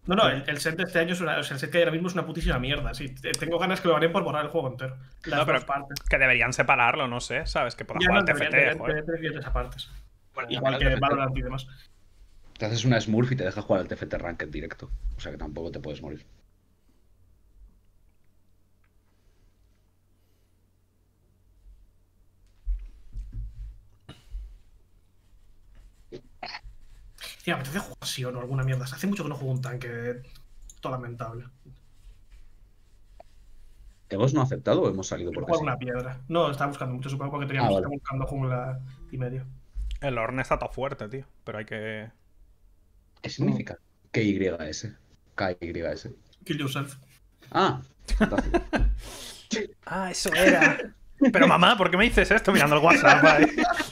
No, el set de este año es o sea, el set que hay ahora mismo es una putísima mierda. Sí, tengo ganas que lo baneen por borrar el juego entero. Las No, pero dos partes. que deberían separarlo, no sé, ¿sabes? Que pueda Ya jugar no, al TFT, joder. deberían tener esas partes. Bueno, Igual también que el TFT. Valorant y demás. Te haces una Smurf y te deja jugar al TFT Ranked directo. O sea que tampoco te puedes morir. Tío, me apetece jugar Sion o alguna mierda. Hace mucho que no juego un tanque. Todo lamentable. ¿Hemos no aceptado o hemos salido Quiero porque jugar sí? una piedra. No, estaba buscando mucho, supongo, porque Ah, teníamos vale. estaba buscando jungla y medio. El Ornn está todo fuerte, tío. Pero hay que. ¿Qué significa? KYS. KYS. Kill yourself. Ah, fantástico. Ah, eso era. Pero mamá, ¿por qué me dices esto mirando el WhatsApp ahí?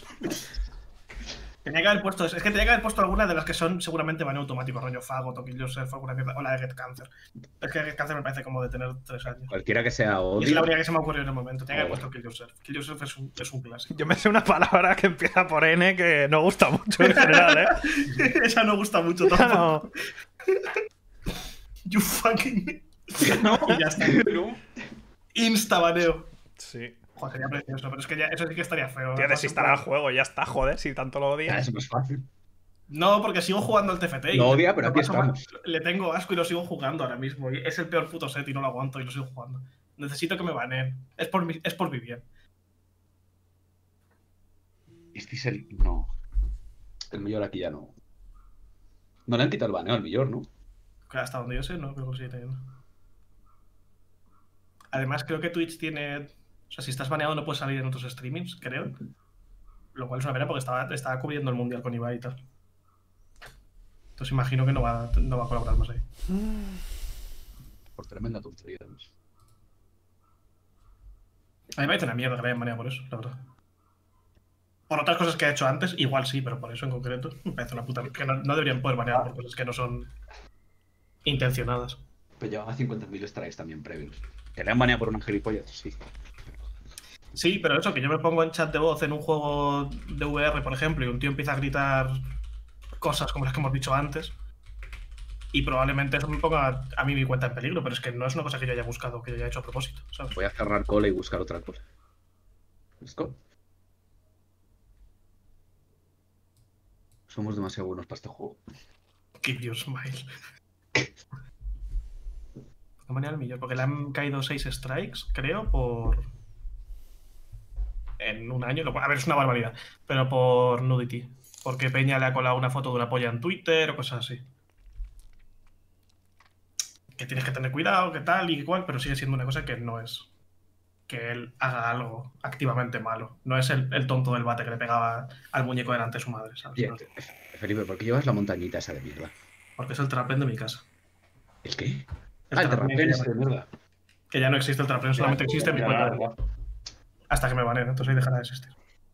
Tenía que haber puesto. Es que tenía que haber puesto alguna de las que son seguramente baneo automático, rollo Fago, o Kill Yourself, alguna mierda. O la de Get Cancer. Es que Get Cancer me parece como de tener 3 años. Cualquiera que sea Y es la odio. única que se me ha ocurrido en el momento. Tenía que haber Joder. puesto Kill Yourself. Kill Yourself es un clásico. Yo me sé una palabra que empieza por N que no gusta mucho en general, ¿eh? Esa no gusta mucho tampoco. No. You fucking. No, Y ya está. no. Insta baneo. Sí. Joder, sería precioso, pero es que ya, eso sí que estaría feo. Tío, desinstalar el juego, ya está, joder, si tanto lo Ya, odias. es más fácil. No, porque sigo jugando al TFT. Lo odia, pero aquí paso mal. estamos. Le tengo asco y lo sigo jugando ahora mismo. Y es el peor puto set y no lo aguanto y lo sigo jugando. Necesito que me baneen. Es por mi bien. Este es el. No. El millor aquí ya no. No le han quitado el baneo al millor, ¿no? Que hasta donde yo sé, no, pero sí teniendo. Además, creo que Twitch tiene. O sea, si estás baneado no puedes salir en otros streamings, creo. Lo cual es una pena porque estaba cubriendo el mundial con Ibai y tal. Entonces imagino que no va a colaborar más ahí. Por tremenda tontería. A mí me parece una mierda que le hayan baneado por eso, la verdad. Por otras cosas que ha hecho antes, igual sí, pero por eso en concreto me parece una puta. Que no deberían poder banear por cosas que no son intencionadas. Pero llevaba 50.000 strikes también previos. Que le han baneado por una gilipollas, sí. Sí, pero eso, que yo me pongo en chat de voz en un juego de VR, por ejemplo, y un tío empieza a gritar cosas como las que hemos dicho antes, y probablemente eso me ponga a mí mi cuenta en peligro, pero es que no es una cosa que yo haya buscado, que yo haya hecho a propósito, ¿sabes? Voy a cerrar cola y buscar otra cosa. Let's go. Somos demasiado buenos para este juego. Keep your smile. De manera al millón, porque le han caído 6 strikes, creo, por. En un año. A ver, es una barbaridad, pero por nudity. Porque Peña le ha colado una foto de una polla en Twitter o cosas así. Que tienes que tener cuidado, que tal y igual, pero sigue siendo una cosa que no es que él haga algo activamente malo. No es el tonto del bate que le pegaba al muñeco delante de su madre, ¿sabes? Oye, No, Felipe, ¿por qué llevas la montañita esa de mierda? porque es el traplén de mi casa. ¿El qué? El Ah, el terraplén terraplén ese de mierda. Que ya no existe el traplén, solamente existe mi cuenta de hasta que me baneen, entonces ahí dejará de existir.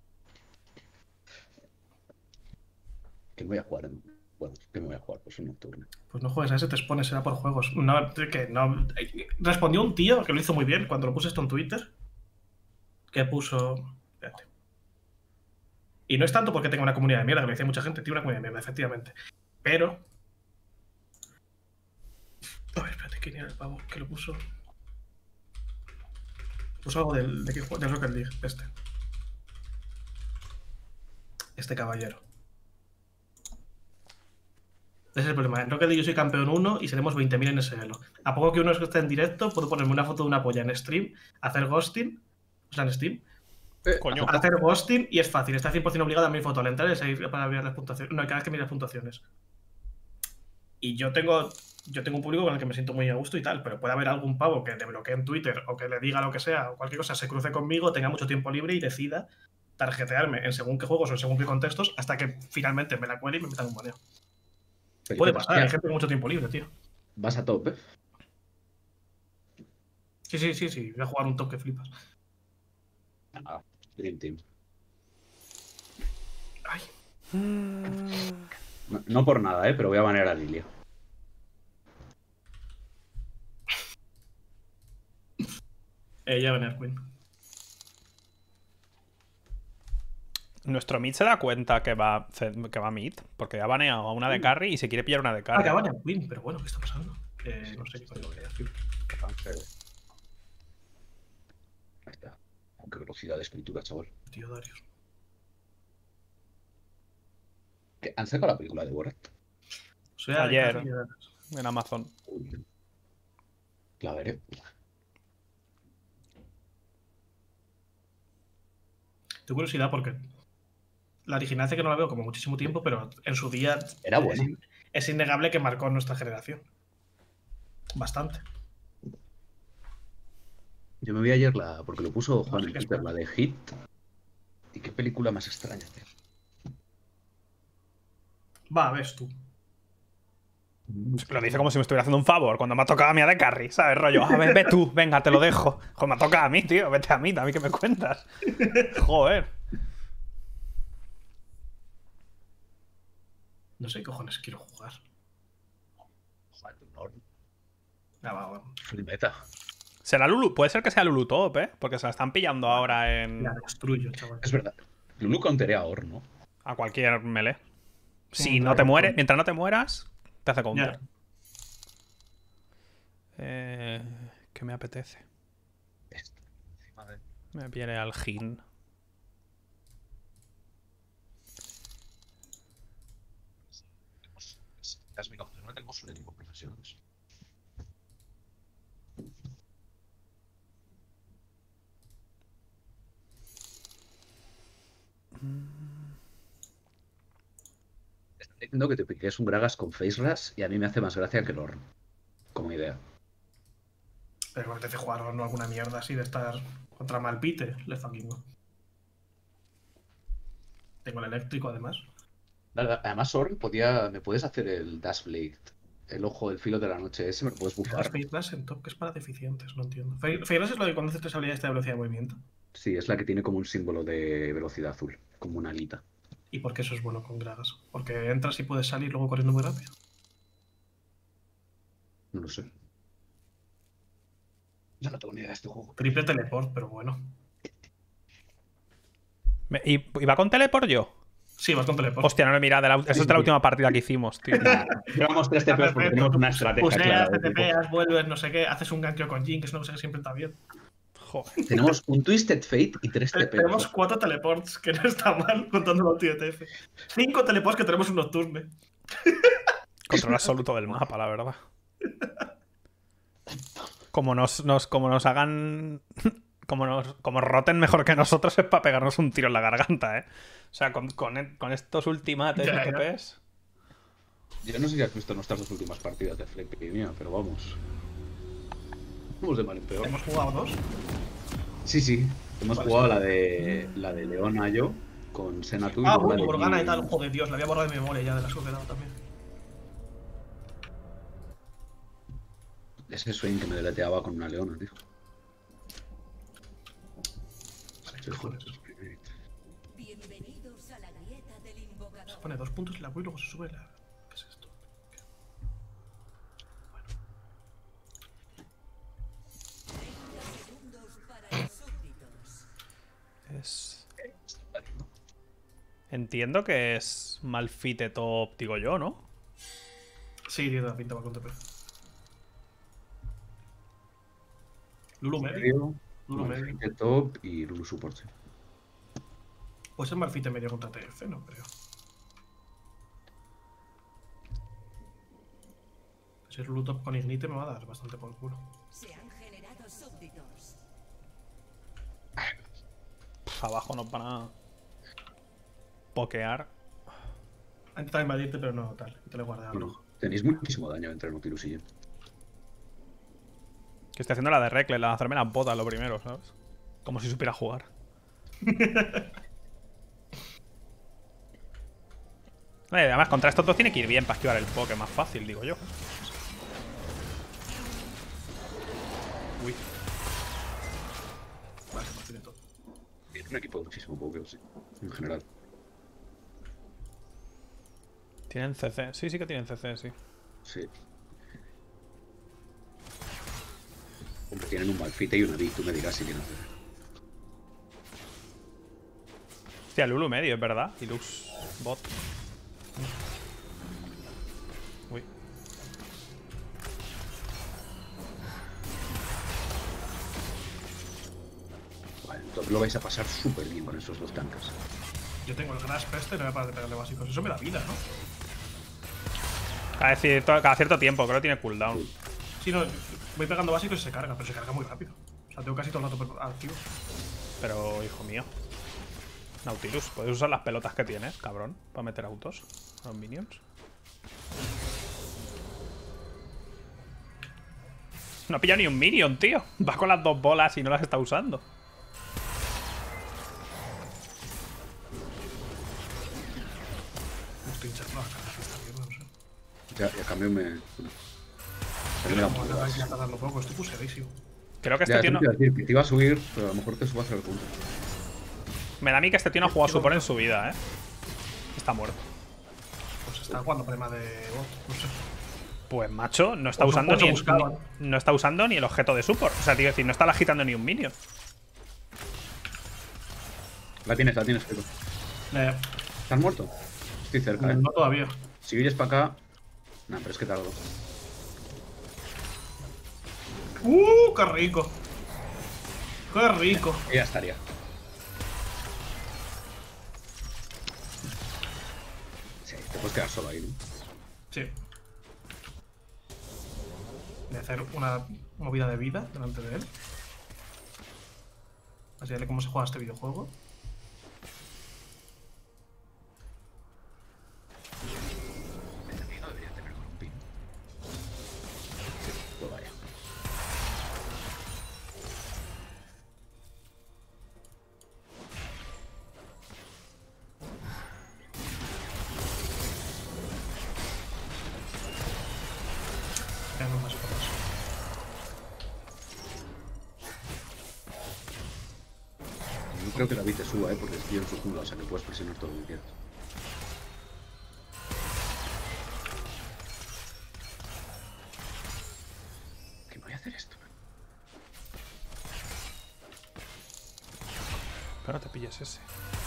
Que me voy a jugar. Bueno, que me voy a jugar, pues un nocturno. Pues no juegues a ese, te expones, será por juegos. No, que no. Respondió un tío que lo hizo muy bien cuando lo puse esto en Twitter. Que puso. Espérate. Y no es tanto porque tenga una comunidad de mierda, que lo dice mucha gente, tiene una comunidad de mierda, efectivamente. Pero. A ver, espérate, ¿quién era el pavo que lo puso? Puso algo del Rocket League, este caballero. Ese es el problema. En Rocket League yo soy campeón 1 y seremos 20.000 en ese elo. A poco que uno esté en directo, puedo ponerme una foto de una polla en stream, hacer ghosting, o sea, en Steam, Coño. hacer ghosting y es fácil. Está 100% obligado a mi foto al entrar y seguir para ver las puntuaciones. No, cada vez que mire las puntuaciones. Y yo tengo un público con el que me siento muy a gusto y tal, pero puede haber algún pavo que te bloquee en Twitter o que le diga lo que sea o cualquier cosa, se cruce conmigo, tenga mucho tiempo libre y decida tarjetearme en según qué juegos o en según qué contextos hasta que finalmente me la cuele y me metan un baneo. Felipe, Puede pasar, hay hostia, gente con mucho tiempo libre, tío. vas a top, ¿eh? Sí. Voy a jugar un top que flipas. Ah, Dream Team. Ay. No por nada, pero voy a banear a Lilia. Ya ven Queen. Nuestro mid se da cuenta que va mid, porque ha baneado a una de carry y se quiere pillar una de carry. Ah, que ha baneado Queen, pero bueno, ¿qué está pasando? No sé qué código voy a decir. Ahí está. Qué velocidad de escritura, chaval. Tío Darius. ¿Han sacado la película de Borat? O sea, Ayer. casi- En Amazon. Uy. La veré. Tengo curiosidad porque la original hace que no la veo como muchísimo tiempo, pero en su día Era buena. es innegable que marcó nuestra generación. Bastante. Yo me vi ayer porque lo puso Juan No sé en qué Twitter, espera. la de Hit. Y qué película más extraña, tío. Va, ves tú. Lo dice como si me estuviera haciendo un favor cuando me ha tocado a mí a de carry, ¿sabes? Rollo, a ver, ve tú, venga, te lo dejo. Joder, me ha tocado a mí, tío, vete a mí que me cuentas. Joder. No sé qué cojones quiero jugar. Joder, no. Ah, va. Full meta. ¿Será Lulu? Puede ser que sea Lulu top, ¿eh? Porque se la están pillando ahora en... La destruyo, chaval. Es verdad. Lulu counterea a Or, ¿no? a cualquier melee. Si Mm, no te claro, mueres, claro. mientras no te mueras, te hace counter. Ya. ¿Qué me apetece? Esto. Encima de... Me viene al Jin. Has mirado, no tenemos un equipo profesionales. Están diciendo que te piques un Gragas con Face Rush y a mí me hace más gracia que el Ornn. Como idea. Pero me apetece jugar o no alguna mierda así de estar contra Malpite. Le fucking go. Tengo el eléctrico además. Además, Ornn me puedes hacer el Dash Blade, el ojo del filo de la noche. Ese me lo puedes bufar. Face Rush en top, que es para deficientes, no entiendo. Face Rush es lo de cuando haces 3 habilidades de velocidad de movimiento. Sí, es la que tiene como un símbolo de velocidad azul, como una alita. ¿Y por qué eso es bueno con Gragas? Porque entras y puedes salir luego corriendo muy rápido. No lo sé. Yo no tengo ni idea de este juego. Triple teleport, pero bueno. ¿Y va con teleport yo? Sí, vas con teleport. Hostia, no lo he mirado. Eso es de la última partida que hicimos, tío. Llevamos 3 TPs porque tenemos una estrategia Puseas, clara. te de tipo. tepeas, vuelves, no sé qué, haces un gancho con Jin, que es una cosa que siempre está bien. Joder. Tenemos un Twisted Fate y 3 TPs. Tenemos 4 teleports, que no está mal, contando los TF. 5 teleports que tenemos un nocturne. Control absoluto del mapa, la verdad. Como nos hagan... Como roten mejor que nosotros es para pegarnos un tiro en la garganta, ¿eh? O sea, con estos ultimates Ya, y ya. TPs... Yo no sé si has visto nuestras 2 últimas partidas de Flippy mía, pero vamos. Vamos de mal en peor. Hemos jugado 2. Sí. Hemos ¿Cuál jugado es? la de Leona yo con Senatu y Ah, luego la de Morgana y Jin. tal. Joder, Dios, la había borrado de memoria ya de la soledad también. Ese Swain que me deleteaba con una Leona, tío. Vale, joder. Bienvenidos a la grieta del invocador. Se pone 2 puntos en la Q y luego se sube la... ¿Qué es esto? 30 segundos para los súbditos. Es... Entiendo que es Malfite top, digo yo, ¿no? Sí, tiene la pinta para con TP. Lulu medio. Medio, Lulu medio. Malfite top y Lulu support. Sí. Pues es Malfite medio contra TF, no creo. Si es Lulu top con Ignite me va a dar bastante por culo. Se han generado súbditos. Abajo nos van a... pokear. Ha intentado invadirte, pero no tal. Y te lo guardé al Bueno, rojo. tenéis muchísimo daño entre Nautilus y yo. Que estoy haciendo la de Recle, la de hacerme las botas lo primero, ¿sabes? Como si supiera jugar. Además, contra estos dos tiene que ir bien para esquivar el poke más fácil, digo yo. Uy. Vale, se tiene todo. Es un equipo de muchísimo pokeo, sí. En general. Tienen CC. Sí, sí que tienen CC, sí. Sí. Hombre, tienen un Malfite y una Big, tú me dirás si tienen CC. Hostia, Lulu medio, es verdad. Y Lux bot. Uy. Vale, entonces lo vais a pasar súper bien con esos dos tanques. Yo tengo el grasp este y no voy a parar de pegarle básicos. Eso me da vida, ¿no? Cada cierto tiempo, creo que tiene cooldown. Sí, no, voy pegando básicos y se carga, pero se carga muy rápido. O sea, tengo casi todo el rato activo. Pero, hijo mío. Nautilus, puedes usar las pelotas que tienes, cabrón, para meter autos a los minions. No ha pillado ni un minion, tío. Va con las dos bolas y no las está usando. Me estoy hinchando las caras, esta mierda, no sé. Ya, y a cambio me... También me da Como putas. ya tardando poco, estoy puseadísimo. Creo que Ya, este tío eso no... te iba a decir, que te iba a subir, pero a lo mejor te subo a hacer el punto. Me da a mí que este tío no ha jugado support en su vida, Está muerto. Pues está jugando problema de bot, no sé. Pues macho, no está Pues usando no ni, buscaban. no está usando ni el objeto de support. O sea, tío, decir, no está agitando ni un minion. La tienes, Fico. ¿Estás muerto? Estoy cerca, No todavía. Si vienes para acá... Nah, pero es que tardo. ¡Qué rico! ¡Qué rico! Y ya estaría. Sí, te puedes quedar solo ahí, ¿no? Sí. Voy a hacer una movida de vida delante de él. Así de cómo se juega este videojuego. No debería tener corrompido. Pues vaya. Tengo más cosas. No creo que David te suba, porque estoy en su jungla, o sea que puedes presionar todo lo que quieras. ¿Qué voy a hacer esto? Pero no te pilles ese.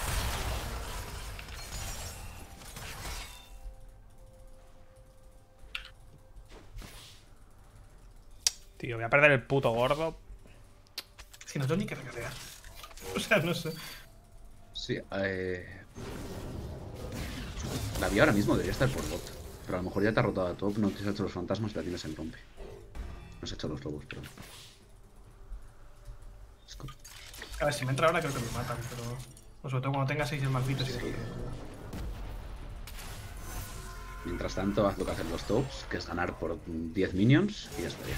Tío, voy a perder el puto gordo. Es que no tengo ni que recargar. O sea, no sé. Sí, la vía ahora mismo debería estar por bot. Pero a lo mejor ya te ha rotado a top, no te has hecho los fantasmas y la tienes en rompe. No has hecho los lobos, pero... A ver, si me entra ahora creo que me matan, pero... O sobre todo cuando tenga 6 malditos y Sí. eso. Mientras tanto, haz lo que hacen los tops, que es ganar por 10 minions y ya estaría.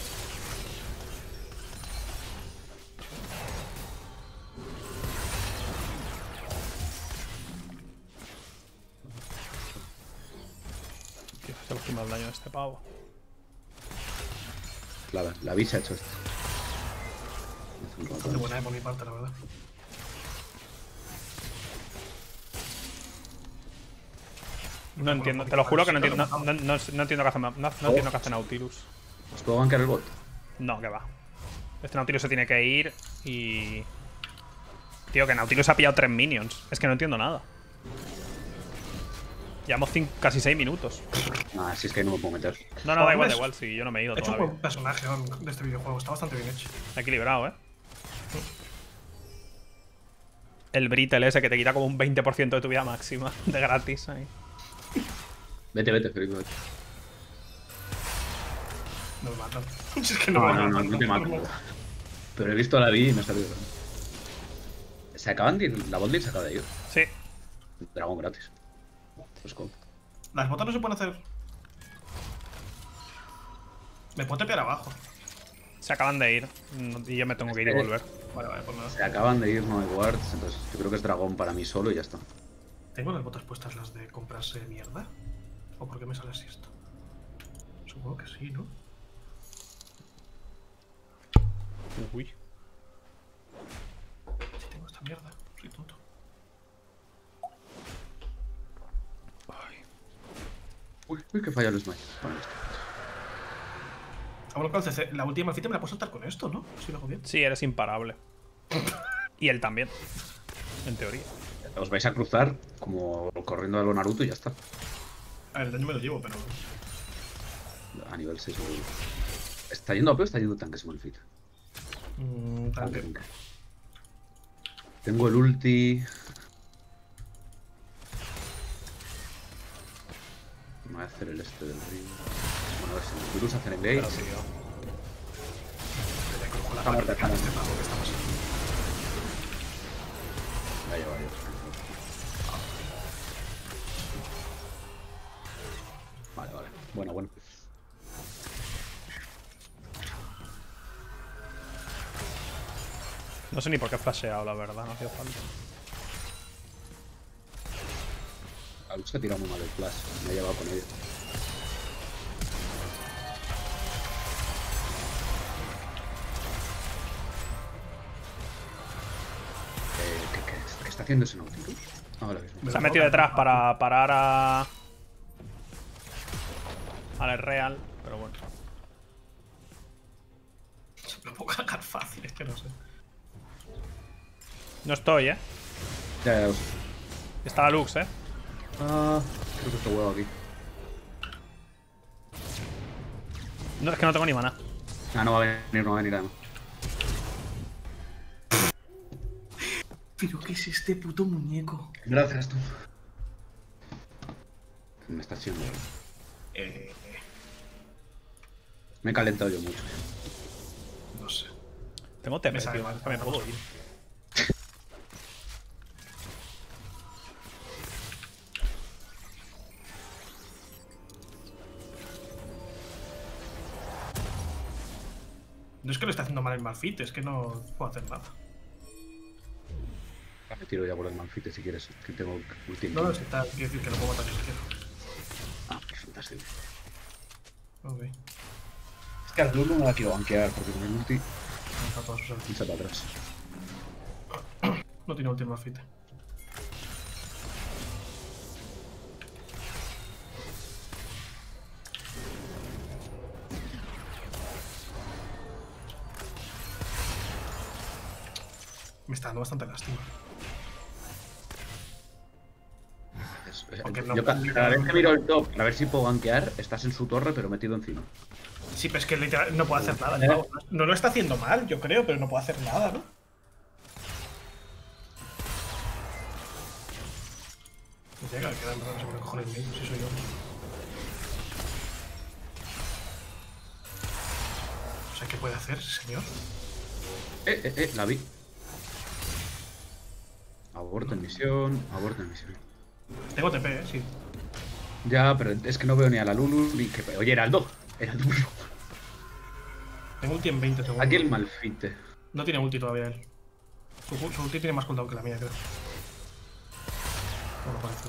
Tío, se lo el daño de este pavo. La bicha ha hecho esto. Hace un rato. Bastante buena por mi parte, la verdad. No entiendo, te lo juro que no entiendo. No entiendo qué hace, no entiendo qué hace Nautilus. ¿Os puedo bancar el bot? No, que va. Este Nautilus se tiene que ir y... Tío, que Nautilus ha pillado 3 minions. Es que no entiendo nada. Llevamos casi 6 minutos. Ah, si es que no me puedo meter. No, da igual, sí, yo no me he ido He hecho un todavía. buen personaje de este videojuego, está bastante bien hecho. Equilibrado, El Brittle ese que te quita como un 20% de tu vida máxima. De gratis ahí. Vete, Felipe, vete. No me matan. Es que no me matan. No te mato. Pero he visto a la vi y me ha salido. Se acaban de ir, la botlane se acaba de ir. Sí. Dragón gratis. Pues con. Las botas no se pueden hacer. Me puedo tepear abajo. Se acaban de ir. Y yo me tengo que ir y volver. Vale, pues nada. Se acaban de ir, no hay wards, entonces yo creo que es dragón para mí solo y ya está. ¿Tengo las botas puestas las de comprarse mierda? ¿O por qué me sale así esto? Supongo que sí, ¿no? Uy. Sí tengo esta mierda, soy tonto. Uy, que falla el smite. Vale, listo. Ah, bueno, claro, la última cita me la puedo saltar con esto, ¿no? Si lo hago bien. Sí, eres imparable. Y él también. En teoría. Os vais a cruzar como corriendo a lo Naruto y ya está. A ver, el daño me lo llevo, pero. A nivel 6 seguro. ¿Está yendo a o está yendo tanque ese Malfit? Tanque. Tengo el ulti. Me voy a hacer el este del río. Bueno, a ver si los virus hacen engage. Pero, tío. Está muerta, está muerta. Este pavo que estamos. Vaya, vaya. Vale, vale. Bueno, bueno. No sé ni por qué he flasheado, la verdad, no hacía falta. A Lux ha tirado muy mal el flash. Me ha llevado con ello. ¿Qué está haciendo ese Nautilus? Ahora mismo. Se ha metido detrás para parar a... al Real, pero bueno. Me lo puedo cargar fácil, es que no sé. No estoy, ¿eh? Ya. Está la Lux, ¿eh? Creo que está huevo aquí. No, es que no tengo ni mana. Ah, no va a venir, no va a venir además. ¿Pero qué es este puto muñeco? Gracias, tú. Me está haciendo. Me he calentado yo mucho. No sé. Tengo TP, Me sabe tío. mal, Me puedo ir. No es que lo esté haciendo mal el Malfit, es que no puedo hacer nada. Me tiro ya por el Malfite si quieres. Que tengo ulti. No lo sé, quiero decir que lo puedo matar si quiero. Ah, pues fantástico. Ok. Es que al Lulu no la quiero banquear porque con el ulti Está todo su pincha para atrás. No tiene último Malfit. Me está dando bastante lástima. Aunque no- Yo cada vez que miro el top a ver si puedo banquear, estás en su torre pero metido encima. Sí, pero es que literal no puedo hacer nada. No, no lo está haciendo mal, yo creo, pero no puedo hacer nada, ¿no? Me llega, queda no sé por qué cojones medio, si soy yo. O sea, ¿qué puede hacer, señor? La vi. Aborto en misión, aborto en misión. Tengo TP, sí. Ya, pero es que no veo ni a la Lulu ni que. Oye, Heraldo. Heraldo. Tengo ulti en 20 segundos. Aquí el Malfite. No tiene ulti todavía él. Su ulti tiene más cooldown que la mía, creo. No, no parece.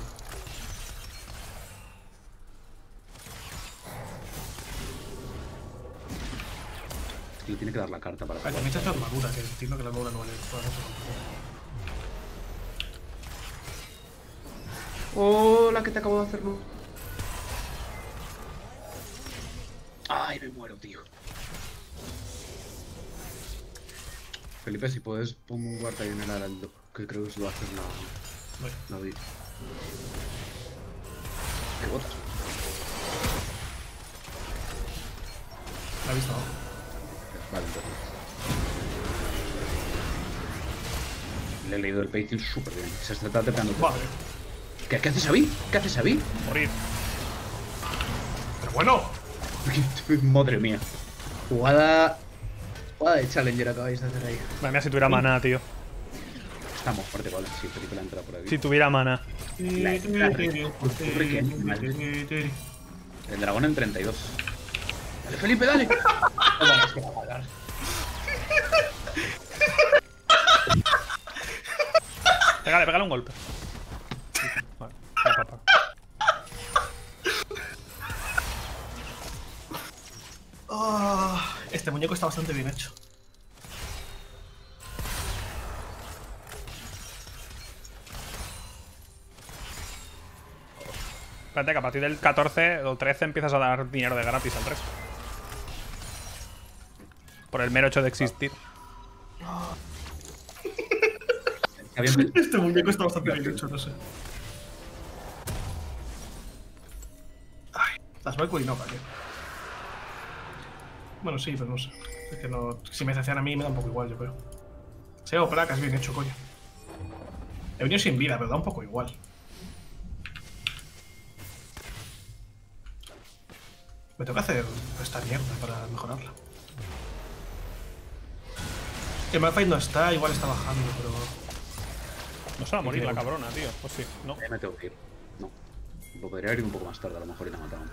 Es que le tiene que dar la carta para. Ah, también está esta armadura, que entiendo que la armadura no vale. ¡Oh, la que te acabo de hacer, no! ¡Ay, me muero, tío! Felipe, si puedes, ponme un guarda en el Heraldo, que creo que se va a hacer la vida. ¿Qué botas? La he visto, ¿no? Vale, entonces. Le he leído el pacing súper bien. Se está tratando. Vale. ¿Qué haces, Xavi? ¿Qué haces, Xavi? Morir. Pero bueno. Madre mía. Jugada de Challenger acabáis de hacer ahí. Madre mía, si tuviera mana, tío. Estamos fuerte, vale. Sí, Felipe la entra por aquí. Si tuviera mana. El dragón en 32. Dale, Felipe, dale. Pégale un golpe. Vale, papá. Este muñeco está bastante bien hecho. Espérate que a partir del 14 o 13 empiezas a dar dinero de gratis al resto. Por el mero hecho de existir. Está bien. Este muñeco está bastante bien hecho, no sé. Ay, las Valkyrie no, ¿para qué? Bueno, sí, pero no sé. Es que no. Si me hacían a mí, me da un poco igual, yo creo. Se hago placas bien hecho, coño. He venido sin vida, pero da un poco igual. Me toca hacer esta mierda para mejorarla. El Malphite no está, igual está bajando, pero. No se va a morir la cabrona, tío. Pues sí, no. Me tengo que ir. No. Podría ir un poco más tarde, a lo mejor y la matamos.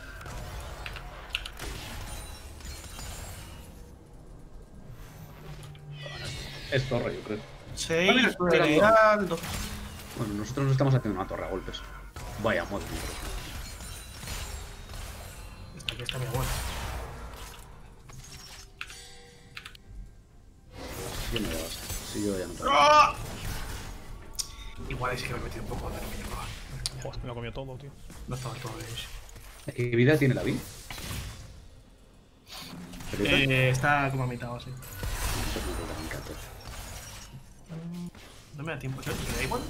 Es torre, yo creo. 6, mira, pelear, Bueno, nosotros nos estamos haciendo una torre a golpes. Vaya mod, tío. Aquí está mi abuela. Yo no lo basta. Si yo ya no tengo. ¡Ah! Igual es que me he metido un poco de nervio. Joder, me lo comió todo, tío. No estaba todo bien. ¿Qué vida tiene la vida? Está como a mitad o así. Eso es muy bueno, 14. No me da tiempo. ¿Te da igual?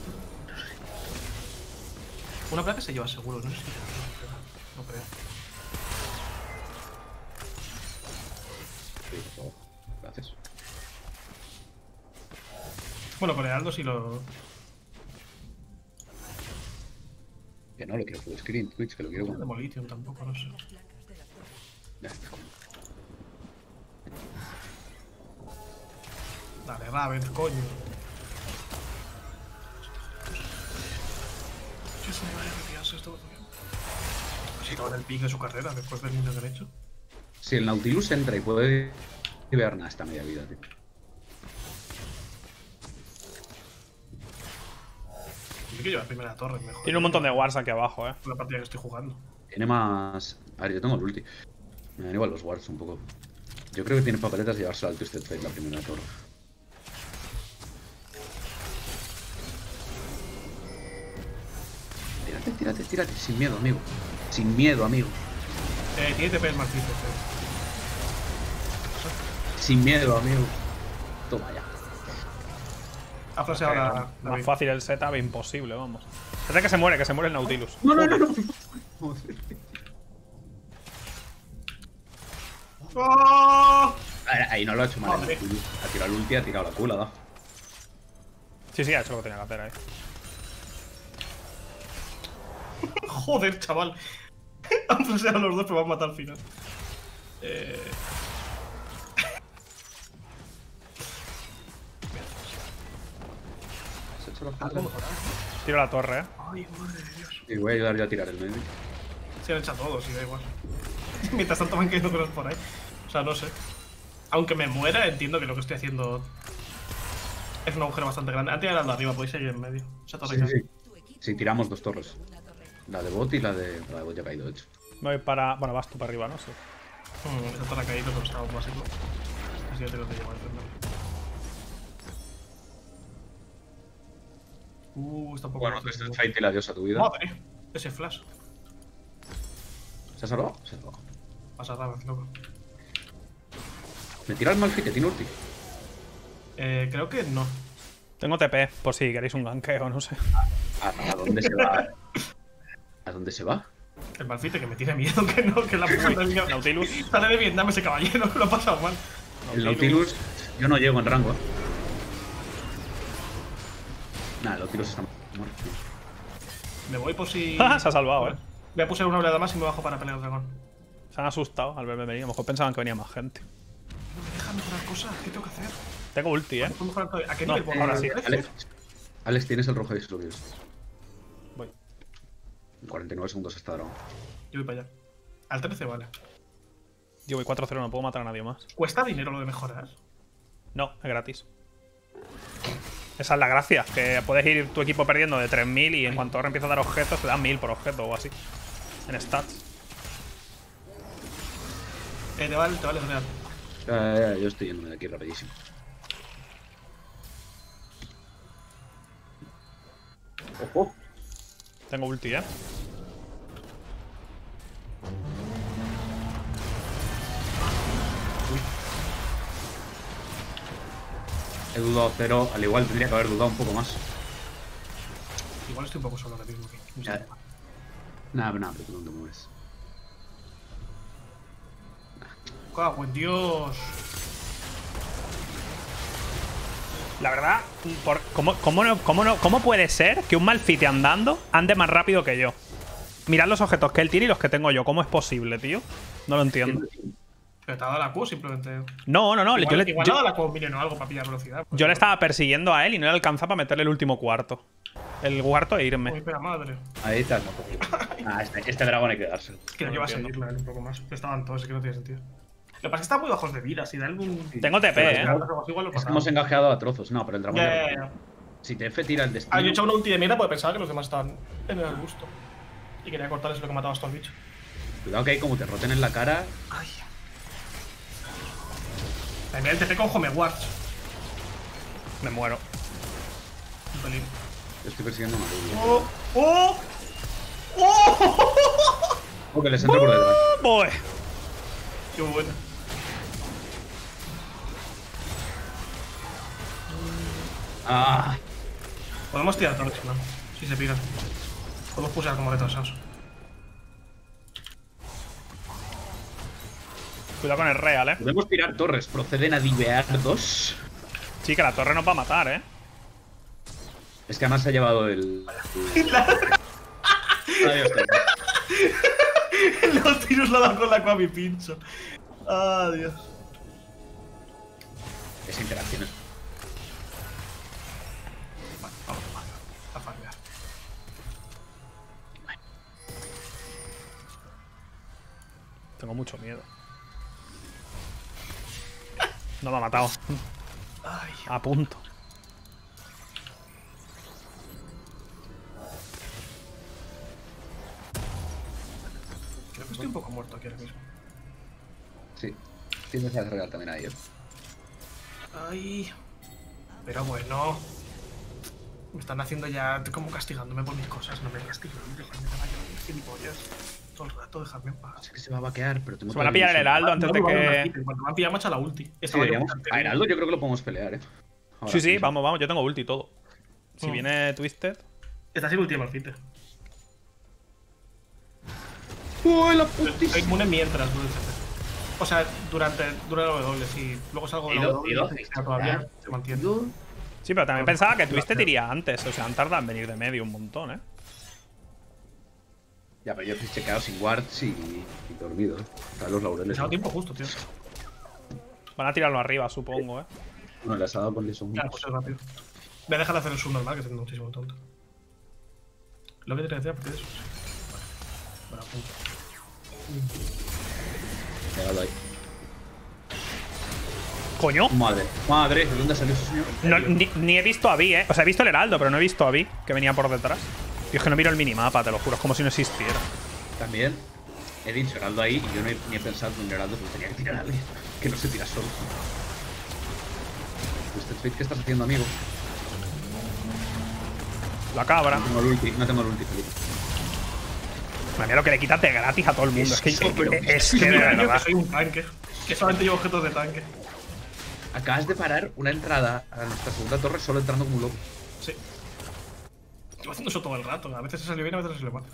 Una placa se lleva seguro, no sé si no creo. Sí, por favor. Gracias. Bueno, con Heraldo sí lo. Que no lo quiero full screen, Twitch, que lo quiero con. Demolition tampoco, no sé. Ya está. Dale, Raven, coño. ¿Qué se me va a retirarse esto? Si estaba en el pick de su carrera después del niño que han hecho. Si el Nautilus entra y puede hibernar esta media vida, tío. Yo que llevar primera torre, mejor. Tiene un montón de wards aquí abajo, La partida que estoy jugando. Tiene más. A ver, yo tengo el ulti. Me dan igual los wards un poco. Yo creo que tiene papeletas de llevarse al Twisted Fate la primera torre. Tírate, tírate, tírate. Sin miedo, amigo. Sin miedo, amigo. Tiene TP el martito, Sin miedo, amigo. Toma ya. Ha flasheado la Más fácil el setup, imposible, vamos. Es que se muere el Nautilus. No, no, no, no. ¡Oh! Ahí no lo ha hecho mal. Joder. Ha tirado el ulti, ha tirado la Q, la da. Sí, sí, ha hecho lo que tenía que hacer ahí. Joder, chaval. Han flasheado los dos, pero van a matar al final. ¿Has hecho la Algo mejorado. Tiro la torre, Ay, madre de Dios. Y voy a ayudar yo a tirar el medio. Se han hecho todos, y da igual. Mientras tanto van cayendo cosas por ahí. O sea, no sé. Aunque me muera, entiendo que lo que estoy haciendo es un agujero bastante grande. Antes era la de arriba, podéis seguir en medio. Esa torre Sí, cae. sí. Sí, tiramos dos torres. La de bot y la de. La de bot ya ha caído, de hecho. Me voy para. Bueno, vas tú para arriba, ¿no? Sí. Esa torre ha caído, pero estaba un básico. Así que tengo que llevar a defenderlo. Está un poco. Bueno, más Twisted Fate y la diosa tu vida. Madre, ese flash. ¿Se ha salvado? Se ha salvado. Pasa raro, loco. Me tira el Malphite, que tiene ulti. Creo que no. Tengo TP, por si queréis un ganqueo, no sé. ¿A dónde se va? ¿A dónde se va? El Malfite que me tiene miedo, que no, que la puta vida. Nautilus. Sale de Vietnam ese caballero, lo ha pasado mal. El Nautilus. Yo no llego en rango. Nah, el Nautilus está muerto. Me voy por si. Se ha salvado, Voy a poner una oleada más y me bajo para pelear el dragón. Se han asustado al verme venir. A lo mejor pensaban que venía más gente. No me dejan mejorar cosas, ¿qué tengo que hacer? Tengo ulti, ¿Puedo mejorar todo? ¿A qué No, nivel puedo ahora mejorar? sí. Alex, tienes el rojo de Slovius. Voy. En 49 segundos está dragón. Yo voy para allá. Al 13 vale. Yo voy 4-0, no puedo matar a nadie más. ¿Cuesta dinero lo de mejorar? No, es gratis. Esa es la gracia, que puedes ir tu equipo perdiendo de 3000 y en cuanto ahora empieza a dar objetos te dan 1000 por objeto o así. En stats. Te vale, real. Yo estoy yéndome de aquí rapidísimo. ¡Ojo! Tengo ulti, He dudado 0, al igual tendría que haber dudado un poco más. Igual estoy un poco solo ahora mismo aquí. No sé. Ya. Nada, pero tú no te mueves. Cago en Dios. La verdad, ¿cómo puede ser que un Malfite andando ande más rápido que yo? Mirad los objetos que él tiene y los que tengo yo. ¿Cómo es posible, tío? No lo entiendo. Pero te ha dado la Q simplemente. No. Igual, igual ha dado la Q minion o algo para pillar velocidad. Yo le estaba persiguiendo a él y no le alcanzaba para meterle el último cuarto. El cuarto e irme. Uy, pera madre. Ahí está, no cogido. Este dragón hay que dárselo. Es que no lleva a seguirla un poco más. Estaban todos, es que no tiene sentido. Lo que pasa es que están muy bajos de vida. Si da algún. Tengo TP, Igual lo Es que hemos engajeado a trozos. No, pero el dragón. Ya. Si TF tira el destino. Yo he hecho una ulti de mierda porque pensaba que los demás estaban en el arbusto. Y quería cortarles lo que mataba hasta el bicho. Cuidado que hay como te roten en la cara. Ay. También el TP con Homewards. Me muero. Un pelín. Estoy persiguiendo a Maru. ¡Oh! ¡Oh! ¡Oh! Oh, que les entro por detrás. Voy. ¡Qué buena! Ah. Podemos tirar torres, ¿no? Si se piran. Podemos pulsar como retrasados. Cuidado con el real, Podemos tirar torres. Proceden a divear 2. Sí, que la torre nos va a matar, Es que además se ha llevado el. Adiós, torre. Los tiros lo dan con la Kwami pincho. Adiós. Esa interacción es. Vale, vamos a farmear. Tengo mucho miedo. No me ha matado. Ay. A punto. Creo que estoy un poco muerto aquí ahora mismo. Sí. Tienes a regal también ahí, Ay. Pero bueno. Me están haciendo ya como castigándome por mis cosas. No me castiguen, dejadme de valer, gilipollas. Todo el rato, dejadme en paz. Sé que se va a vaquear, pero tengo. Se van a pillar el heraldo antes de que. Cuando me han pillado, me ha echado la ulti. Sí, Estaba yo deberíamos. A Heraldo yo creo que lo podemos pelear, Ahora Sí, mismo. vamos. Yo tengo ulti y todo. Si viene Twisted. Está sin ulti de Malfite. ¡Uy, la Soy putísima! inmune mientras dure el CP. O sea, dura la W. Si luego salgo de la W, todavía se mantiene. Sí, pero también pensaba que Twisted iría antes. O sea, han tardado en venir de medio un montón, Ya, pero yo estoy checado sin wards y dormido, Están los laureles. Les ha dado tiempo justo, tío. Van a tirarlo arriba, supongo, No, les ha dado con eso. Claro, pues es rápido. Voy a dejar de hacer el subnormal, que tengo muchísimo tonto. Lo que te decía, porque eso. Vale, punto. Pegado ahí. Coño. Madre, ¿de dónde salió ese señor? No, ni he visto a Vi, O sea, he visto el heraldo, pero no he visto a Vi, que venía por detrás. Tío, es que no miro el minimapa, te lo juro. Es como si no existiera. También he dicho Heraldo ahí y yo ni he pensado en un Heraldo, pero tenía que tirar a alguien. Que no se tira solo. ¿Qué estás haciendo, amigo? La cabra. No tengo el ulti, Felipe. Madre mía, lo que le quitas de gratis a todo el mundo. Es que, Eso, pero- es que de Mira, yo que verdad. soy un tanque. Que solamente llevo objetos de tanque. Acabas de parar una entrada a nuestra segunda torre solo entrando como un loco. Sí. Llevo haciendo eso todo el rato. A veces se salió bien, a veces se salió mal.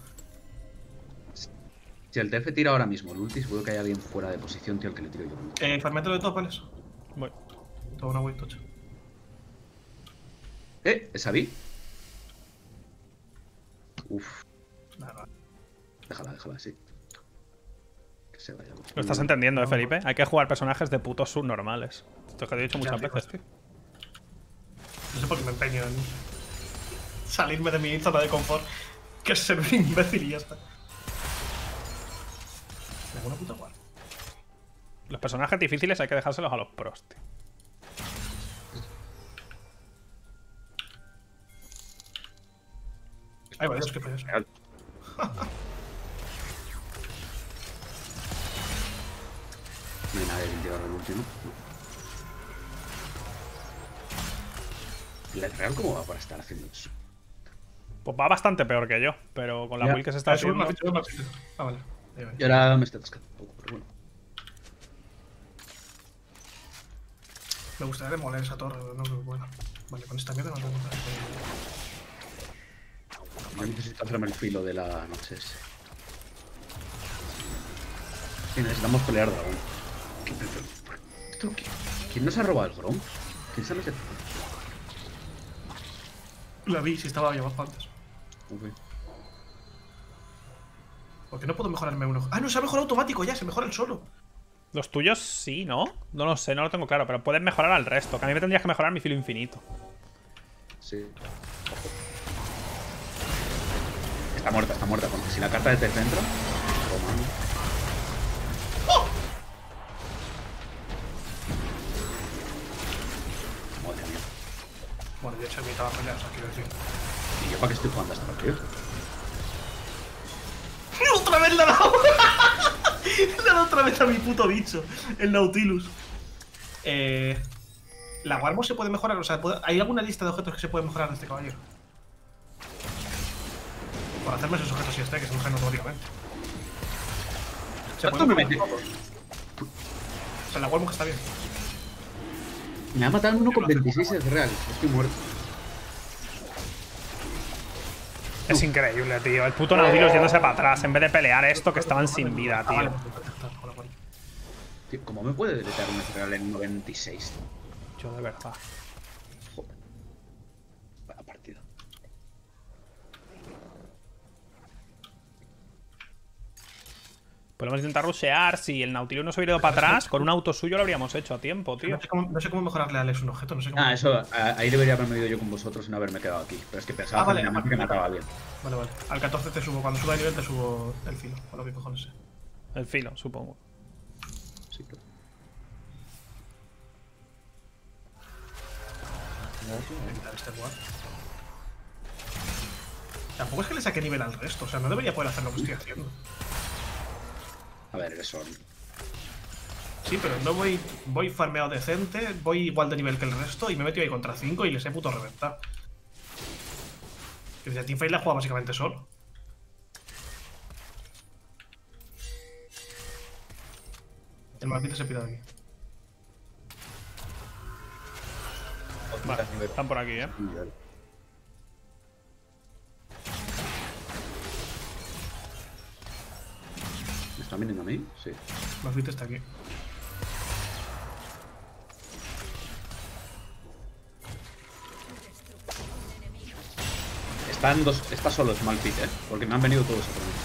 Si el TF tira ahora mismo el ulti, seguro que hay alguien fuera de posición, tío, al que le tiro yo. Farmeate de topas. Voy. Toda una wait tocha. ¿Esa vi? Uf, Nada. déjala, sí. Que se vaya. Lo estás entendiendo, Felipe. Hay que jugar personajes de putos subnormales. Esto es que te he dicho Ya, muchas tío, veces, tío. No sé por qué me empeño en salirme de mi zona de confort. Que es ser un imbécil y ya está. Me hago una puta guarda. Los personajes difíciles hay que dejárselos a los pros, tío. Ay, vaya, es que fallas. No hay nadie que llevar el último. ¿La Real cómo va para estar haciendo eso? Pues va bastante peor que yo, pero con la Ya. build que se está haciendo. Ah, vale. Ahí va. Y ahora me estoy atascando un poco, pero bueno. Me gustaría demoler esa torre, pero no creo que pueda. Vale, con esta mierda no tengo nada. Yo necesito hacerme el filo de la noche ese. Sí, necesitamos pelear dragón. ¿Quién nos ha robado el Grom? ¿Quién se ha metido? La vi, si estaba ahí abajo antes. Ok. ¿Por qué no puedo mejorarme uno? Ah, no, se ha mejorado automático ya, se mejora el solo. Los tuyos sí, ¿no? No lo sé, no lo tengo claro, pero puedes mejorar al resto. Que a mí me tendrías que mejorar mi filo infinito. Sí. Está muerta. Porque si la carta es de centro. Romano. Madre mía. Bueno, yo he hecho mitad de peleas, quiero decir. ¿Y yo para qué estoy jugando a esta partida? ¡Otra vez le ha dado! Le ha dado otra vez a mi puto bicho, el Nautilus. La Warmo se puede mejorar, o sea, ¿hay alguna lista de objetos que se pueden mejorar de este caballero? Por hacerme esos objetos si este, que se mejoran automáticamente. Se ¿Cuánto puede me mejorar mete? todos. O sea, la Warmo que está bien. Me ha matado uno con 26, es real. Estoy muerto. Es increíble, tío. El puto Nautilus yéndose para atrás en vez de pelear esto que estaban sin vida, Ah, vale, tío. perfecto, con la Warmo. Tío, ¿cómo me puede deletar un real en 96? Yo de verdad. Joder. Vaya partida. Podemos intentar rushear. Si el Nautilus no se hubiera ido para atrás, con un auto suyo lo habríamos hecho a tiempo, tío. No sé cómo mejorarle a Alex un objeto, no sé cómo. Ah, eso. Ahí debería haberme ido yo con vosotros y no haberme quedado aquí. Pero es que pensaba vale, genuinamente que mataba bien. Vale, vale. Al 14 te subo, cuando suba de nivel te subo el filo, o lo que cojones sea. El filo, supongo. Sí, claro. Voy a quitar este guard. Tampoco es que le saque nivel al resto, o sea, no debería poder hacer lo que estoy haciendo. A ver, eres Orn. Sí, pero no voy farmeado decente, voy igual de nivel que el resto y me he metido ahí contra 5 y les he puto reventado. Y el Teamfight la juega básicamente solo. El maldito se pira de aquí. Vale, están por aquí, ¿Me están viniendo a mí? Sí. Malfit está aquí. Está solo Malfit, porque me han venido todos a por mí.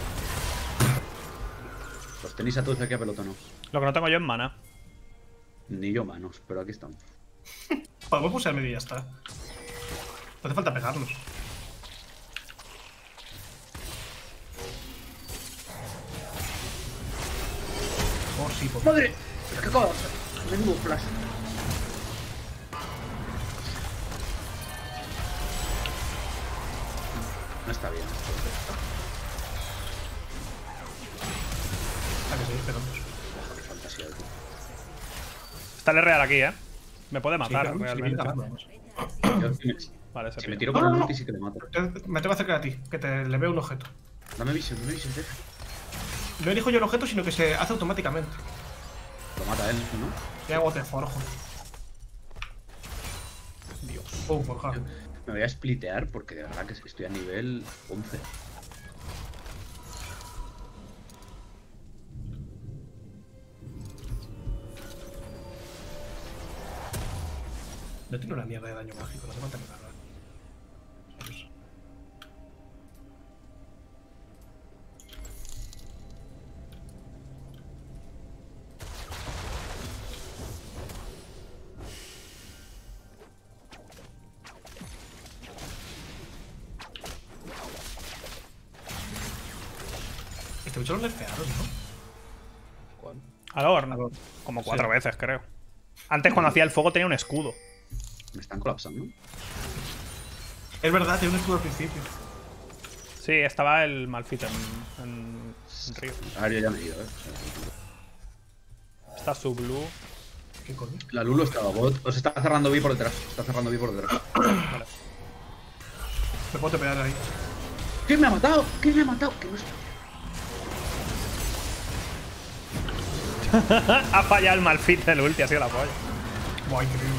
Los tenéis a todos aquí a pelotonados. Lo que no tengo yo es mana. Ni yo manos, pero aquí estamos. Podemos pulsar medio y ya está. No hace falta pegarlos. Oh, sí, por favor. ¡Madre! ¿Qué acabo de hacer? Menudo flash. No está bien esto. Hay que seguir pegando. Qué fantasía, tío. Está el real aquí, Me puede matar, Sí, realmente. ganando. Vale, se Si me pide. tiro con el multi sí que le mato. Me tengo que acercar a ti, que le veo un objeto. Dame visión, deja. No elijo yo el objeto, sino que se hace automáticamente. Lo mata él, ¿no? Y hago te forjo. Dios. Forjar. Me voy a splitear porque de verdad que estoy a nivel 11. No tiene una mierda de daño mágico, no hace falta pegarla. ¿Sabes? Este bicho lo nerfearon, ¿no? ¿Cuál? Al Orn. Al Orn. Como 4 veces, creo. Antes, cuando hacía el fuego, tenía un escudo. Me están colapsando. Es verdad, tiene un escudo al principio. Sí, estaba el Malfit en Río. A ver, yo ya me he ido, Está su blue. ¿Qué coño? La Lulu estaba bot. Os está cerrando B por detrás. Vale. Me puedo pegar ahí. ¿Quién me ha matado? Que no sé. Ha fallado el Malfit del ulti, ha sido la polla. Buah, increíble.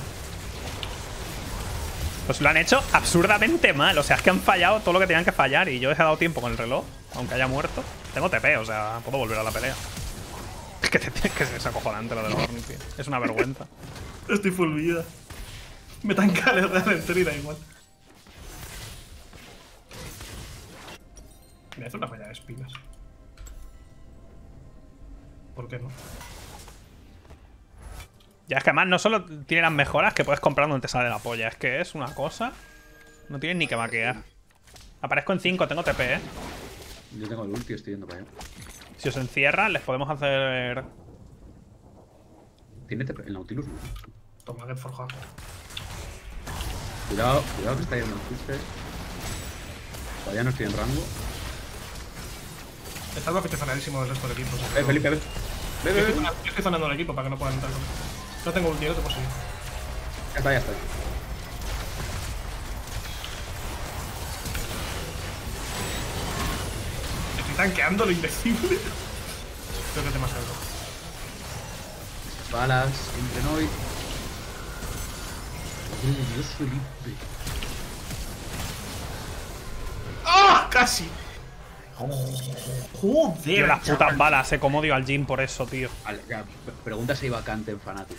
Pues lo han hecho absurdamente mal. O sea, es que han fallado todo lo que tenían que fallar. Y yo he dado tiempo con el reloj, aunque haya muerto. Tengo TP, o sea, puedo volver a la pelea. Es que es acojonante lo del Ornn, tío. Es una vergüenza. Estoy full vida. Me tanca el Real y da igual. Me hace una falla de espinas. ¿Por qué no? Ya es que además no solo tiene las mejoras que puedes comprar donde te sale la polla. Es que es una cosa. No tienes ni que maquear. Aparezco en 5, tengo TP, ¿eh? Yo tengo el ulti, estoy yendo para allá. Si os encierran, les podemos hacer... ¿Tiene TP? El Nautilus no. Toma, get forjado. Cuidado, cuidado que está yendo el fuste. Todavía no estoy en rango. Está aficionadísimo el resto del equipo. Felipe, ve. Ve, ve, ve. Yo estoy zonando el equipo para que no puedan entrar. No tengo ulti, no te puedo seguir. Ya está, ya está. Estoy tanqueando lo indecible. Creo que es demasiado. Balas, entren hoy. Dios, Felipe. ¡Ah! ¡Casi! Joder. Tío, las putas chaval. balas, cómo odio al Jhin por eso, tío. Vale, ya, pregunta si hay vacante en Fnatic.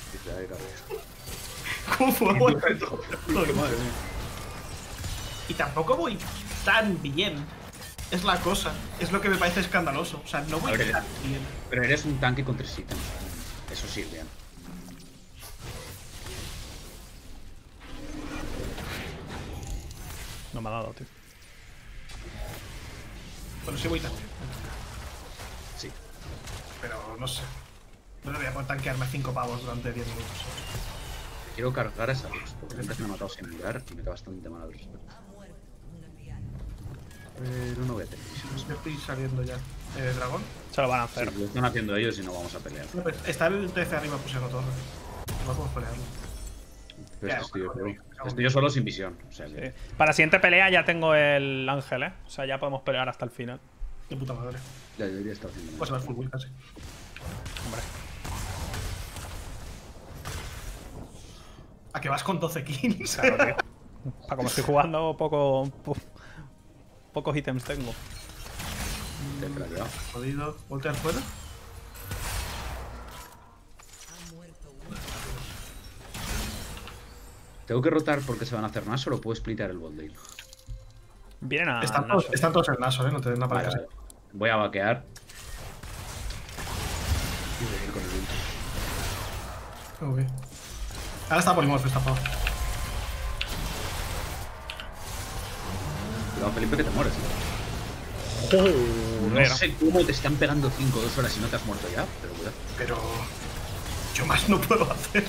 ¿Cómo fue? Madre mía. Y tampoco voy tan bien. Es la cosa. Es lo que me parece escandaloso. O sea, no voy A ver, tan bien. Pero eres un tanque con 3 ítems. Eso sí, bien. No me ha dado, tío. Bueno, sí voy tan bien. Sí. Pero no sé. No voy a poder tanquearme 5 pavos durante 10 minutos. Quiero cargar a esa luz, porque siempre me ha matado sin mirar y me da bastante mal al respecto. Pero no voy a tener visiones. Yo estoy saliendo ya. ¿Dragón? Se lo van a Sí, hacer. lo están haciendo ellos y no vamos a pelear. No, pues está el TF arriba pusiendo torre. No podemos pelearlo. Pero Ya, estoy yo, bueno, pero estoy yo solo sin visión. O sea, Sí. que Para la siguiente pelea ya tengo el ángel, ¿eh? O sea, ya podemos pelear hasta el final. De puta madre. ya debería estar haciendo. Pues a ver full build casi. Hombre. ¿A que vas con 12 kills? Claro, tío. Para como estoy jugando, pocos ítems tengo. Te he craqueado. Jodido. ¿Voltear fuera? ¿Tengo que rotar porque se van a hacer Nashor o puedo splitar el bot lane? Vienen a... Están Nashor. todos en Naso, no te den la Vale, pareja. vale. Voy a vaquear. Y voy a ir con el ulti. Ok. Ahora está Polymorph destapado. Cuidado, Felipe, que te mueres. Joder. No sé cómo te están pegando 5 o 2 horas y no te has muerto ya, pero cuidado. Pero... yo más no puedo hacer.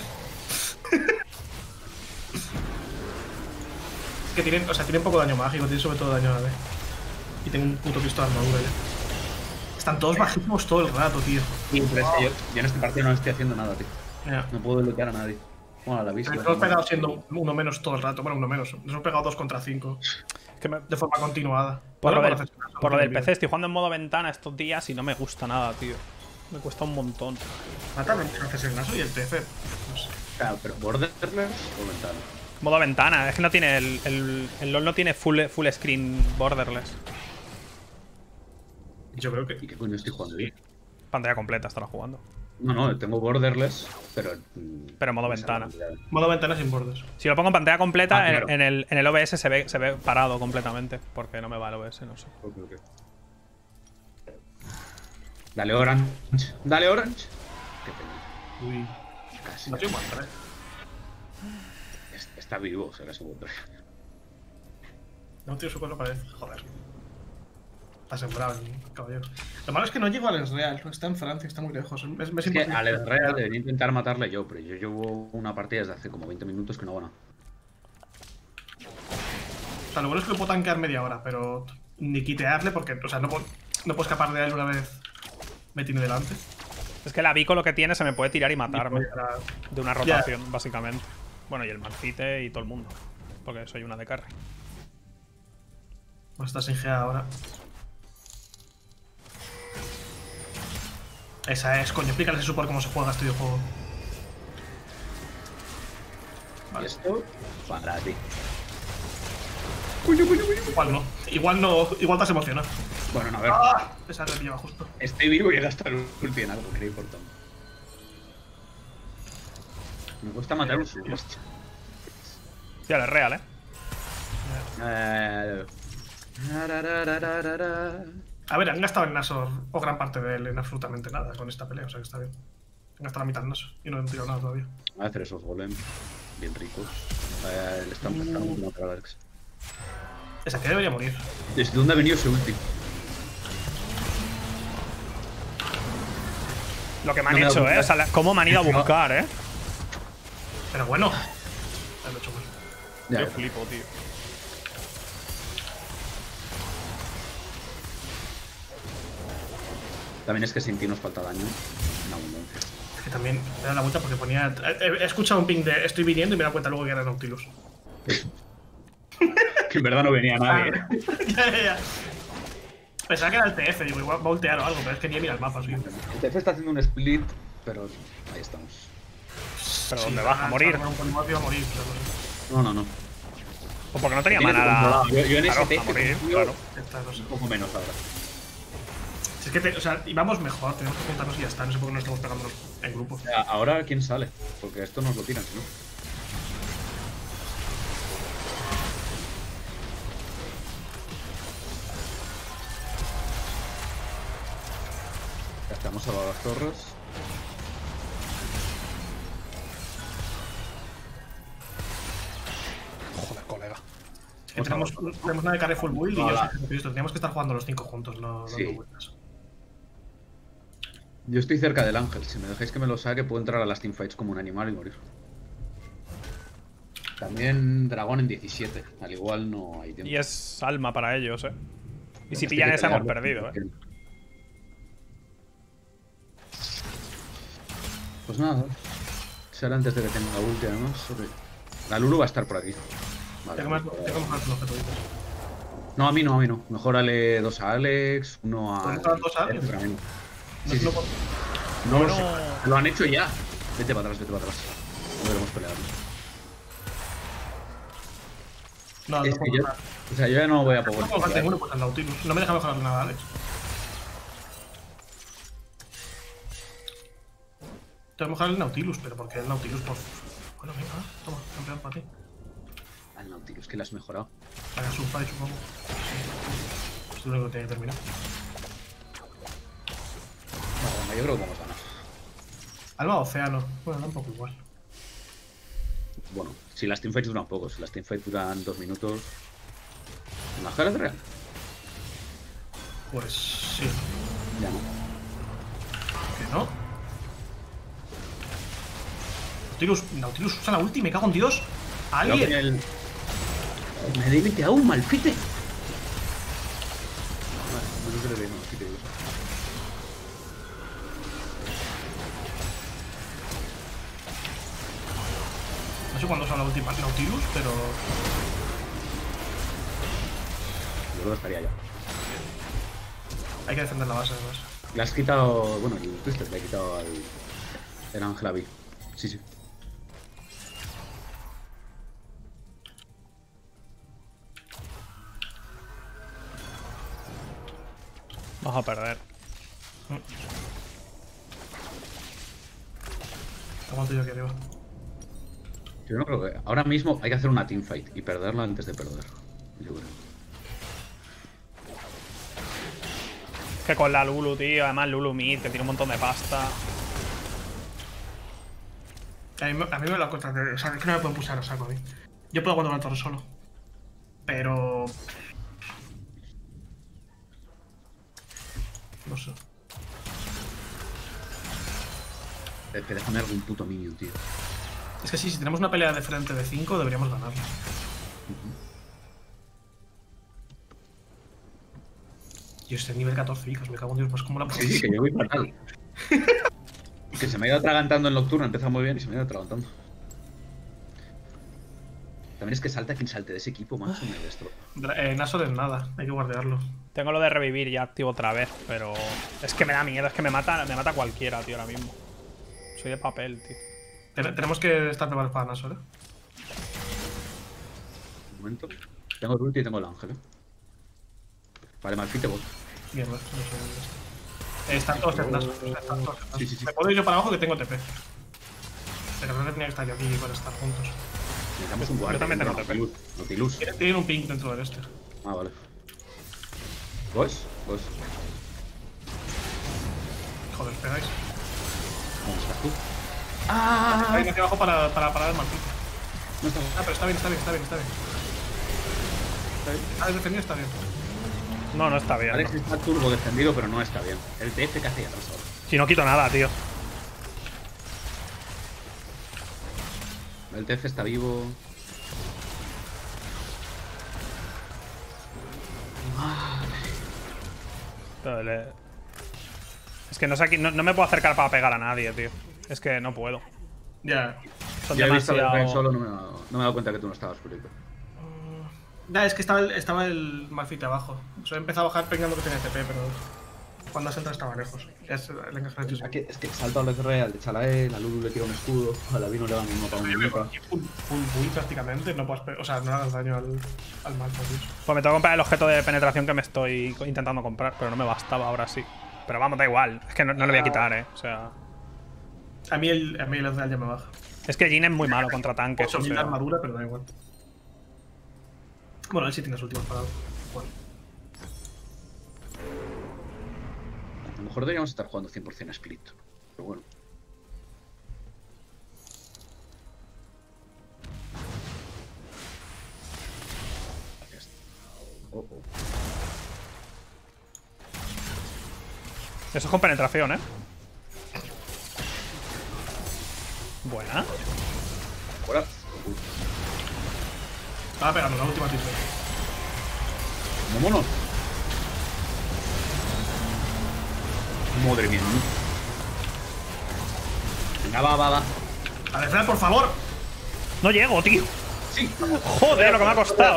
Es que tienen, o sea, tienen poco daño mágico, tienen sobre todo daño AD. Y tengo un puto pisto de armadura ya. Están todos bajísimos todo el rato, tío. Sí, pero es que yo en este partido no estoy haciendo nada, tío. Mira. No puedo bloquear a nadie. Bueno, a la vista. Nos hemos pegado siendo uno menos todo el rato. Bueno, uno menos. Nos hemos pegado 2 contra 5. Es que De forma continuada. por, Bueno, lo del, hacer- por lo del PC estoy jugando en modo ventana estos días y no me gusta nada, tío. Me cuesta un montón. Mátame, haces el Naso y el TF. No sé. Claro, pero borderless o ventana. Modo ventana, es que no tiene el LoL no tiene full screen borderless. Yo creo que... ¿Y qué coño estoy jugando ahí? Pantalla completa estará jugando. No, tengo borderless, pero. Pero en modo no sé la ventana. cantidad. Modo ventana sin bordes. Si lo pongo en pantalla completa, Ah, claro. en el OBS se ve parado completamente. Porque no me va el OBS, no sé. Ok. Dale Orange. Dale Orange. Qué pena. Uy. Casi. No soy muerto, Está vivo, será segundo. No, tío, su cuerpo parece. Joder. Está sembrado el caballero. Lo malo es que no llego al Real. Está en Francia, está muy lejos. Es Es que imposible. al Real debería intentar matarle yo, pero yo llevo una partida desde hace como 20 minutos que no gana. O sea, lo bueno es que lo puedo tanquear media hora, pero ni quitearle porque, o sea, no puedo escapar de él una vez me tiene delante. Es que la Vico lo que tiene se me puede tirar y matarme. Y ahora- De una rotación, básicamente. Bueno, y el Mancite y todo el mundo. Porque soy una de carry. Pues está sin GA ahora. Esa es, coño, explícale ese support cómo se juega este videojuego. Y esto, para ti. Igual no. Igual no. Igual te has emocionado. Bueno, no, a ver. ¡Ah! Esa te pillaba justo. Estoy vivo y he gastado el ulti en algo que era importante. Me cuesta matar un sub. Tío, es real, A ver, han gastado en Nashor o gran parte de él en absolutamente nada con esta pelea, o sea que está bien. Han gastado la mitad en Nashor y no han tirado nada todavía. Voy a hacer esos golems bien ricos. Le están prestando un contra Alex. Esa que debería morir. ¿Desde dónde ha venido ese ulti? Lo que me han No me da hecho, punto. O sea, cómo me han ido a buscar, Pero bueno. Lo he hecho mal. Ya, Yo ya. flipo, tío. También es que sin ti nos falta daño en abundancia. Es que también me he dado la vuelta porque ponía. He escuchado un ping de estoy viniendo y me he dado cuenta luego que era Nautilus. Que en verdad no venía nadie. Ya. Pensaba que era el TF, digo, igual va a voltear o algo, pero es que ni he mirado el mapa, sí. El TF está haciendo un split, pero ahí estamos. Pero ¿dónde vas? ¿A morir? Con un polimorfio a morir, pero no sé. No. Pues porque no tenía Tiene manada. controlado. Yo en Claro, ese a morir, TF claro. Esta, no sé. un poco menos ahora. Si es que, o sea, íbamos mejor, tenemos que juntarnos y ya está, no sé por qué no estamos pegándonos en grupo. Ahora, ¿quién sale? Porque esto nos lo tiran, si no. Ya estamos a las torres. Joder, colega. Es que tenemos una de carry full build y yo Hola. soy Cristo. Teníamos que estar jugando los 5 juntos, no Sí. dando vueltas. Yo estoy cerca del ángel. Si me dejáis que me lo saque, puedo entrar a las teamfights como un animal y morir. También dragón en 17. Al igual no hay tiempo. Y es alma para ellos, Y si Esto pillan hay que esa, hemos pelearlo. perdido, Pues nada. Será antes de que tenga ulti, además. Ok. La Lulu va a estar por aquí. Vale. Tengo más los objetos. No, a mí no. Mejorale 2 a Alex, 1 a. ¿Dónde están 2 a Alex? Otro a mí. No, Sí, sí. no, No lo sé. Lo han hecho ya. Vete para atrás. No debemos pelear. no, Es no que puedo yo. ganar. O sea, yo ya no voy a poder. No puedo ganar ninguno, pues el Nautilus. No me deja mejorar nada, Alex. Tengo que mejorar el Nautilus, pero ¿por qué el Nautilus? Bueno, venga, toma, campeón para ti. Al Nautilus, que lo has mejorado. Vaya surfar, supongo. Es lo único que tiene que terminar. Bueno, yo creo que vamos a ganar. Alma Océano. Bueno, da un poco igual. Bueno, si las teamfights duran poco, si las teamfights duran 2 minutos. ¿En la jara es real? Pues sí. Ya no. ¿Que no? Nautilus usa la ulti, me cago en Dios. Cuidado con ¿Alguien? el. Me he limitado un malfite. Vale, no creo que no, sí que digo. No sé cuándo usa la ulti Nautilus, pero. Yo creo que estaría ya. Hay que defender la base, además. Le has quitado. Bueno, el Twister le ha quitado al. El Ángel Avi. Sí. Vamos a perder. Aguanto yo aquí arriba. Yo no creo que. Ahora mismo hay que hacer una teamfight y perderla antes de perder. Yo creo. Que con la Lulu, tío. Además, Lulu mid, que tiene un montón de pasta. A mí me la contra. O sea, es que no me pueden pulsar a saco a mí. Yo puedo aguantar la torre solo. Pero. No sé. Es que déjame algún puto minion, tío. Es que sí, si tenemos una pelea de frente de 5, deberíamos ganarla. Yo estoy en nivel 14, hijos, me cago en Dios, pues como la Sí, que yo voy fatal. Que se me ha ido atragantando en nocturno, empieza muy bien y se me ha ido atragantando. También es que salta quien salte de ese equipo, más o me destroza. Nashor en nada, hay que guardearlo. Tengo lo de revivir ya activo otra vez, pero es que me da miedo, es que me mata cualquiera, tío, ahora mismo. Soy de papel, tío. Tenemos que estar preparados para Nashor, Un momento. Tengo el ulti y tengo el ángel, Vale, Malfite bot. Mierda, no sé dónde está. Están todos en las. Están todos en Sí, sí, sí. Me puedo ir yo para abajo que tengo TP. Pero creo que tenía que estar yo aquí para estar juntos. Necesitamos un guardia. también tengo TP. Nautilus. Tienen un ping dentro del este. Ah, vale. ¿Vos? Joder, pegáis. ¿Dónde estás tú? Está bien aquí abajo para parar el martillo. No está. Ah, pero está bien. Está defendido, está bien. No, no está bien. Alex No. está turbo defendido, pero no está bien. El TF que hacía atrás ahora. Si no quito nada, tío. El TF está vivo. Pero es que no sé aquí. No me puedo acercar para pegar a nadie, tío. Es que no puedo. Ya. Son Ya he visto demasiado. el solo, no me he dado cuenta que tú no estabas público. Nah, es que estaba el Malfite abajo. O sea, he empezado a bajar pegando que tenía TP, pero cuando has entrado estaba lejos. Es el encaje de Es que salta al ECR, al de Chalael, a Lulu le tira un escudo, a la Vino le da un mismo para un minuto. full build prácticamente, no puedes o sea, no hagas daño al Malfite. Pues me tengo que comprar el objeto de penetración que me estoy intentando comprar, pero no me bastaba, ahora sí. Pero vamos, da igual. Es que no le voy a quitar, O sea. A mí el Ezreal ya me baja. Es que Jhin es muy malo contra tanques. 8000 o de sea. armadura, pero da igual. Bueno, él sí tiene sus últimos parados. Bueno. A lo mejor deberíamos estar jugando 100% a Spirit. Pero bueno. Oh. Eso es con penetración, Buena. Ahora. Estaba pegando la última triple. Vámonos. Madre mía. Venga, va. ¡Al Ezreal, por favor! No llego, tío. Sí. Joder, lo que me ha costado,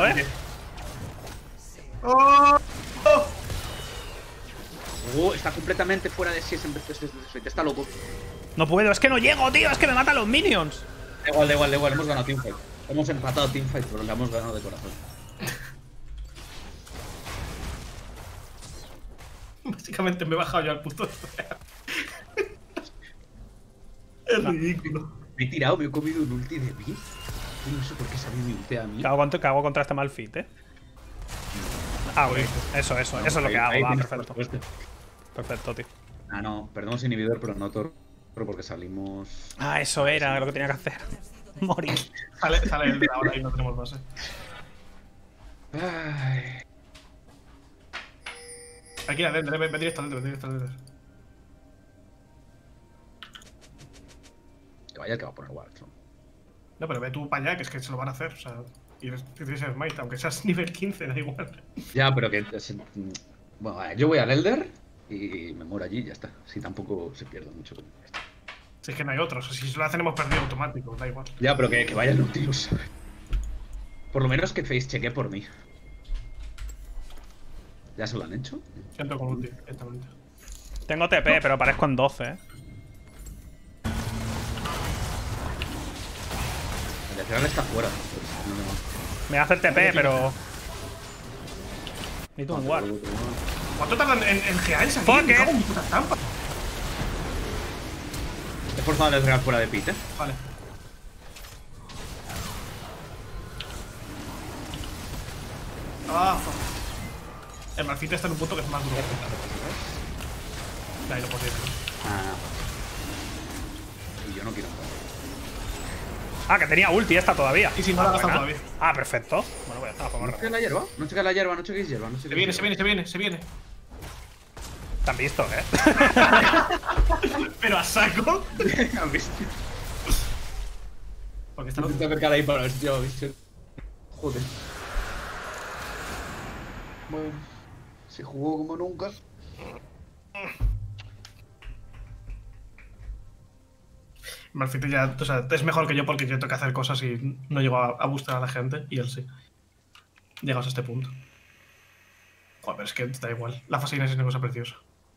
¡Oh! Está completamente fuera de sí. Está loco. No puedo, es que no llego, tío. Es que me matan los minions. Da igual. Hemos ganado Teamfight. Hemos empatado Teamfight, pero le hemos ganado de corazón. Básicamente me he bajado yo al puto Ezreal. Es ridículo. Me he tirado, me he comido un ulti de mí. No sé por qué salió mi ulti a mí. Cago contra este Malfite, Ah, ok. Eso es lo que hago. Va, perfecto. Perfecto, tío. Ah, no, perdemos inhibidor, pero no Toro porque salimos. Ah, eso era lo que tenía que hacer. Morir. Sale el de ahora y no tenemos base. Ay. Aquí adentro, ve directamente. Que vaya el que va a poner Ward. No, pero ve tú para allá, que es que se lo van a hacer. O sea, y tienes el Smite, aunque seas nivel 15, da igual. Ya, pero que. Bueno, yo voy al Elder y me muero allí y ya está. Si tampoco se pierde mucho. Si es que no hay otros, si se lo hacen hemos perdido automático, da igual. Ya, pero que vaya el Nautilus. Por lo menos que face cheque por mí. ¿Ya se lo han hecho? Entro con ulti, directamente. Tengo TP, pero parezco en 12, El de Ferral está fuera. Pues, no. Me va a hacer TP, pero. Necesito un ward. ¿Cuánto tardan en gear en salir? Fuck Me it. cago en mi puta estampa. He forzado el Ferral fuera de pit, Vale. Ah, fuck. El Malfite está en un punto que es más duro. Ahí lo podéis ver. Ah. Y yo no quiero. Ah, que tenía ulti esta todavía. Sí, no la ha gastado buena. todavía. Ah, perfecto. Bueno, pues ya está, ¿No vamos chequéis la hierba? No chequéis la hierba, no chequéis hierba. Se viene. Te han visto, Pero a saco. ¿Han visto? Porque está Intento acercar ahí para ver si lleva visión. Joder. Bueno, se jugó como nunca. Malfite ya, o sea, es mejor que yo porque yo tengo que hacer cosas y no llego a buscar a la gente y él sí. Llegados a este punto. Joder, es que da igual. La fascina es una cosa preciosa.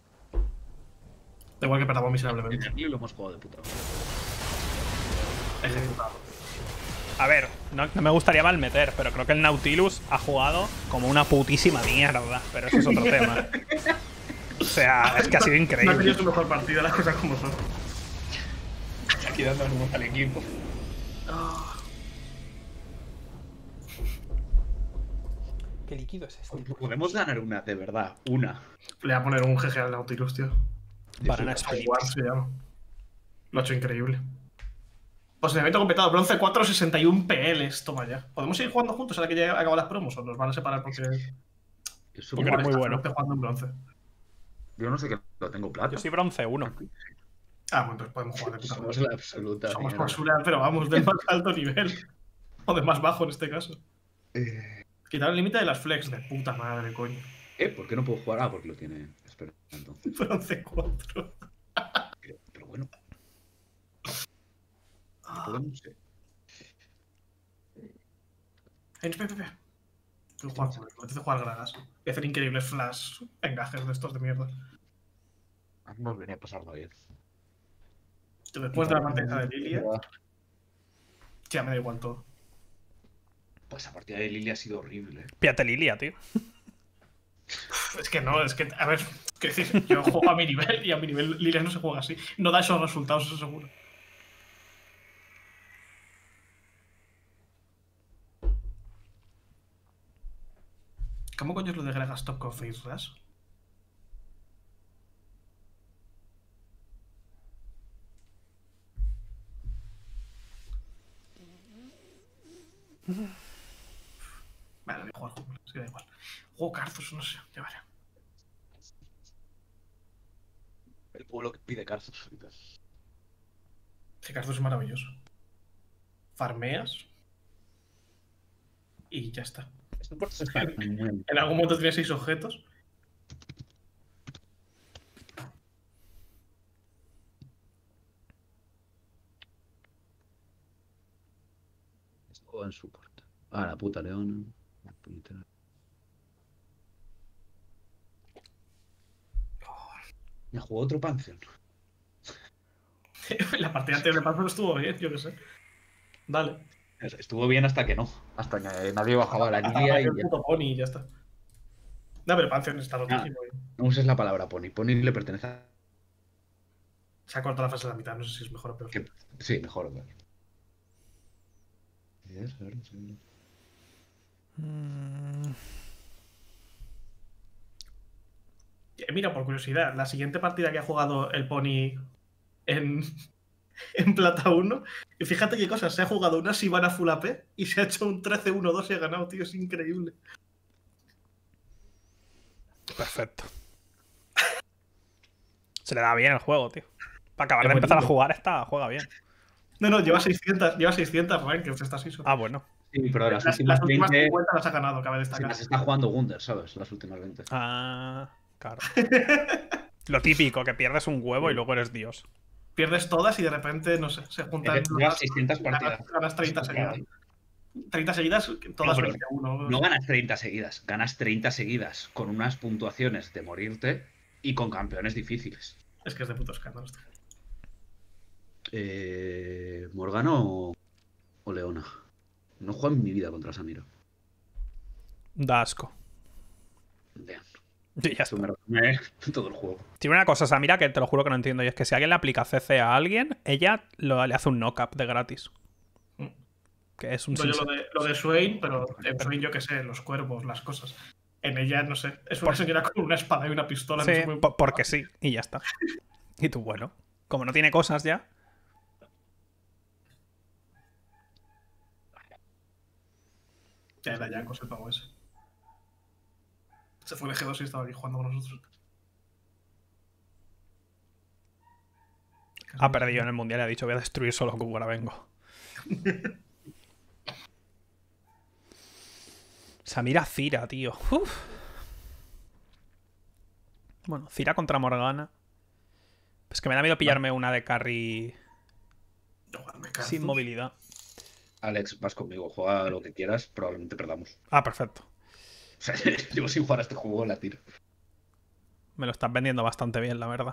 Da igual que perdamos miserablemente. Y lo hemos jugado de puta. Ejecutado. A ver, no me gustaría malmeter, pero creo que el Nautilus ha jugado como una putísima mierda. Pero eso es otro tema. O sea, es que ha sido No ha tenido increíble. su mejor partida, las cosas como son. Aquí dando ánimos al equipo. ¿Qué líquido es este? Podemos ganar una, de verdad. Una. Le voy a poner un GG al Nautilus, tío. Banana Split. Igual se llama. Lo ha hecho increíble. Posicionamiento completado, bronce 4, 61 PLs. Toma ya. ¿Podemos seguir jugando juntos ahora que ya acaban las promos o nos van a separar porque Eso Porque eres muy bueno. estoy jugando en bronce? Yo no sé que lo tengo plata. Yo soy bronce 1. Ah, bueno, entonces podemos jugar de puta Somos madre. la absoluta Somos mierda. basura, pero vamos, del más alto nivel. O del más bajo en este caso. Quitar el límite de las flex, de puta madre, coño. ¿Por qué no puedo jugar? Ah, porque lo tiene. Espera, entonces. Bronce 4. Pero bueno. Podemos. Espera. Tengo que jugar, joder, me apetece jugar gragas. Voy a hacer increíbles flash engajes de estos de mierda. Nos venía a pasarlo bien. Después de la partida de Lilia, ya me da igual todo. Pues la partida de Lilia ha sido horrible. Píate Lilia, tío. Es que no, es que, a ver, quiero decir, yo juego a mi nivel y a mi nivel Lilia no se juega así. No da esos resultados, eso seguro. ¿Cómo coño es lo de Gragas Top con Face Rush? Vale, voy a jugar jungla, sí, da igual. Juego Karthus, no sé, ya veré. El pueblo que pide Karthus ahorita. Que Karthus es maravilloso. Farmeas y ya está. Esto por eso está muy bien. En algún momento tienes 6 objetos. O en support. Ah, la puta leona. La puñetera. Me jugó otro Pantheon. La partida anterior de Pantheon estuvo bien, yo qué sé. Dale. Estuvo bien hasta que no. Hasta que nadie bajaba la Lilia y el ya. puto Pony y ya está. No, pero Pantheon está rotísimo. No uses la palabra Pony. Pony le pertenece a... Se ha cortado la fase a la mitad, no sé si es mejor o peor. que- Sí, mejor. Claro. Mira, por curiosidad, la siguiente partida que ha jugado el Pony en, en Plata 1, y fíjate qué cosas, se ha jugado una Sivana Full AP y se ha hecho un 13-1-2 y ha ganado, tío, es increíble. Perfecto. Se le da bien el juego, tío. Para acabar Es de empezar a buenísimo. jugar, juega bien. No, lleva 600 rankings esta season. Ah, bueno. Sí, pero las Las últimas últimas 20 50 las ha ganado, cabe se destacar. las está jugando Wunder, ¿sabes? Las últimas 20. Ah, claro. Lo típico, que pierdes un huevo y luego eres Dios. Pierdes todas y de repente, no sé, se juntan. Llevas 600 partidas. Ganas 30 seguidas. 30 seguidas, todas No, pero 21. No ganas 30 seguidas, ganas 30 seguidas con unas puntuaciones de morirte y con campeones difíciles. Es que es de puto escándalo esto. ¿Morgana o Leona? No juego en mi vida contra Samiro. Da asco. Vean. Sí, ya Eso está. me resume todo el juego. Tiene una cosa, Samira, que te lo juro que no entiendo. Y es que si alguien le aplica CC a alguien, ella le hace un knock-up de gratis. Mm. Que es un Yo sinsentido. lo de Swain, pero en Swain yo qué sé, los cuervos, las cosas. En ella, no sé, es una señora con una espada y una pistola. Sí, no sé muy- porque sí, y ya está. Y tú, bueno, como no tiene cosas ya. Ya era Jankos el pavo ese. Se fue el G2 y estaba aquí jugando con nosotros. Ha perdido en el mundial y ha dicho: voy a destruir solo que ahora vengo. Samira Cira, tío. Uf. Bueno, Cira contra Morgana. Es que me da miedo pillarme una de carry No, me cago. sin movilidad. Alex, vas conmigo, juega lo que quieras, probablemente perdamos. Ah, perfecto. O sea, llevo sin jugar a este juego, la tiro. Me lo estás vendiendo bastante bien, la verdad.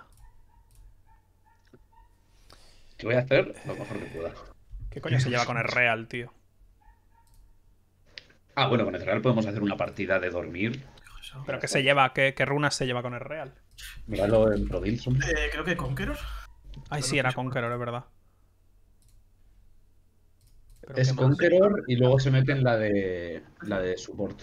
¿Qué voy a hacer? Lo mejor que pueda. ¿Qué coño se lleva con el Real, tío? Ah, bueno, con el Real podemos hacer una partida de dormir. Eso. ¿Pero qué se lleva? ¿Qué runas se lleva con el Real? Míralo en Prodilson. Creo que Conqueror. Ay, Pero sí, no era estoy seguro. Conqueror, es verdad. Pero Es qué más. Conqueror y luego se mete en la de support.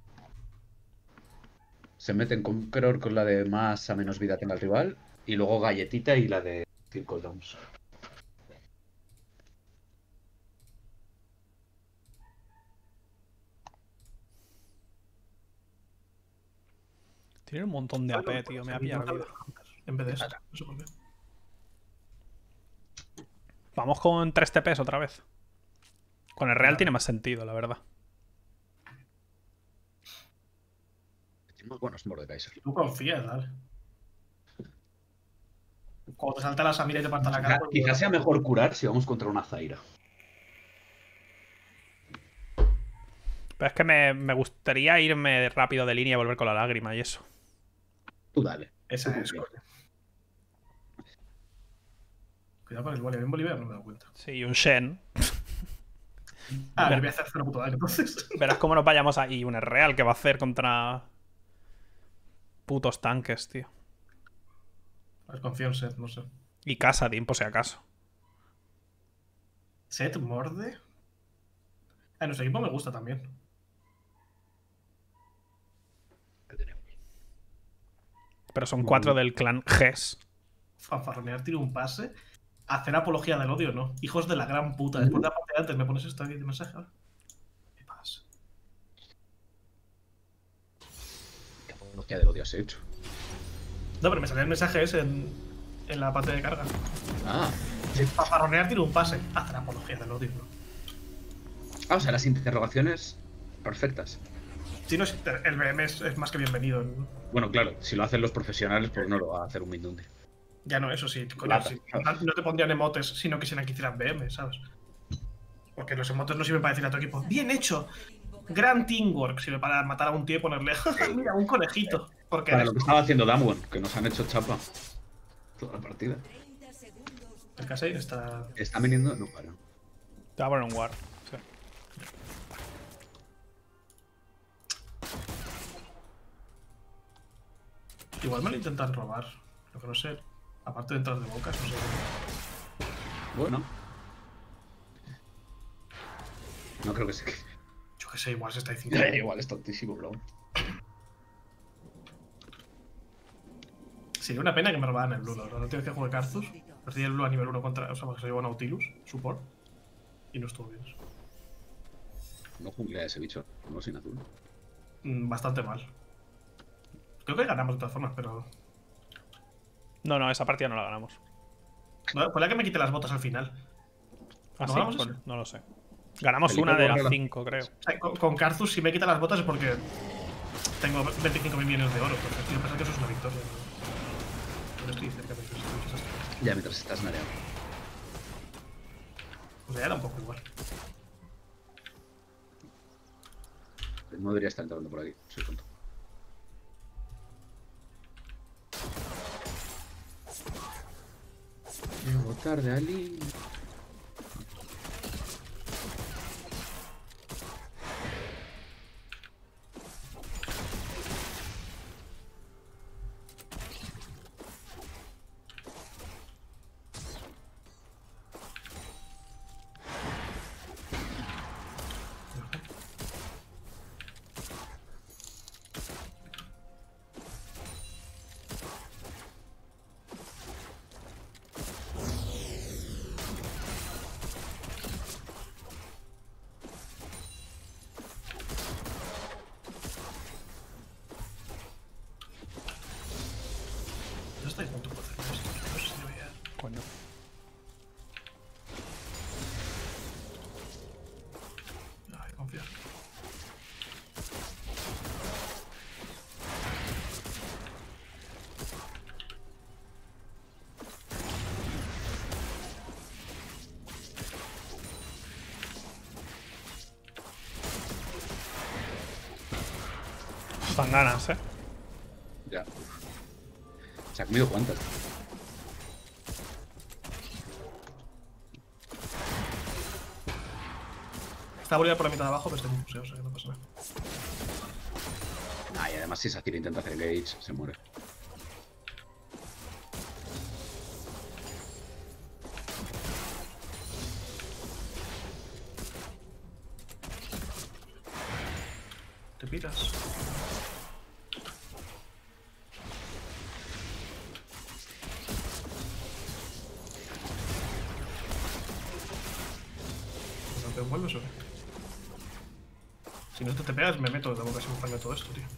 Se mete en Conqueror con la de más a menos vida tenga el rival. Y luego Galletita y la de Circle Downs. Tiene un montón de AP, tío. Me ha pillado la vida. En vez de eso. No sé por qué. Vamos con 3 TPs otra vez. Con el Real Vale. tiene más sentido, la verdad. Tenemos buenos Mordekaiser. Tú confías, dale. Cuando te salta la Samira y te parta la cara. pues, Quizás sea mejor curar si vamos contra una Zaira. Pero es que me gustaría irme rápido de línea y volver con la lágrima y eso. Tú dale. Esa Tú es, confía. coño. Cuidado con el Bolívar. En Bolívar no me he dado cuenta. Sí, un Shen. Ah, Ver- le voy a hacer cero puto daño entonces. Verás cómo nos vayamos ahí. Y un Real que va a hacer contra putos tanques, tío. A ver, confío en Seth, no sé. Y Kassadin, por si acaso. Seth morde. Ah, nuestro equipo me gusta también. Pero son 4 del clan Ges. Fanfarronear, tiro un pase. Hacer apología del odio, ¿no? Hijos de la gran puta. Después de la parte de antes me pones esto aquí de mensaje ahora. ¿Qué pasa? ¿Qué apología del odio has hecho? No, pero me salía el mensaje ese en la parte de carga. Ah. Fanfarronear, tiro un pase. Hacer apología del odio, ¿no? Ah, o sea, las interrogaciones perfectas. Si no, el BM es más que bienvenido. Bueno, claro, si lo hacen los profesionales, pues no lo va a hacer un Mindundi. Ya no, eso sí. Coño, Plata, sí. ¿sabes? No te pondrían emotes si no quisieran que hicieran BM, ¿sabes? Porque los emotes no sirven para decir a tu equipo, ¡bien hecho! Gran teamwork. Sirve para matar a un tío y ponerle, mira, un conejito. Porque Para eres lo que estaba haciendo Damwon, que nos han hecho chapa toda la partida. 30 segundos. el Kasein está. ¿Está viniendo? No, para. Te va a poner un ward. Sí. Igual me lo intentan robar. Lo que no sé. Aparte de entrar de bocas, no sé. Bueno. No creo que se Yo qué sé, igual se está diciendo. Igual es tontísimo, bro. Sería una pena que me robaran el blue, la verdad. La última vez que jugué Karthus, perdí el blue a nivel 1 contra. O sea, porque se llevó Nautilus, support. Y no estuvo bien. No jungla ese bicho, no sin azul. Bastante mal. Creo que ganamos de todas formas, pero. No, esa partida no la ganamos. No, fue la que me quité las botas al final. ¿Ah, ¿No sí? ganamos Pues ese? no lo sé. Ganamos Felipe una de Borrella. las 5, creo. O sea, con Karthus, si me quita las botas es porque tengo 25.000 millones de oro. Porque quiero pensar que eso es una victoria. ¿no? No estoy cerca de eso. Ya mientras estás nareando. Pues ya era un poco igual. No debería estar entrando por aquí, soy tonto. Llego tarde, Ali. No estoy punto por hacer esto. No sé si debería. Coño. Ay, confiar. Están ganas, ¿eh? Ya. ¿Se ha comido cuántas? Está volviendo por la mitad de abajo, pero está en un museo, o sea que no pasa nada. Ah, y además si Sacyr intenta hacer engage, se muere. Te piras. ¿No te vuelves o qué? Si no te pegas, me meto de boca sin farme todo esto, tío.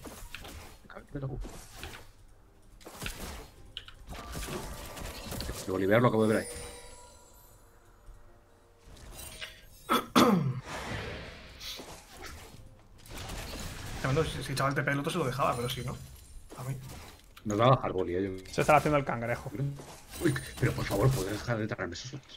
El Bolívar lo acabo de ver ahí. Si chaval te pega el otro se lo dejaba, pero si no. A mí. Nos va a bajar Boli, Se está haciendo el cangrejo. Uy, pero por favor, ¿puedes dejar de traerme esos ojos?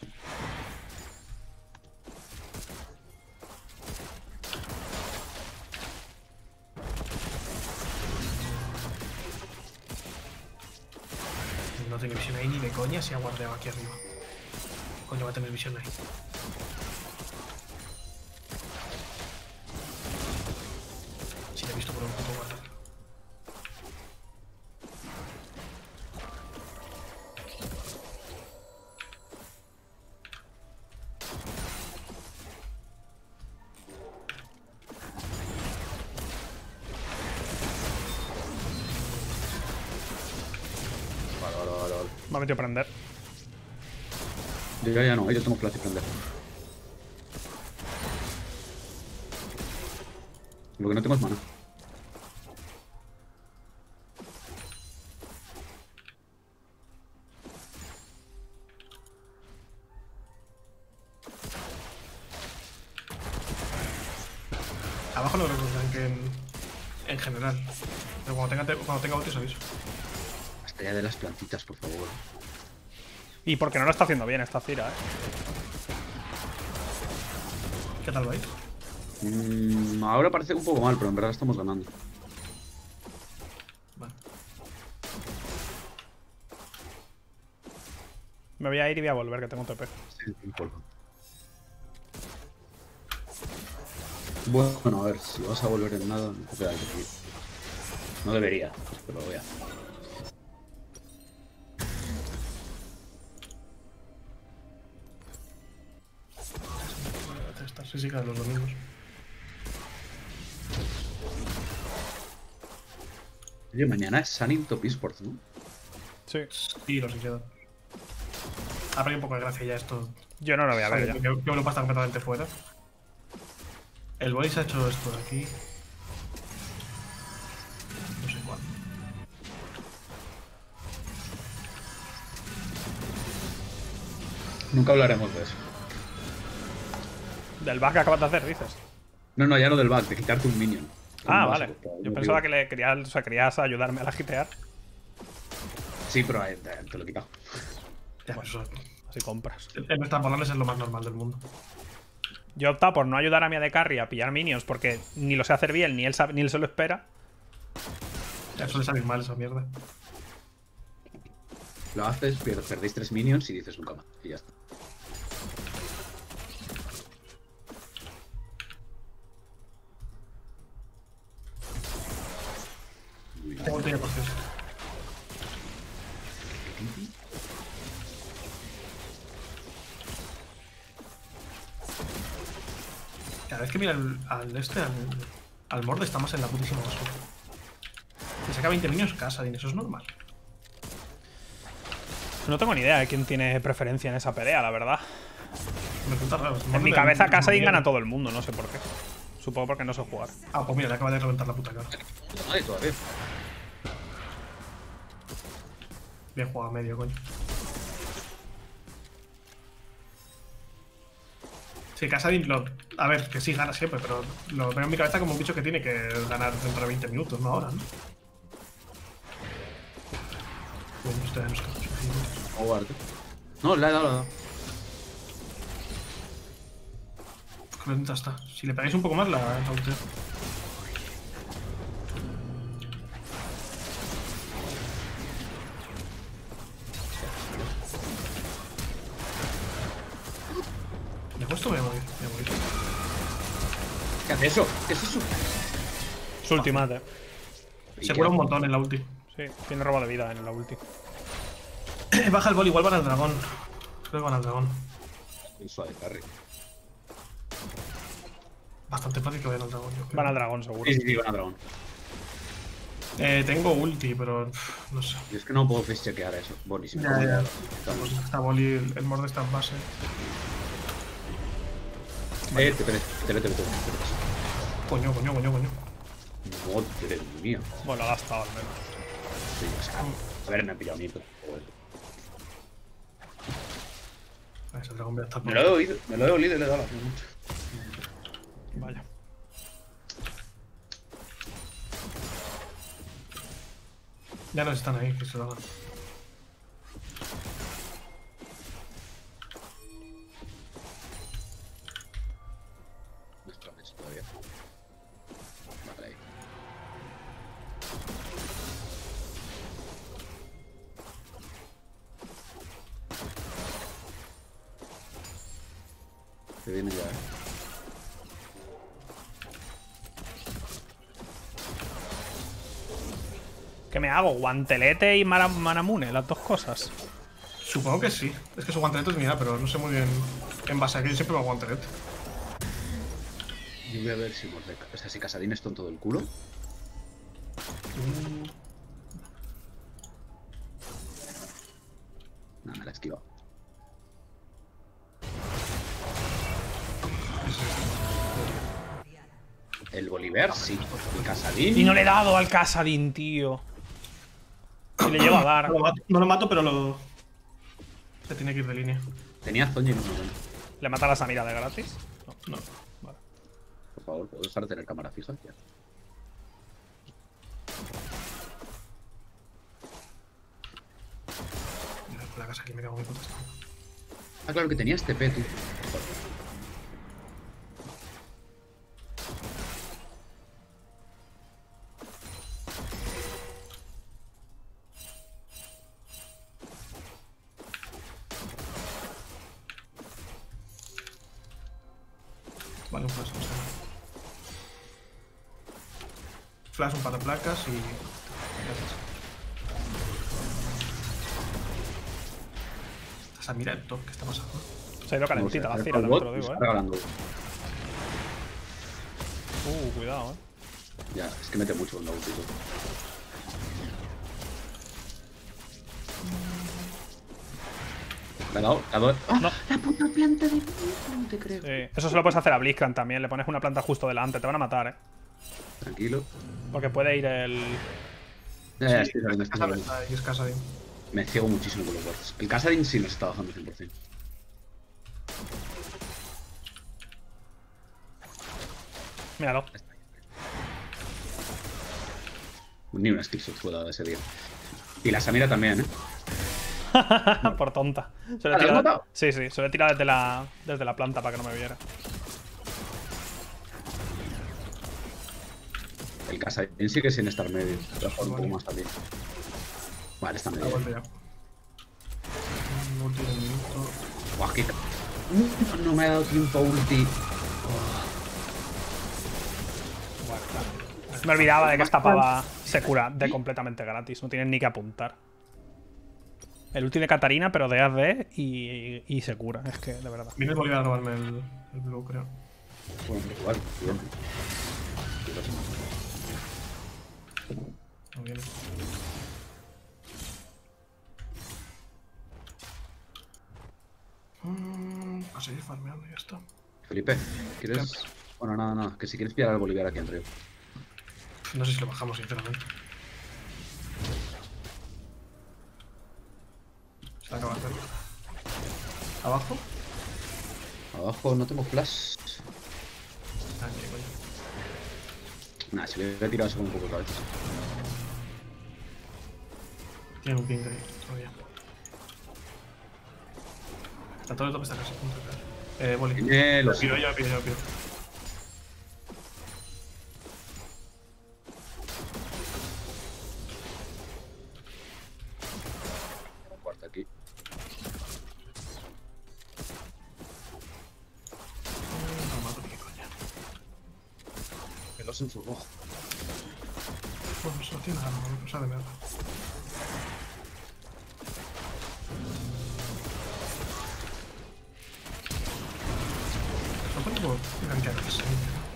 No tiene visión ahí ni de coña si ha guardado aquí arriba. Coño, va a tener visión ahí. Si le he visto por un puto guardar. Vale. Me ha metido a prender. Yo ya no, yo tengo flash y prender. Lo que no tengo es mana. Abajo no creo que en general. Pero cuando tenga ulti os aviso. Hasta ya de las plantitas, por favor. Y porque no lo está haciendo bien esta Cira, ¿Qué tal vais? Ahora parece un poco mal, pero en verdad estamos ganando. Vale. Me voy a ir y voy a volver, que tengo un TP. Sí, un polvo. Bueno, a ver, si vas a volver en nada, no te queda que ir. No debería, pero voy a. Esta física de los domingos. Oye, mañana es Sunny Top Esports, ¿no? Sí. Sí, lo sé queda. Ha perdido un poco de gracia ya esto. Yo no lo voy a ver ya. Que Europa está completamente fuera. El boy se ha hecho esto de aquí. No sé cuál. Nunca hablaremos de eso. Del bug que acabas de hacer, dices. No, ya no del bug, de quitarte un minion. Ah, Un vale. básico, Yo no pensaba digo- que le querías, o sea, querías ayudarme a la gitear. Sí, pero te lo he quitado. Ya, pues eso. Así compras. En estas polares es lo más normal del mundo. Yo he optado por no ayudar a mi AD Carry a pillar minions porque ni lo sé hacer bien, ni él se lo espera. Ya suele salir mal esa mierda. Lo haces, perdéis 3 minions y dices nunca más. Y ya está. Muy bien. Tengo ulti ya por cierto. Cada vez que mira al Mord está más en la putísima basura. Le saca 20 minions Casadin, eso es normal. No tengo ni idea de quién tiene preferencia en esa pelea, la verdad. Me resulta raro. En mi cabeza Casadin gana todo el mundo, no sé por qué. Supongo porque no sé jugar. Ah, pues mira, le acaba de reventar la puta cara. Ay, todavía. Bien jugado medio, coño. Sí, Casadin a ver, que sí gana siempre, pero lo veo en mi cabeza como un bicho que tiene que ganar dentro de 20 minutos, no ahora, ¿no? Bueno, esto ya no es que- Aguarde. No, le he dado. Qué lenta está. Si le pegáis un poco más, la ulteo. ¿Le he puesto? Me voy a morir. ¿Qué hace eso? ¿Qué es eso? Su ultimate. Se cura un montón en la ulti. Sí, tiene robo de vida en la ulti. Baja el bol, igual van al dragón. Creo que van al dragón. Un suave carry. Bastante fácil que vayan al dragón, yo creo. Van al dragón, seguro. Sí, sí, sí, van a dragón. Tengo ulti, pero no sé. Yo es que no puedo face chequear eso. Boli, si me Ya, como ya. la- Pues está boli, el mord está en base. Te. Coño. Madre mía. Bueno, lo ha gastado al menos. Sí, es que- a ver, me ha pillado Nito. Joder. Ese dragón voy a estar Me lo he oído y le he dado la pregunta. Vaya. Ya no están ahí, que se lo hagan. Nuestra mesa todavía. Vale, ahí. Se viene ya, ¿Qué me hago? ¿Guantelete y Manamune? Las dos cosas. Supongo que sí. Es que su guantelete es mía, pero no sé muy bien en base a que yo siempre me hago guantelete. Yo voy a ver si Mordecai. O sea, si Casadín es tonto del culo. No, me la he esquivado. El Bolívar, sí. El Casadín. Y no le he dado al Casadín, tío. Y le llevo a dar. No lo mato, pero lo. Se tiene que ir de línea. Tenía Zonya y no me ven. ¿Le mata a la Samira de gratis? No. Vale. Por favor, ¿puedo dejar de tener cámara fija? Ya. Mira, por la casa aquí me cago en mi puta estómago. Ah, claro que tenía este P, tú. Vale, un flash, no sé. Flash, un par de placas y. Gracias. Esa mira el top que está pasando. Se ha ido calentita la Cira, el también te bot lo me digo, está regalando. Cuidado, Ya, es que mete mucho con la ulti. Tú. Le ha dado. ¡Ah! No. La puta planta de mierda, no te creo. Sí. Eso se lo puedes hacer a Blitzcrank también. Le pones una planta justo delante. Te van a matar, Tranquilo. Porque puede ir el. Ya, estoy saliendo, estoy Casa saliendo. está ahí, es casa de. Me ciego muchísimo con los bots. El Casadín sí nos está bajando 100%. Míralo. Ni una skillshot fue dada ese día. Y la Samira también, ¿eh? Por tonta. Se ¿La has matado? Sí, se le tira desde la planta para que no me viera. El Casadín sigue sin estar medio. Voy a jugar un poco más también. Vale, está La medio. vuelta ya. No tiene minuto. Buah, quita. No me ha dado tiempo a ulti. Me olvidaba de que esta pava se cura de completamente gratis. No tienes ni que apuntar. El ulti de Katarina, pero de AD y se cura. Es que, de verdad. Viene Bolívar a robarme el blue, creo. Bueno, pero igual, bien. No viene. A seguir farmeando y ya está. Felipe, ¿quieres...? Bueno, nada, que si quieres pillar al Bolívar aquí en Río. No sé si lo bajamos, sinceramente. Se acaba de hacer. ¿Abajo? Abajo no tengo flash. Ah, qué coño. Nah, se le he tirado eso con un poco de cabeza. Tiene un ping ahí, todavía. Está todo el top, está casi a punto de caer. Boli. Tiene los... Pido yo. Cuarta aquí. No mato ni qué coña. Dios, en su ojo. Bueno, eso tiene algo, no sabe mierda. Eso puede como gankear que se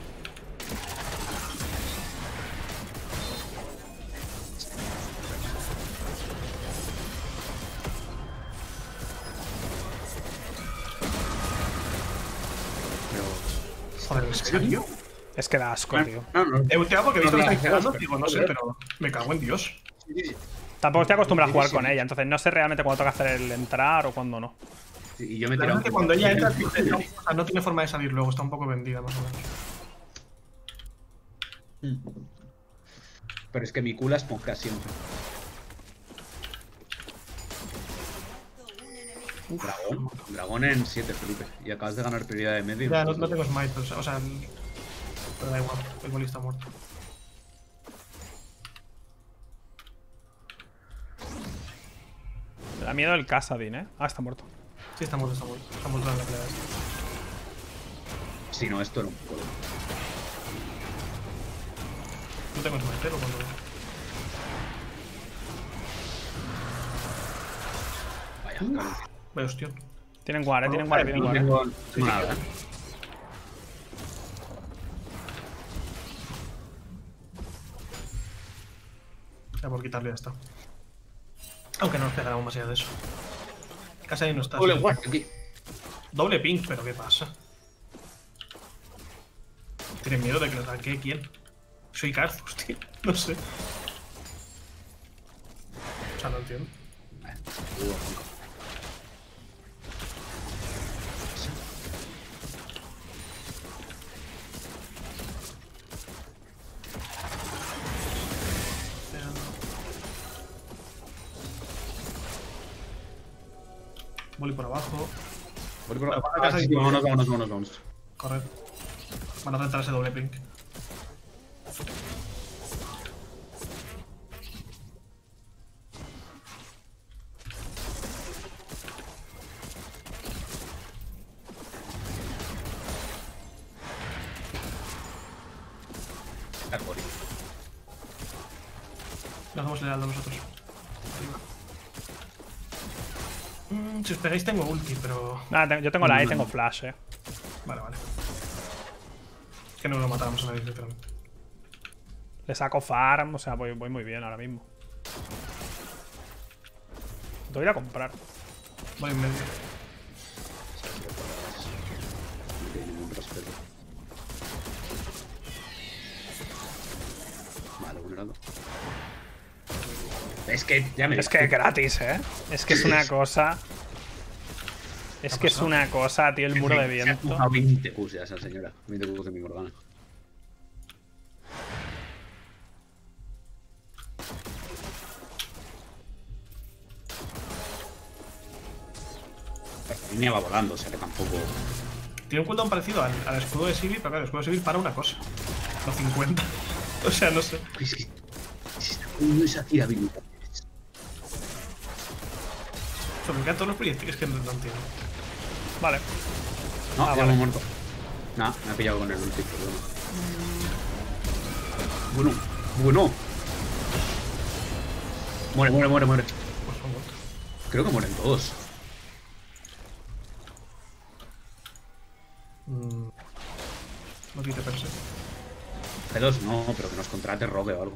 Joder, ¿en serio? Es que da asco, tío. No. He ulteado porque he visto que No, estáis pegando, no, digo, no sé, joder. pero me cago en Dios. Sí. Tampoco estoy acostumbrado a jugar Sí, con sí. ella, entonces no sé realmente cuándo toca hacer el entrar o cuándo no. Sí, y yo me he La tirado verdad es que cuando ella entra, o sea, no tiene forma de salir luego, está un poco vendida más o menos. Pero es que mi culo es ponja siempre. Dragón en 7, Felipe. Y acabas de ganar prioridad de medio. Ya, no tengo smite, o sea, pero da igual, el boli está muerto. Me da miedo el Kassadin, ¿eh? Ah, está muerto. Sí, está muerto, está muerto. Está muerto en la pelea esta. Si no, esto era un poco. No tengo smite, pero cuando... Vaya, cabrón. Vaya hostia. Tienen guard, tienen guard, tienen No guard. tengo nada, ¿eh? Ya por quitarle ya está. Aunque no nos pegará más allá de eso. Casi ahí no está. Doble sí. guard aquí. Doble ping, pero ¿qué pasa? ¿Tienen miedo de que lo tanquee quién? Soy Karthus, tío. No sé. O sea, no entiendo. Boli por abajo. Voy por Bueno, ah, sí, vámonos. Correcto. Van a rentar ese doble ping. Arbori. Lo hacemos leal a nosotros. Si os pegáis tengo ulti, pero... Nada, yo tengo la E y tengo flash, Vale. Que no lo matáramos a nadie, literalmente. Le saco farm, o sea, voy muy bien ahora mismo. Te voy a ir a comprar. Voy en medio. No tiene ningún respeto. Vale, vulnerado. Es que ya me. Es que gratis, Es que es una cosa. Es que es una cosa, tío, el muro de viento. A 20 Qs ya esa señora. 20 Qs de mi Morgana. La línea va volando, o sea que tampoco. Tiene un cooldown parecido al escudo de Sivir, pero claro, el escudo de Sivir para una cosa. No 50. O sea, no sé. Es que. Se está poniendo esa tirabilidad. Me encantan todos los proyectos, es que no entiendo. Vale. No, ya vale. me he muerto. Nah, me ha pillado con el ulti, perdón. Bueno. Muere. Pues son muertos. Creo que mueren todos. No quite perse. G2 no, pero que nos contrate robe o algo.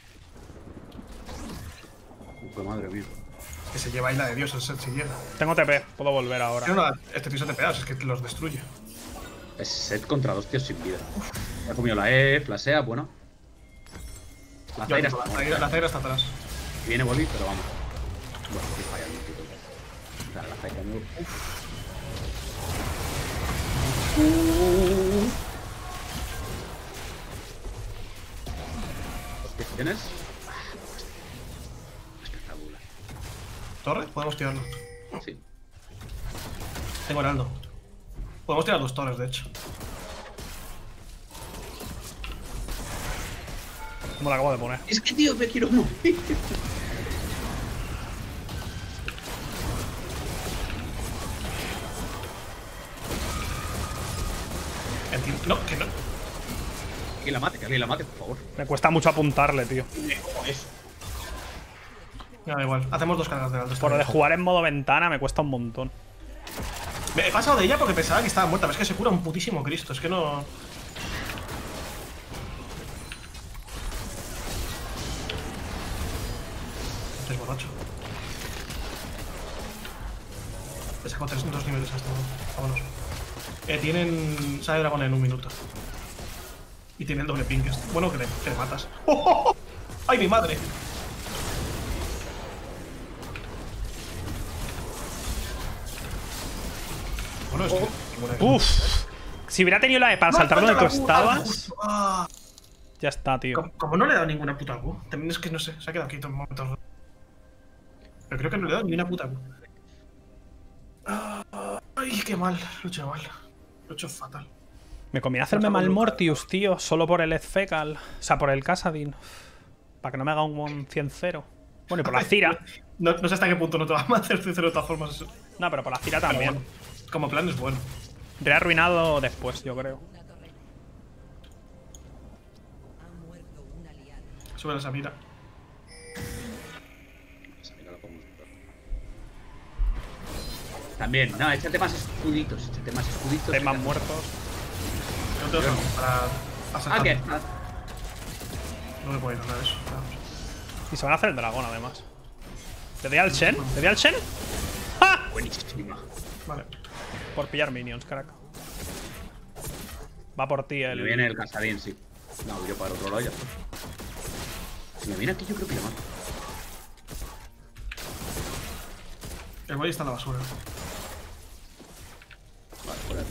Qué madre mía. Que se lleva Isla de Dios, el set si llega. Tengo TP, puedo volver ahora. Pero no, este tío se te pega, es que los destruye. Es set contra 2 tíos sin vida. Ya ha comido la E, flashea, bueno. La Zaira está muerta. La Zaira está atrás. Viene Boli, pero vamos. Bueno, Boli falla el multitud. Dale, la Zaira muy. ¿Qué tienes? Espectacular. ¿Torre? Podemos tirarlo. Sí. Tengo Heraldo. Podemos tirar 2 torres, de hecho. Como la acabo de poner. Es que, tío, me quiero morir. No, que no. Que alguien la mate, por favor. Me cuesta mucho apuntarle, tío. ¿Cómo es? Me da igual. Hacemos 2 cargas de alto. Por lo de jugar en modo ventana me cuesta un montón. Me he pasado de ella porque pensaba que estaba muerta. Pero es que se cura un putísimo Cristo. Es que no. Es borracho. Le saco 2 niveles a este. Vámonos. Tienen. Sale dragón en 1 minuto. Y tienen doble ping. Bueno, que le matas. ¡Oh! ¡Ay, mi madre! Bueno, es que. Uf. Si hubiera tenido la de para saltar donde tú estabas. Ah. Ya está, tío. Como no le he dado ninguna puta Q. También es que no sé, se ha quedado quieto en momentos. Pero creo que no le he dado ni una puta Q. Ay, qué mal. Lo he hecho mal. Lo he hecho fatal. Me conviene hacerme mal Mortius, tío. Solo por el Ezfekal. O sea, por el Kassadin. Para que no me haga un 100-0. Bueno, y por la Cira. No sé hasta qué punto no te va a hacer 100 de todas formas. No, pero por la Cira Pero también. bueno, como plan es bueno. Re arruinado después, yo creo. Ha muerto un aliado. Sube la Samira. Samira la podemos matar. También, no, échate más escuditos. Échate más escuditos. Temas muertos. No te dejo para asaltar. ¿Qué? No me puedo ir a nada de eso. Vamos. Y se van a hacer el dragón, además. ¿Le doy al Shen? ¿Le doy al Shen? ¡Ah! Buenísima. Vale. Por pillar minions, crack. Va por ti Me el... viene el Kassadin, sí. No, yo para el otro lado ya está. Si me viene aquí, yo creo que le mato. El güey está en la basura. Vale, fuera.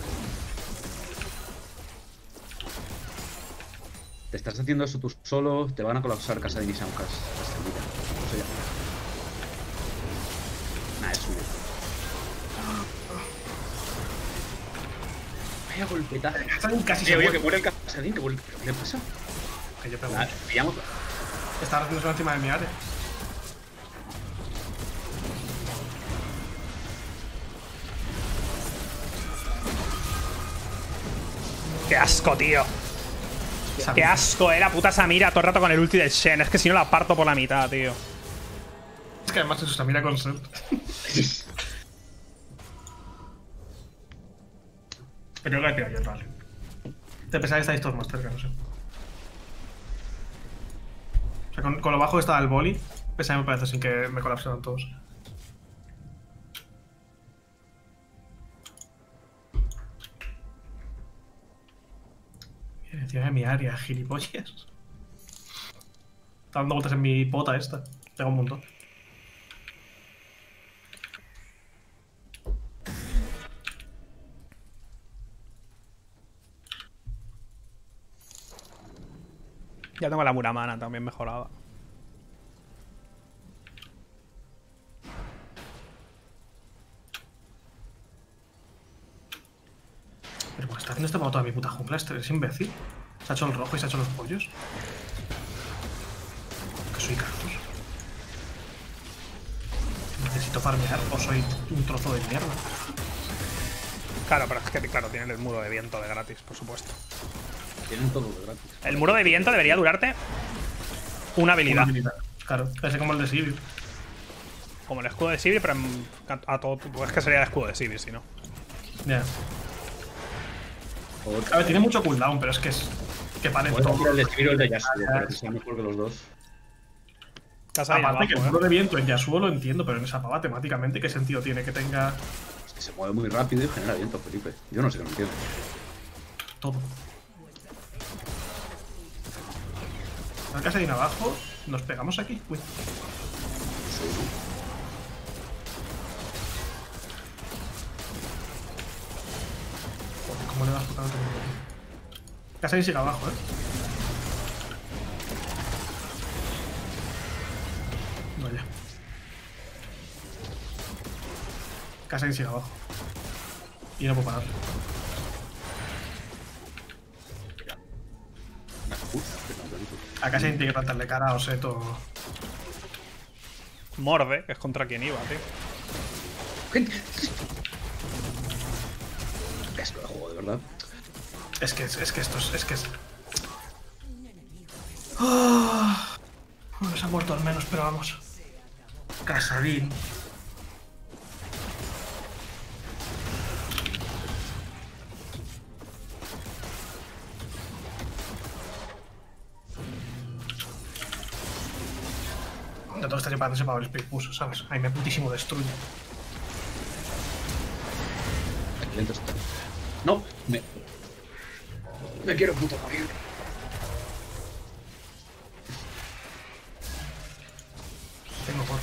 Te estás haciendo eso tú solo, te van a colapsar Kassadin y Shaunkas. Eso ya. Nah, es suyo. Vaya golpetazo. Están casi se Oye, que muere. muere el Kassadin, que vuelve. ¿Qué le pasa? Que yo pego. Nada, pillamos. Está haciéndose encima de mi área. ¡Qué asco, tío! ¡Qué asco, la puta Samira todo el rato con el ulti del Shen! Es que si no la parto por la mitad, tío. Es que además es Samira con Sel. Pero yo la he tirado yo, vale. Te pensaba que estáis todos más cerca, no sé. O sea, con lo bajo que estaba el boli, pensaba me parece sin que me colapsaran todos. Encima de mi área, gilipollas. Está dando vueltas en mi pota esta. Tengo un montón. Ya tengo la Muramana también mejorada. Pero ¿por qué está haciendo este modo toda mi puta jungla? Este es imbécil. Se ha hecho el rojo y se ha hecho los pollos. Que soy Carlos. Necesito farmear o soy un trozo de mierda. Claro, pero es que, claro, tienen el muro de viento de gratis, por supuesto. Tienen todo de gratis. El muro de viento debería durarte una habilidad. Claro, es como el de Sivir. Como el escudo de Sivir, pero a todo. Pues que sería el escudo de Sivir, si no. Ya. A ver, tiene mucho cooldown, pero es que es. Que parece Puedes todo. hacer el de Spiro y el de Yasuo, pero que sea mejor que los dos. Casa ahí Aparte que el abajo, muro de viento en Yasuo lo entiendo, pero en esa pava temáticamente, ¿qué sentido tiene que tenga Es que se mueve muy rápido y genera viento, Felipe. Yo no sé qué no entiendo. todo? La casa de ahí abajo, nos pegamos aquí. Uy. Joder, ¿cómo le das por tanto? Casa ahí sigue abajo, Vaya. Casa ahí sigue abajo. Y no puedo parar. A casa tiene que plantarle cara a Oseto. Morde, que es contra quien iba, tío. Qué asco de juego, de verdad. Es que esto es. Es que es. Bueno, se ha muerto al menos, pero vamos. Casadín. De todo estaría para el Speed Push, ¿sabes? Ahí me putísimo destruye. Lento está. No, me quiero puto morir. Tengo corto.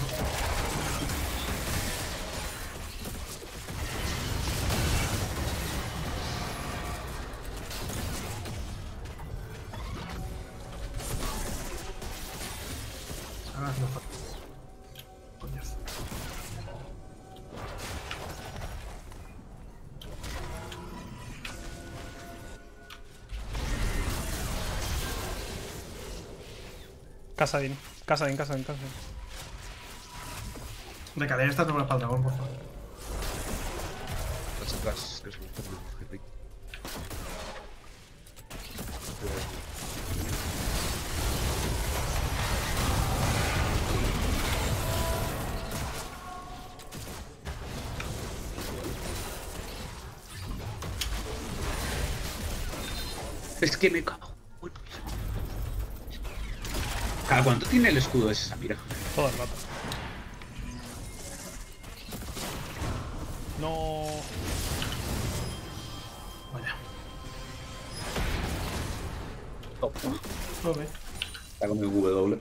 Ahora no falta. Coñazo. Casadín. Recaler esta tropa para el dragón, por favor. Atrás, que es un poco rico. Es que me cago. ¿Cada cuánto tiene el escudo ese Samira? Todo el rato. No. Vaya. Top. Ok. Está con el W.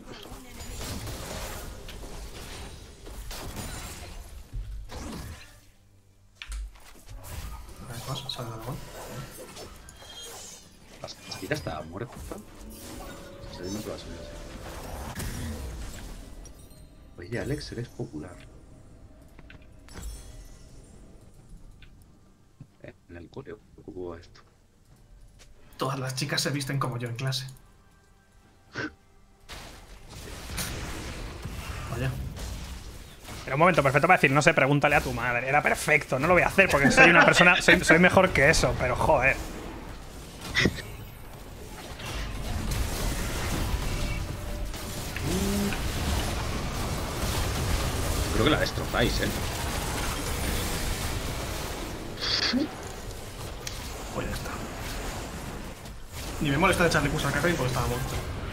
¿Qué pasa? Sale el dragón. La Samira está muerta. Se ve que va a salir así. Oye, Alex, eres popular. En el cole, ¿cómo va esto? Todas las chicas se visten como yo en clase. Vaya. Era un momento perfecto para decir, no sé, pregúntale a tu madre. Era perfecto, no lo voy a hacer porque soy una persona. Soy mejor que eso, pero joder. Creo que la destrozáis, Pues ya está. Ni me molesta echarle curso al café porque estaba muerto.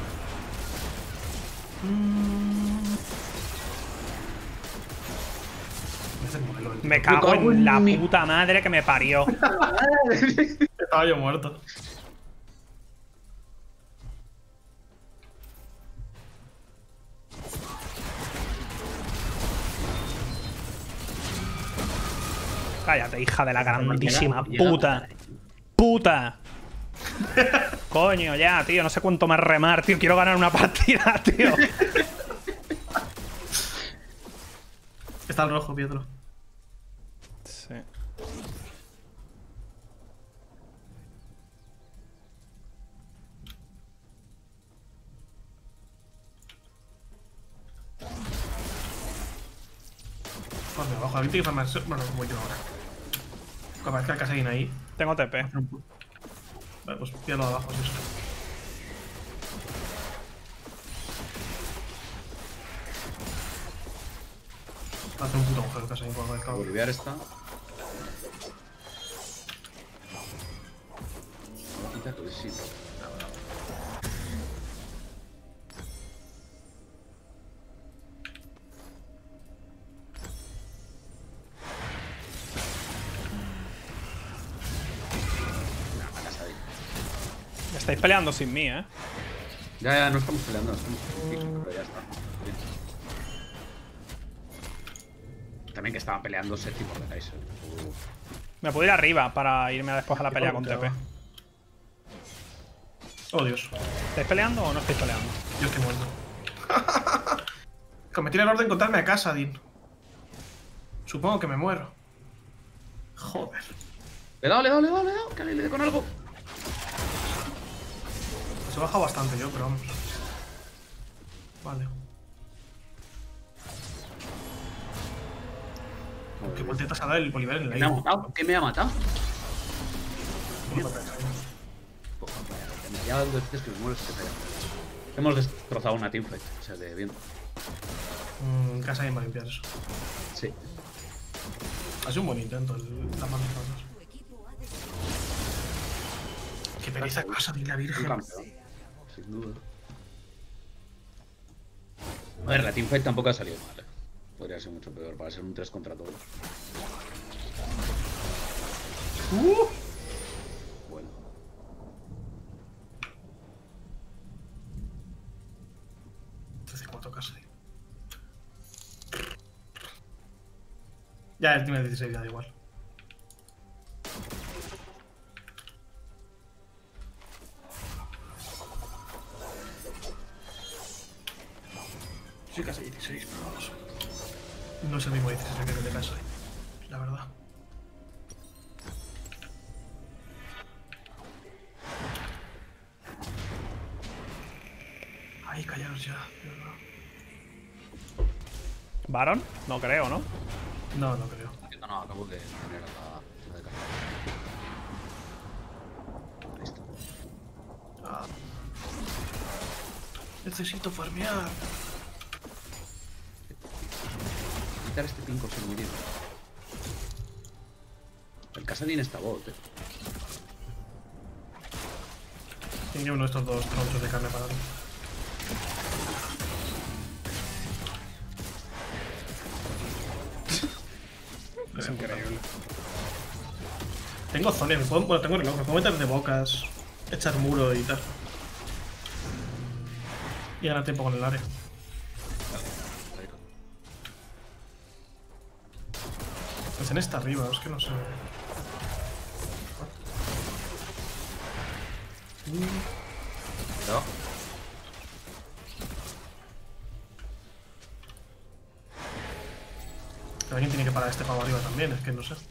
Me hace el modelo del tío. Me cago en la puta madre que me parió. Estaba yo muerto. Cállate, hija de la grandísima puta. ¡Puta! Coño, ya, tío. No sé cuánto más remar, tío. Quiero ganar una partida, tío. Está el rojo, Pietro. Sí. Joder, abajo. Ahorita que farmar. Bueno, voy yo ahora. Que aparezca el Casadín ahí. Tengo TP. Vale, pues píalo de abajo, si eso. Hace un puto agujero el Casadín cuando aparezca. Boliviar está. Pues sí. Estáis peleando sin mí, ¿eh? Ya, no estamos peleando, estamos pero ya está. Bien. También que estaban peleando Seth por detrás. Me puedo ir arriba para irme después a la pelea con TP. Oh, Dios. ¿Estáis peleando o no estáis peleando? Yo estoy muerto. Cometí el error de encontrarme a Casadín. Supongo que me muero. Joder. Le he dado, que le dé con algo. Se ha bajado bastante yo, pero vamos. Vale. ¿Qué intentas a dar el Bolívar en el ¿Qué me ha aire? matado? ¿Qué me ha matado? Ya dos veces que me muero, es que falla. Hemos destrozado una teamfight. O sea, de bien. Casa va a limpiar eso. Sí. Ha sido un buen intento las manos rotas. Qué pereza casa de la Un virgen. campeón. Sin duda. A ver, la teamfight tampoco ha salido mal. Podría ser mucho peor para ser un 3 contra todos. Bueno. Entonces, ¿cuánto casa hay? Ya, él tiene 16, ya da igual. Sí, casi 16, pero vamos. No es el mismo 16 que el de casa, la verdad. Ay, callaros ya, de verdad. ¿Baron? No creo, ¿no? No, no creo. No, acabo de tener la de carga. Listo. Ah. Necesito farmear. Quitar este pin sin morir. El Casadín está bot, Tiene uno de estos dos tronchos de carne para mí. Es increíble. Tengo zonas, bueno, tengo reloj, me puedo meter de bocas, echar muro y tal. Y ganar tiempo con el área. Pues en esta arriba, es que no sé. No. Pero alguien tiene que parar este pavo arriba también, es que no sé.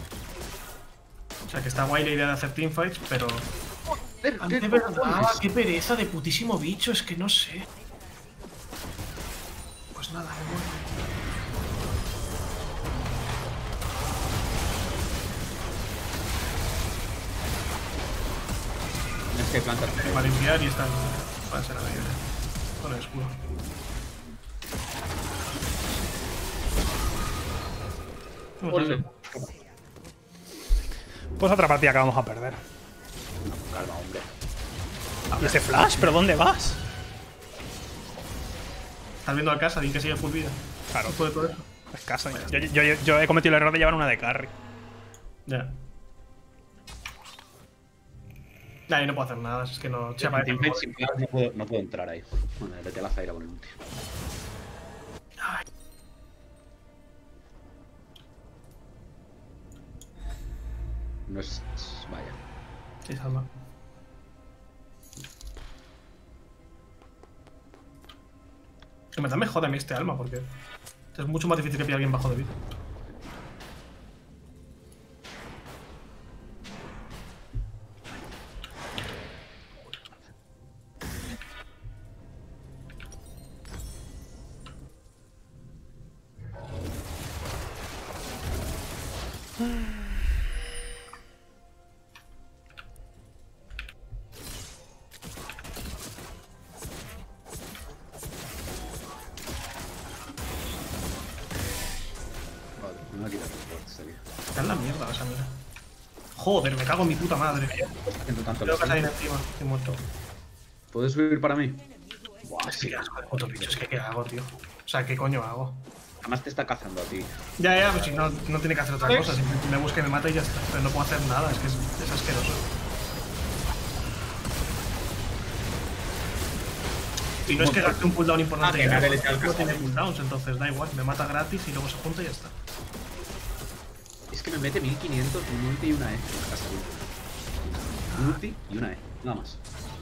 O sea, que está guay la idea de hacer teamfights, pero... De verdad, qué pereza de putísimo bicho, es que no sé. Pues nada, me muero. Es que planta. Para limpiar y están... Para ser a la idea. Con el escudo. Ponle. Pues otra partida que vamos a perder. Calma, hombre. ¿Y ese flash? ¿Pero dónde vas? Estás viendo a casa, di que sigue full vida. Claro. Después de todo eso. Es casa. Yo he cometido el error de llevar una de carry. Ya. Nah, y no puedo hacer nada, es que no... Se aparece Teamfight como- sin flash no puedo entrar ahí. Bueno, vete a la Zaira con el ulti. Ay. No es. Vaya. Sí, salva. En verdad me jode a mí este alma, porque es mucho más difícil que pille a alguien bajo de vida. Vale, me va a quitar el fuerte esta vida. Está en la mierda esa mira. Joder, me cago en mi puta madre. Haciendo tanto Creo que la hay encima, estoy muerto. ¿Puedes subir para mí? Buah, es que qué asco de puto bicho, es que qué hago, tío. O sea, ¿qué coño hago? Además te está cazando a ti. Ya, pues si no, no tiene que hacer otra cosa, simplemente me busca y me mata y ya está. Pero no puedo hacer nada, es que es asqueroso. Y no es que gaste un cooldown importante, que nadie le echa el no tiene casco. cooldowns, entonces da igual, me mata gratis y luego se junta y ya está. Es que me mete 1500, un ulti y una E. Un ulti y una E. Nada más.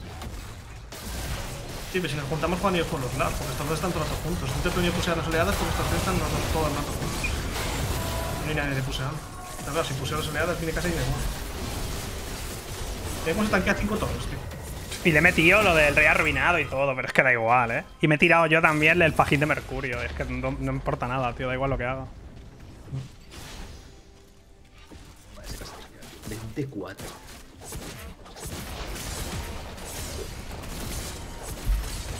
Sí, pero si nos juntamos Juan y yo por los lados, porque estos dos están todo el rato juntos. No te puedo pusear las oleadas porque estos dos están todo el rato juntos. No hay nadie de puseando. Pero claro, si puseo las oleadas tiene casi igual. Tenemos se tanquea 5 toros, tío. Y le he metido lo del rey arruinado y todo, pero es que da igual, ¿eh? Y me he tirado yo también el fajín de mercurio. Es que no importa nada, tío, da igual lo que haga. 24.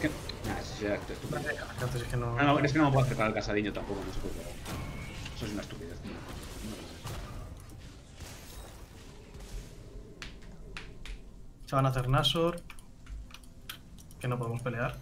que. Nah, sí, ya, estoy estúpido. Antes es que no. No, es que no me puedo acercar al casadiño tampoco, no sé por qué. Eso es una estupidez. Se van a hacer Nashor. Que no podemos pelear.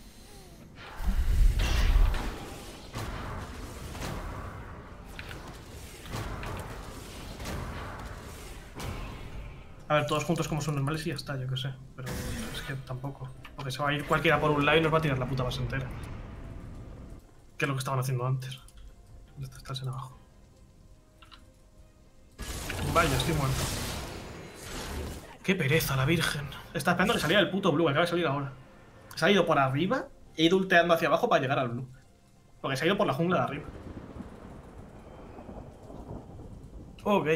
A ver, todos juntos como son normales y ya está, yo qué sé. Pero es que tampoco. Porque se va a ir cualquiera por un lado y nos va a tirar la puta base entera. Que es lo que estaban haciendo antes. Estás en abajo. Vaya, estoy muerto. Qué pereza, la virgen. Estaba esperando que saliera el puto blue, acaba de salir ahora. Se ha ido por arriba e ido ulteando hacia abajo para llegar al blue. Porque se ha ido por la jungla de arriba. Ok.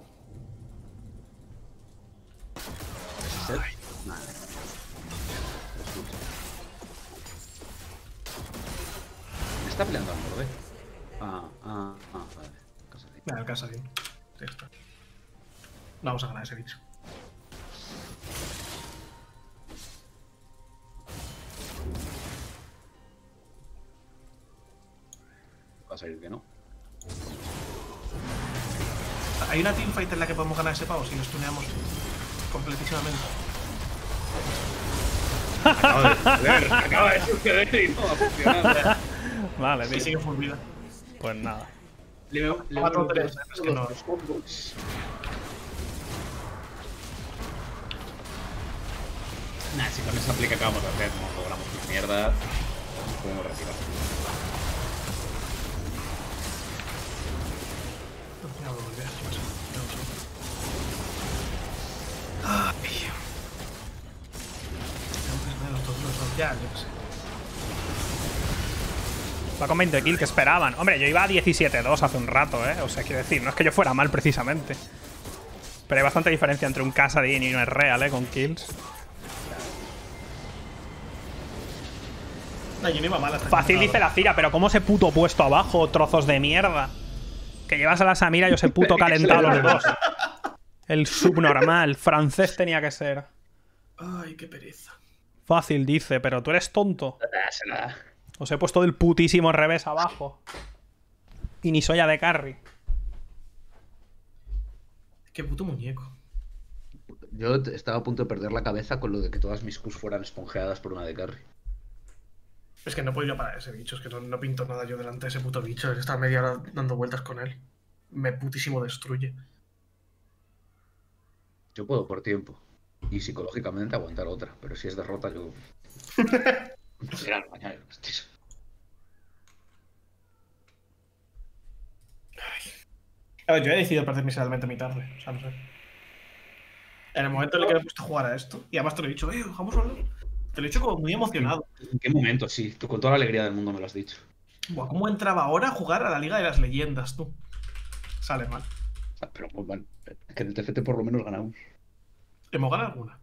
Vale. Me está peleando al borde. Vale. Casadiño. Mira, el casa bien. Ya está. No vamos a ganar ese bicho. Va a salir que no. ¿Hay una teamfight en la que podemos ganar ese pavo si nos tuneamos completísimamente? Acaba de suceder y no va a funcionar. Vale, Y tío. sigue full vida. Pues nada. Le Cuatro, tres, es que no. los combos. Nah, si con esa play que acabamos de hacer no logramos una mierda, nos podemos retirar. Ya voy a volver. Ay. Ya, yo qué sé. Va con 20 kills que esperaban. Hombre, yo iba a 17-2 hace un rato, ¿eh? O sea, quiero decir, no es que yo fuera mal precisamente. Pero hay bastante diferencia entre un Kassadin y un real, ¿eh? Con kills. No, yo no iba mal hasta Fácil dice la Cira, pero ¿cómo se puto puesto abajo, trozos de mierda? Que llevas a la Samira y os he puto calentado los dos. El subnormal, francés tenía que ser. Ay, qué pereza. Fácil dice, pero tú eres tonto. Nada. Os he puesto del putísimo revés abajo. Y ni soy de carry. Qué puto muñeco. Yo estaba a punto de perder la cabeza con lo de que todas mis Qs fueran esponjeadas por una de carry. Es que no puedo yo parar ese bicho, es que no pinto nada yo delante de ese puto bicho. Es estar media hora dando vueltas con él. Me putísimo destruye. Yo puedo por tiempo. Y psicológicamente aguantar otra. Pero si es derrota, yo. Será el mañana. A ver, yo he decidido perder miserablemente mi tarde. O sea, no sé. En el momento en el que me he puesto a jugar a esto, y además te lo he dicho, vamos a hablar. Te lo he dicho como muy emocionado. ¿En qué momento? Sí, tú con toda la alegría del mundo me lo has dicho. Buah, ¿cómo entraba ahora a jugar a la Liga de las Leyendas, tú? Sale mal. Pero bueno, es que en el TFT por lo menos ganamos. ¿Hemos ganado alguna?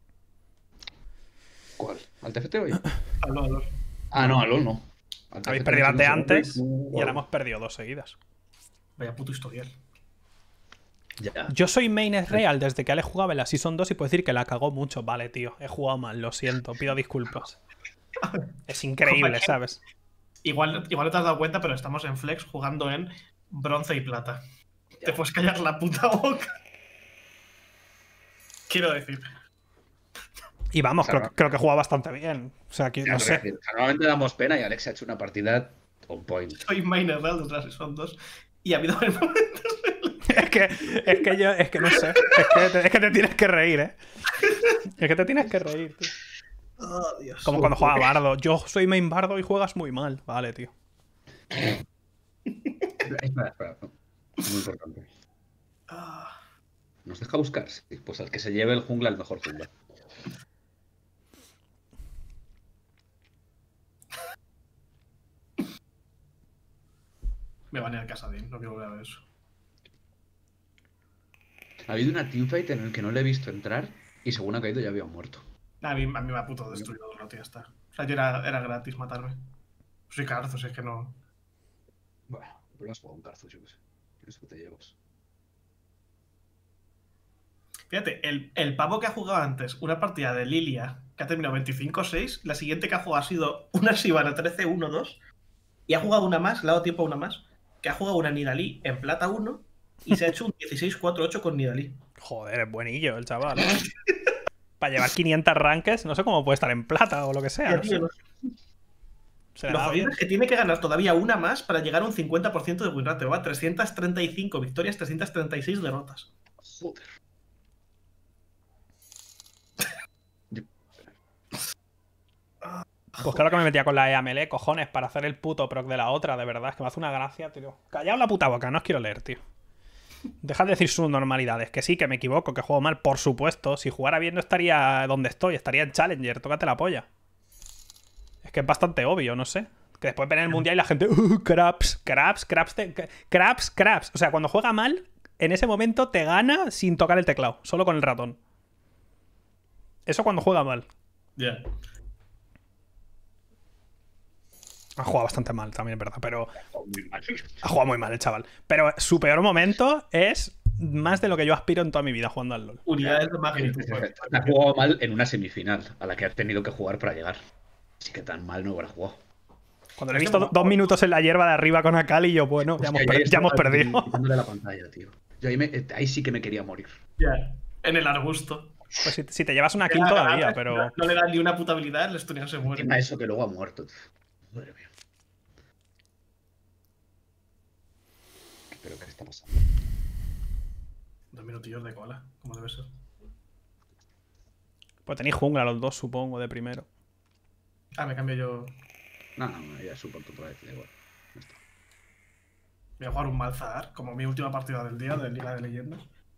¿Cuál? ¿Al TFT hoy? Hablo. Ah, no, al LoL no. Al Habéis TFT perdido no sé, antes no, y ahora hemos perdido 2 seguidas. Vaya puto historial. Ya. Yo soy main es real desde que Ale jugaba en la Season 2 y puedo decir que la cagó mucho. Vale, tío, he jugado mal, lo siento, pido disculpas. Es increíble, ¿sabes? Igual no te has dado cuenta, pero estamos en Flex jugando en bronce y plata. Te puedes callar la puta boca. Quiero decir. Y vamos, Claro. creo que juega bastante bien. O sea, que Ya, no te voy a sé. decir, normalmente damos pena y Alex ha hecho una partida on point. Soy mainer real de las son dos. Y ha habido momentos Es que no sé. Es que te tienes que reír, ¿eh? Es que te tienes que reír, tío. Oh, Dios. Como cuando juega Bardo. Yo soy main Bardo y juegas muy mal. Vale, tío. Espera. Muy importante. Ah, ¿Nos deja buscar? Sí, pues al que se lleve el jungla, el mejor jungla. me banea el Casadín, no quiero volver a ver eso. Ha habido una teamfight en el que no le he visto entrar y según ha caído ya había muerto. A mí me ha puto destruido el rato y ya está. O sea, yo era gratis matarme. Soy Carzo, si es que no. Bueno, pero has jugado un carzo, yo qué sé. Tienes que te llevas. Fíjate, el pavo que ha jugado antes una partida de Lilia que ha terminado 25-6, la siguiente que ha jugado ha sido una Shyvana 13-1-2 y ha jugado una más, le ha dado tiempo a una más, que ha jugado una Nidalee en plata 1 y se ha hecho un 16-4-8 con Nidalee. Joder, es buenillo el chaval. Para llevar 500 ranques, no sé cómo puede estar en plata o lo que sea. No sé. Se le Lo da jodido bien. es que tiene que ganar todavía una más para llegar a un 50% de win ratio. Va 335 victorias, 336 derrotas. Joder. Pues claro que me metía con la EA cojones, para hacer el puto proc de la otra, de verdad. Es que me hace una gracia, tío. Callaos la puta boca, no os quiero leer, tío. Dejad de decir sus normalidades. Que sí, que me equivoco, que juego mal, por supuesto. Si jugara bien no estaría donde estoy, estaría en Challenger. Tócate la polla. Es que es bastante obvio, no sé. Que después ven el mundial y la gente... craps. O sea, cuando juega mal, en ese momento te gana sin tocar el teclado. Solo con el ratón. Eso cuando juega mal. Ya. Ha jugado bastante mal también, es verdad, pero... Muy mal. Ha jugado muy mal el chaval. Pero su peor momento es más de lo que yo aspiro en toda mi vida jugando al LoL. Unidades de magnitud. Ha jugado mal en una semifinal a la que ha tenido que jugar para llegar. Así que tan mal no habrá jugado. Cuando le he visto 2 minutos en la hierba de arriba con Akali, yo, bueno, ya hemos perdido. Quitándole la pantalla, tío. Yo ahí sí que me quería morir. Ya. En el arbusto. Pues si te llevas una kill todavía, pero... No le dan ni una puta habilidad, el Estonian se muere. Encima eso que luego ha muerto, tío. Madre mía. ¿Pero qué está pasando? 2 minutillos de cola, como debe ser. Pues tenéis jungla los dos, supongo, de primero. Ah, me cambio yo. No, ya soporto otra vez, da igual. Ya está. Voy a jugar un Malzahar, como mi última partida del día de Liga de Leyendas.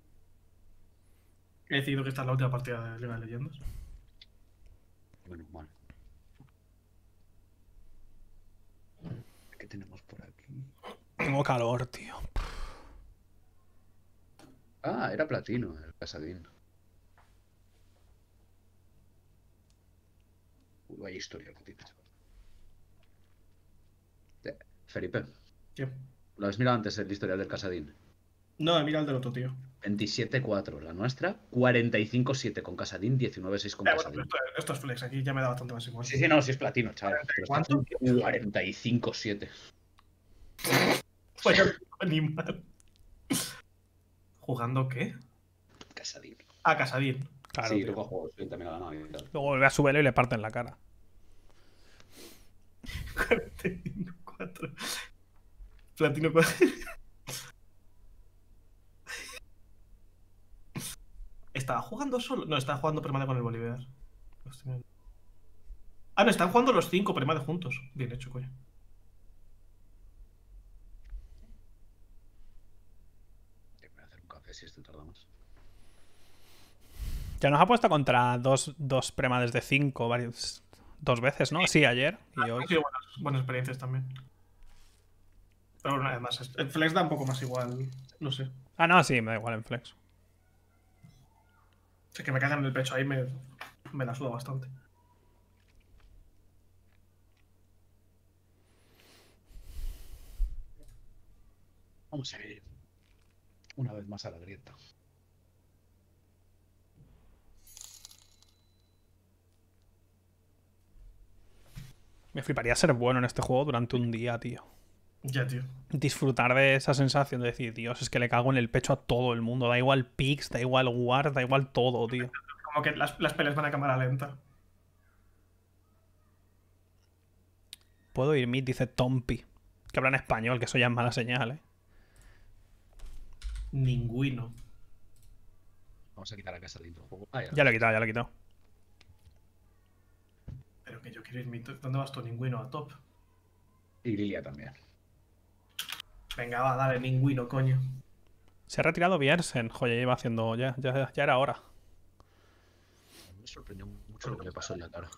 He decidido que esta es la última partida de Liga de Leyendas. Bueno, mal. ¿Qué tenemos por aquí? Tengo calor, tío. Ah, era platino, el Casadín. Vaya historia que tienes. Felipe, ¿Qué? ¿lo has mirado antes el historial del Casadín? No, mira el del otro, tío. 27-4 la nuestra, 45-7 con Casadín, 19-6 con Bueno, Casadín. esto es flex, aquí ya me da bastante más igual. Sí, no, sí es platino, chaval. Pero está ¿Cuánto? 45-7. Vaya animal. ¿Jugando qué? Casadín. Ah, Casadín. Claro, Sí, tío. luego juego, sí, también ha ganado y tal. Luego vuelve a su velo y le parten la cara. 4. Platino 4. ¿Estaba jugando solo? No, estaba jugando Premade con el Bolívar. Ah, no, están jugando los 5 Premade juntos. Bien hecho, coño. Voy a hacer un café si esto tarda más. Ya nos ha puesto contra dos premades de 5 2 veces, ¿no? Sí, ayer y hoy. Han sido buenas experiencias también. Pero bueno, además, el flex da un poco más igual. No sé. Ah, no, sí, me da igual en flex. Sé que me cagan en el pecho ahí, me la suda bastante. Vamos a ir una vez más a la grieta. Me fliparía ser bueno en este juego durante un día, tío. Ya, tío. Disfrutar de esa sensación de decir, Dios, es que le cago en el pecho a todo el mundo. Da igual picks, da igual ward, da igual todo, tío. Como que las peleas van a cámara lenta. Puedo ir mid, dice Tompi. Que habla en español, que eso ya es mala señal, ¿eh? Ninguno. Vamos a quitar a Casadín del juego. Ah, Ya lo he quitado, ya lo he quitado. Pero que yo quiero ir mid. ¿Dónde vas tú? Ninguno a top. Y Lilia también. Venga, va, dale, ninguno, coño. Se ha retirado Bjersen. Joder, ya iba haciendo... Ya era hora. Me sorprendió mucho lo que le pasó en la cara.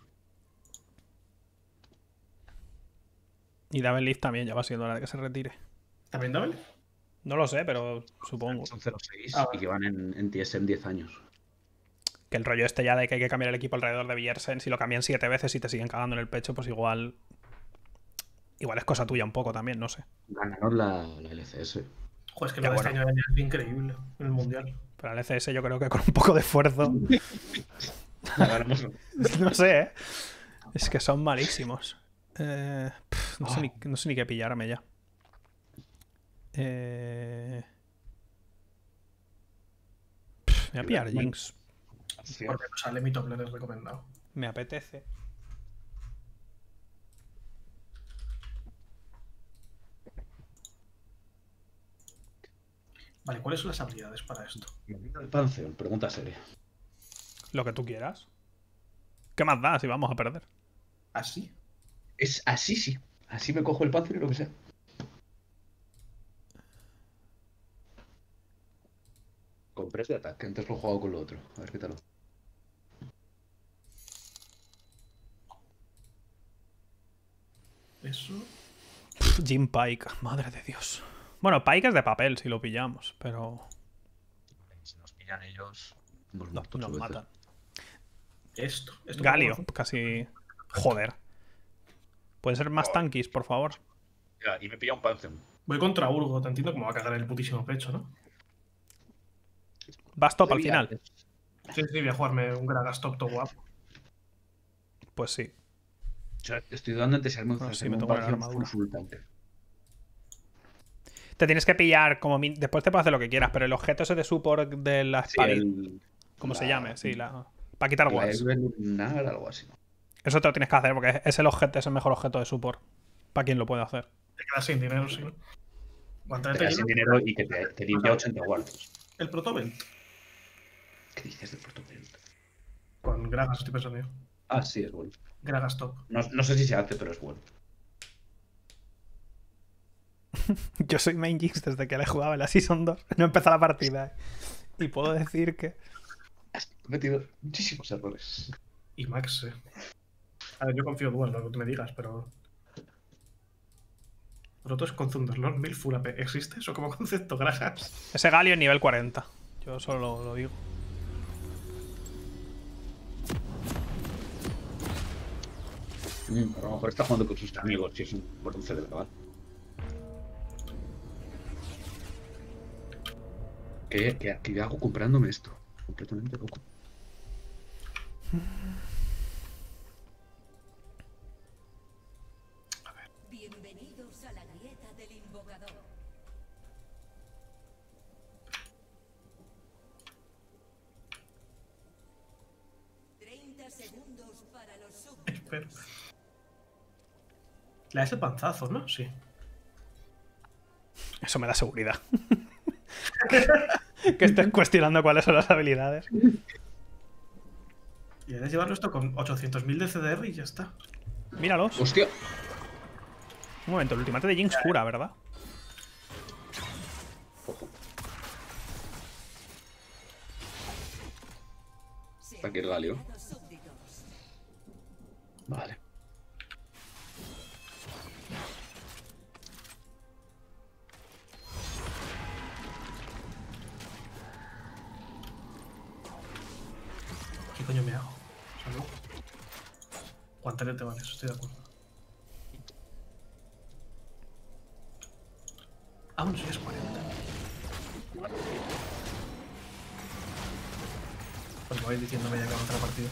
Y Davenlift también, ya va siendo hora de que se retire. ¿También Double? No lo sé, pero supongo. Son 0-6 Ah, y llevan en TSM 10 años. Que el rollo este ya de que hay que cambiar el equipo alrededor de Bjersen, si lo cambian 7 veces y te siguen cagando en el pecho, pues igual... Igual es cosa tuya un poco también, no sé. Ganaron la LCS. Joder, es que Ya, lo de este bueno. año es increíble en el mundial. Pero el ECS yo creo que con un poco de esfuerzo. La ganamos. No sé, ¿eh? Es que son malísimos. No sé Oh. no sé ni qué pillarme ya. Voy a pillar Jinx. Porque no sale mi top laner recomendado. Me apetece. Vale, ¿cuáles son las habilidades para esto? El Pantheon, pregunta seria. Lo que tú quieras. ¿Qué más da si vamos a perder? ¿Así? Es así, sí. Así me cojo el Pantheon y lo que sea. Con press de ataque, antes lo he jugado con lo otro. A ver qué tal. Eso. Jim Pike, madre de Dios. Bueno, Pike es de papel si lo pillamos, pero Si nos pillan ellos, hemos no, muerto nos ocho veces. matan. Esto Galio, ¿cómo? casi. Joder. ¿Pueden ser más tanquis, por favor? Ya, y me pilla un Pantheon. Voy contra Urgo, te entiendo cómo va a cagar el putísimo pecho, ¿no? ¿Vas top al final? Sí, voy a jugarme un Gragas top todo guapo. Pues sí. O sea, estoy dudando entre si Bueno, sí, me tomo la armadura. consultante. Te tienes que pillar como después te puedes hacer lo que quieras, pero el objeto ese de support de la Sí, espada, el... como se la- llame, sí, para quitar la wards. Lunar, algo así. Eso te lo tienes que hacer porque es el objeto, es el mejor objeto de support. Para quien lo puede hacer. Te quedas sin dinero, sí. Te Guantelete das sin lleno. dinero y que te limpia 80 guardos. El Protobelt. ¿Qué dices del protocolo? Con Gragas, estoy pensando yo. Ah, sí, es bueno. Gragas top. No sé si se hace, pero es bueno. Yo soy main Jinx desde que le jugaba en la Season 2. No empezó la partida. Y puedo decir que. Has cometido muchísimos errores. Y Max, A ver, yo confío en lo que tú me digas, pero. Proto es con Thunderlord 1000 full AP. ¿Existe eso como concepto, Gragas? Ese Galio es nivel 40. Yo solo lo digo. A lo mejor está jugando con sus amigos si es un bronce de verdad. ¿Qué hago comprándome esto? Completamente loco. Bienvenidos a la grieta del invocador. Segundos para los súbditos. Espera. Le das el panzazo, ¿no? Sí. Eso me da seguridad. Que estés cuestionando cuáles son las habilidades. Y debes llevarlo esto con 800.000 de CDR y ya está. Míralos. ¡Hostia! Un momento, el ultimate de Jinx cura, ¿verdad? Está aquí el Galio. Súbditos. Vale. ¿Qué coño me hago? Salud. Guantelete, vale, eso estoy de acuerdo. Aún sí es 40. Pues voy diciéndome ya que va a otra partida.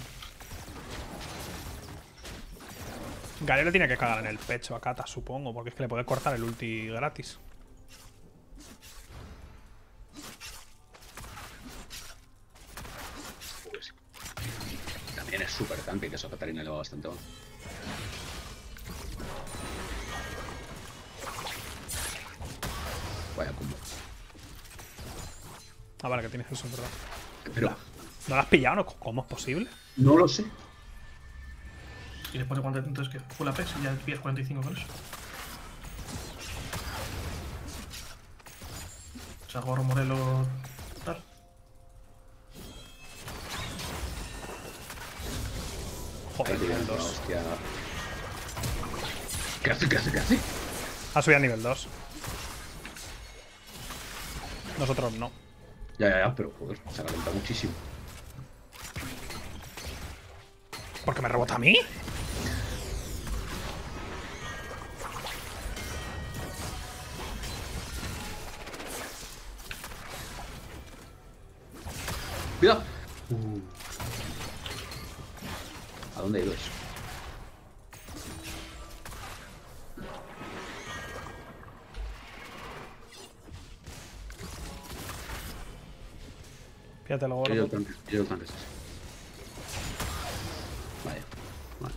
Galio le tiene que cagar en el pecho a Kata, supongo, porque es que le puede cortar el ulti gratis. Pues, también es súper tanque, que eso a Katarina le va bastante mal. Vaya combo. Ah, vale, que tienes eso, ¿verdad? Pero ¿No lo has pillado? ¿No? ¿Cómo es posible? no lo sé. Y después de guantelete, entonces que full AP, si ya pillas 45 con eso. O sea, gorro, modelo. Tal. Joder, Ahí tiene nivel la 2. hostia. ¿Qué hace? ¿Qué hace? ¿Qué hace? Ha subido a nivel 2. Nosotros no. Ya, pero joder, se calenta muchísimo. ¿Por qué me rebota a mí? ¡Cuidado! ¿A dónde ha ido eso? Fíjate luego. Yo el tanque. Vaya. Vale.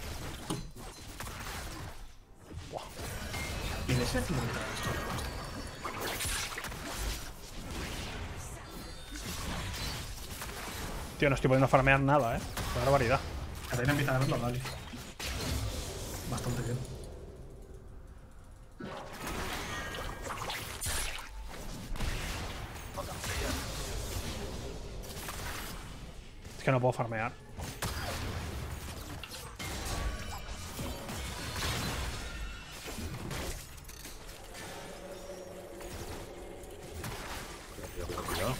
¿Tiene ese haciendo esto? Tío, no estoy pudiendo farmear nada, Qué barbaridad. Catarina empieza a verlo, vale. Bastante bien. Es que no puedo farmear. Cuidado.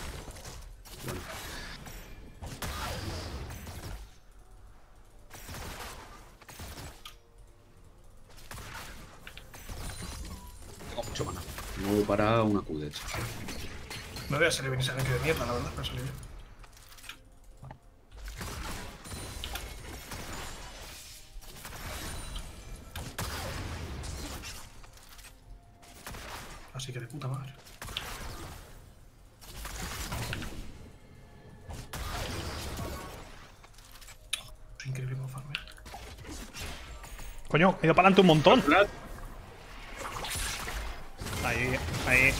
Tengo mucho mana. No para una Q, de hecho. No voy a salir bien ese gank de mierda, la verdad, pero salió bien. Así que de puta madre. Es increíble cómo farmea. Coño, he ido para adelante un montón. Ahí, ahí.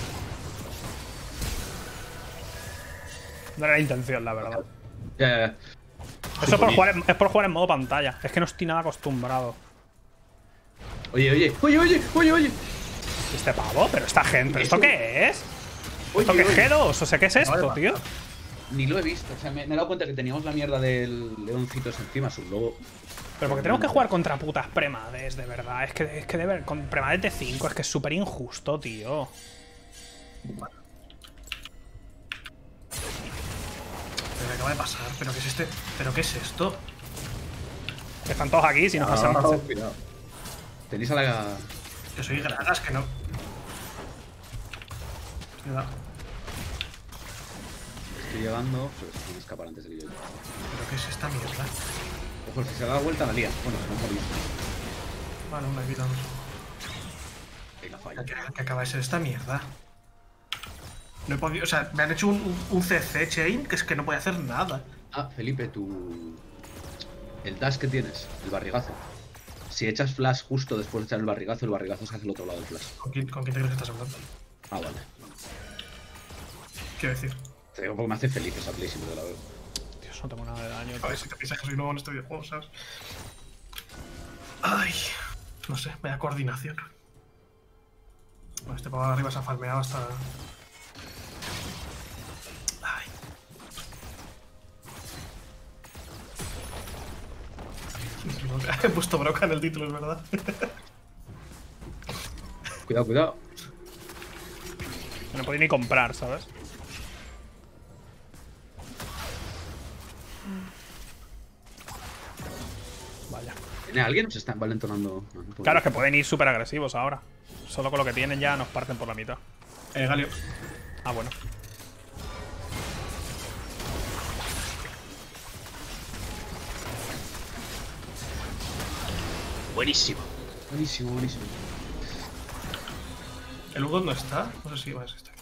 No era la intención, la verdad. Ya. Eso es por jugar en modo pantalla. Es que no estoy nada acostumbrado. Oye. Este pavo, pero esta gente, ¿esto qué es? Oye, ¿Esto qué es oye. G2? O sea, ¿qué es esto, tío? Ni lo he visto. O sea, me he dado cuenta que teníamos la mierda del leoncito ese encima, su lobo. Pero porque tenemos que jugar contra putas premades, de verdad. Es que de ver, con premades de 5 es que es súper injusto, tío. Pero me acaba de pasar. ¿Pero qué es este? ¿Pero qué es esto? Que están todos aquí, si nos pasamos. Cuidado. Tenéis a la. Que soy gragas, que no. Cuidado. Estoy llegando. Pero se van a escapar antes de que yo llegue. ¿Pero qué es esta mierda? Ojo, si se da la vuelta, la lía. Bueno, se me ha movido. Vale, una vida. Ahí la falla. Que acaba de ser esta mierda. No he podido. O sea, me han hecho un CC chain que es que no puede hacer nada. Ah, Felipe, el dash que tienes, el barrigazo. Si echas flash justo después de echar el barrigazo se hace el otro lado del flash. ¿Con quién te crees que estás hablando? Ah, vale. Quiero decir. Te digo porque me hace feliz esa play siempre que la veo. Dios, no tengo nada de daño. A ver si te piensas que soy nuevo en este videojuego, ¿sabes? Ay. No sé, vaya coordinación. Bueno, este pavo de arriba se ha farmeado hasta. Ay. He puesto broca en el título, es verdad. Cuidado. No podía ni comprar, ¿sabes? Vaya. ¿Tiene alguien o se está envalentonando? No, no puedo. Claro, es que pueden ir súper agresivos ahora. Solo con lo que tienen ya nos parten por la mitad. Galio. Ah, bueno. Buenísimo. ¿El Hugo no está? No sé si va a estar.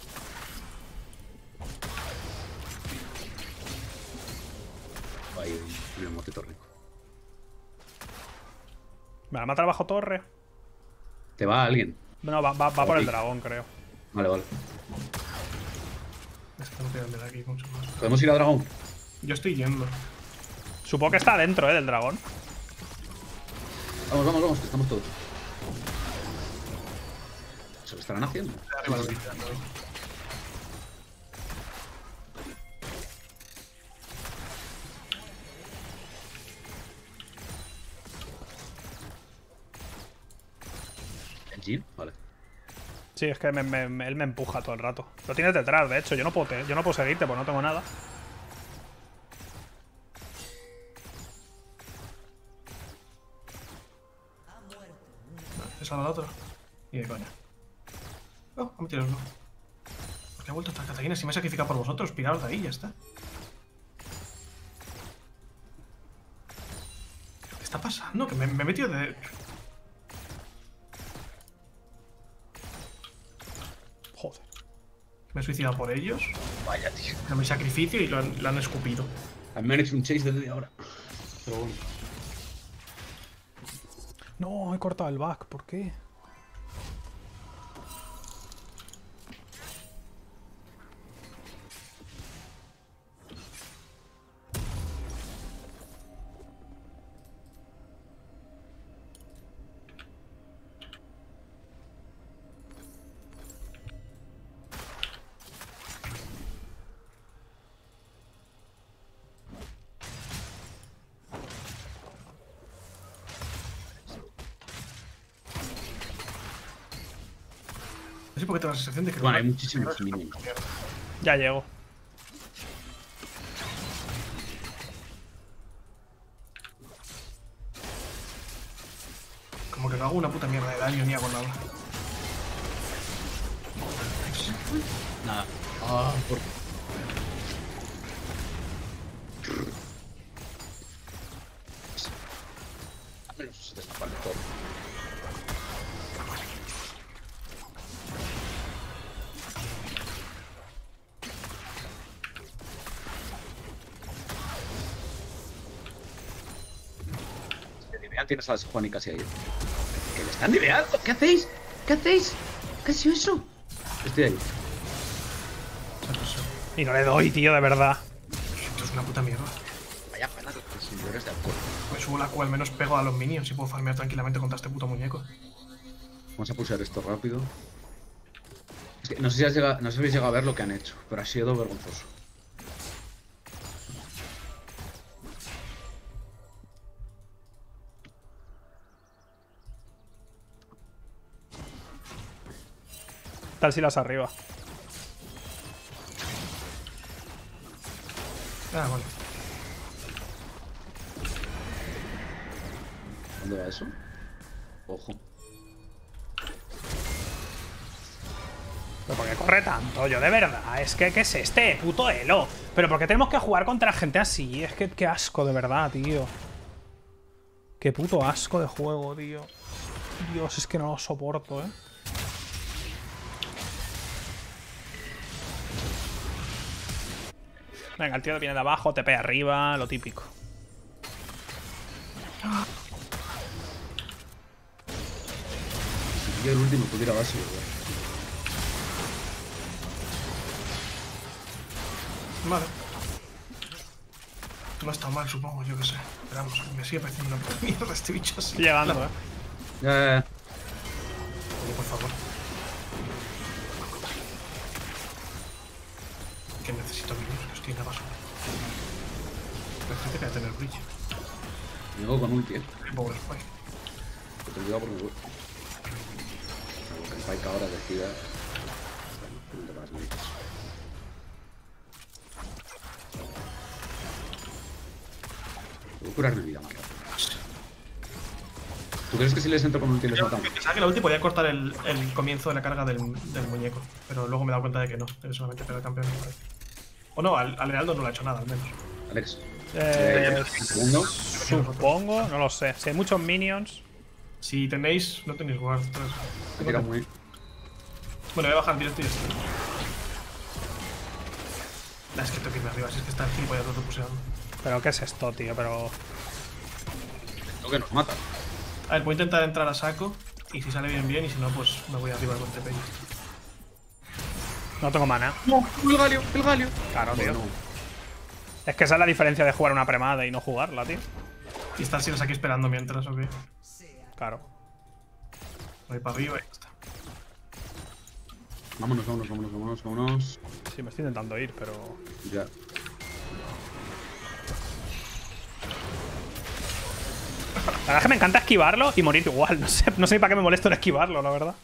Ahí, en el motito rico. ¿Me la mata bajo torre? ¿Te va alguien? No, va por el dragón, creo. Vale. Es que no quedan de aquí mucho más. ¿Podemos ir a dragón? Yo estoy yendo. Supongo que está dentro, del dragón. Vamos, que estamos todos. ¿Se lo estarán haciendo? Arriba lo quitan, ¿no? ¿El Jin? Vale. Sí, es que él me empuja todo el rato. Lo tienes detrás, de hecho. Yo no puedo seguirte porque no tengo nada. He salvado al otro. Y de coña. Oh, ha metido uno. ¿Por qué ha vuelto esta Catarina? Si me he sacrificado por vosotros, piraos de ahí, ya está. está pasando? Que me he metido de... Joder. Me he suicidado por ellos. Vaya, tío. Pero mi sacrificio y lo han escupido. A mí me han hecho un chase de media hora. Pero bueno. No, he cortado el back. ¿Por qué? No sé por qué tengo la sensación de que... Bueno, hay muchísimos minions. Ya llego. Como que no hago una puta mierda de daño ni hago nada. Nada. Ah, por... A menos se te escapa el todo. Tienes a las Juanicas ahí. ¿Qué le están diveando? ¿Qué hacéis? ¿Qué hacéis? ¿Qué ha sido eso? Estoy ahí. Y no le doy, tío, de verdad. Esto es una puta mierda. Vaya pena que señores de acuerdo. Me subo la Q, al menos pego a los minions y puedo farmear tranquilamente contra este puto muñeco. Vamos a pulsar esto rápido. Es que no sé si habéis llegado a ver lo que han hecho, pero ha sido vergonzoso. Tal si las arriba. Ah, bueno. ¿Dónde va eso? Ojo. ¿Pero por qué corre tanto? Yo de verdad, es que ¿qué es este puto elo? ¿Pero por qué tenemos que jugar contra gente así? Es que qué asco, de verdad, tío. Qué puto asco de juego, tío. Dios, es que no lo soporto, ¿eh? Venga, el tío viene de abajo, TP arriba, lo típico. Si yo el último pudiera base, Vale. No está mal, supongo, yo qué sé. Esperamos, me sigue pareciendo una puta mierda este bicho así. Estoy llegando, La- ¿eh? Oye, por favor. Que necesito minions, que estoy en la basura. La gente que va a tener bridge. Llego con ulti, Power Spy. Que te olvidado por mi web. Salvo que el Pike ahora decida. Bueno, de más narices. Voy a curar mi vida más rápido. ¿Tú crees que si les entro con ulti les Yo matamos? pensaba que la ulti podía cortar el comienzo de la carga del muñeco, pero luego me he dado cuenta de que no, que solamente pega el campeón. O no, al Heraldo no le ha hecho nada, al menos. Alex. Segundo. Segundo. Supongo, no lo sé. Si hay muchos minions. Si tenéis, no tenéis guard. Entonces... Me tira muy. Bueno, voy a bajar directo y ya está. La es que tengo que irme arriba, si es que está el gilipollas todo puseando. ¿Pero qué es esto, tío? Pero... Lo que nos mata. A ver, voy a intentar entrar a saco y si sale bien, bien, y si no, pues me voy arriba con TP. No tengo mana. No, el galio, el galio. Claro, tío. Bueno, Es que esa es la diferencia de jugar una premada y no jugarla, tío. Y estar si las aquí esperando mientras, ok. Claro. Voy para arriba y ya está. vámonos, vámonos, vámonos, vámonos, vámonos. Sí, me estoy intentando ir, pero... Ya. La verdad es que me encanta esquivarlo y morir igual. No sé ni para qué me molesto en esquivarlo, la verdad.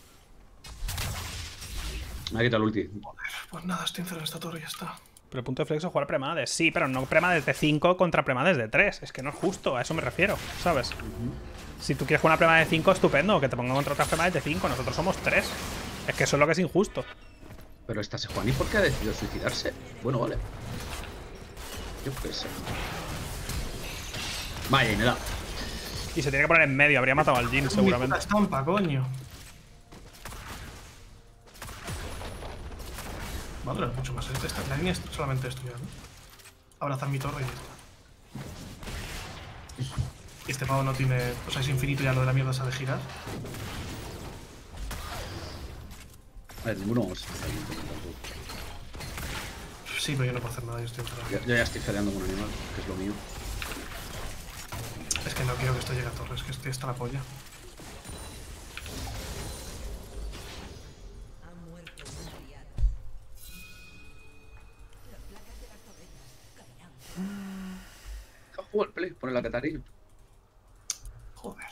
Me ha quitado el ulti. Pues nada, estoy encerrado en esta torre y ya está. Pero el punto de flex es jugar premades. Sí, pero no premades de 5 contra premades de 3. Es que no es justo, a eso me refiero, ¿sabes? Si tú quieres jugar una premada de 5, estupendo. Que te pongan contra otras premades de 5. Nosotros somos 3. Es que eso es lo que es injusto. Pero esta Sejuani, ¿por qué ha decidido suicidarse? Bueno, vale. Yo qué sé. Vaya, y me da. Y se tiene que poner en medio. Habría matado al Jhin, seguramente. La estampa, coño. Va a durar mucho más. La línea es solamente esto ya, ¿no? Abrazar mi torre y ya está. Y este pavo no tiene... O sea, es infinito ya lo de la mierda esa de girar. A ver, ninguno vamos. Sí, pero yo no puedo hacer nada. Yo estoy Yo ya estoy peleando con un animal, que es lo mío. Es que no quiero que esto llegue a torres, que estoy hasta la polla. Ha muerto un aliado. Las placas de las torretas caerán. ¡Juego el play! Pone la Catarina. Joder.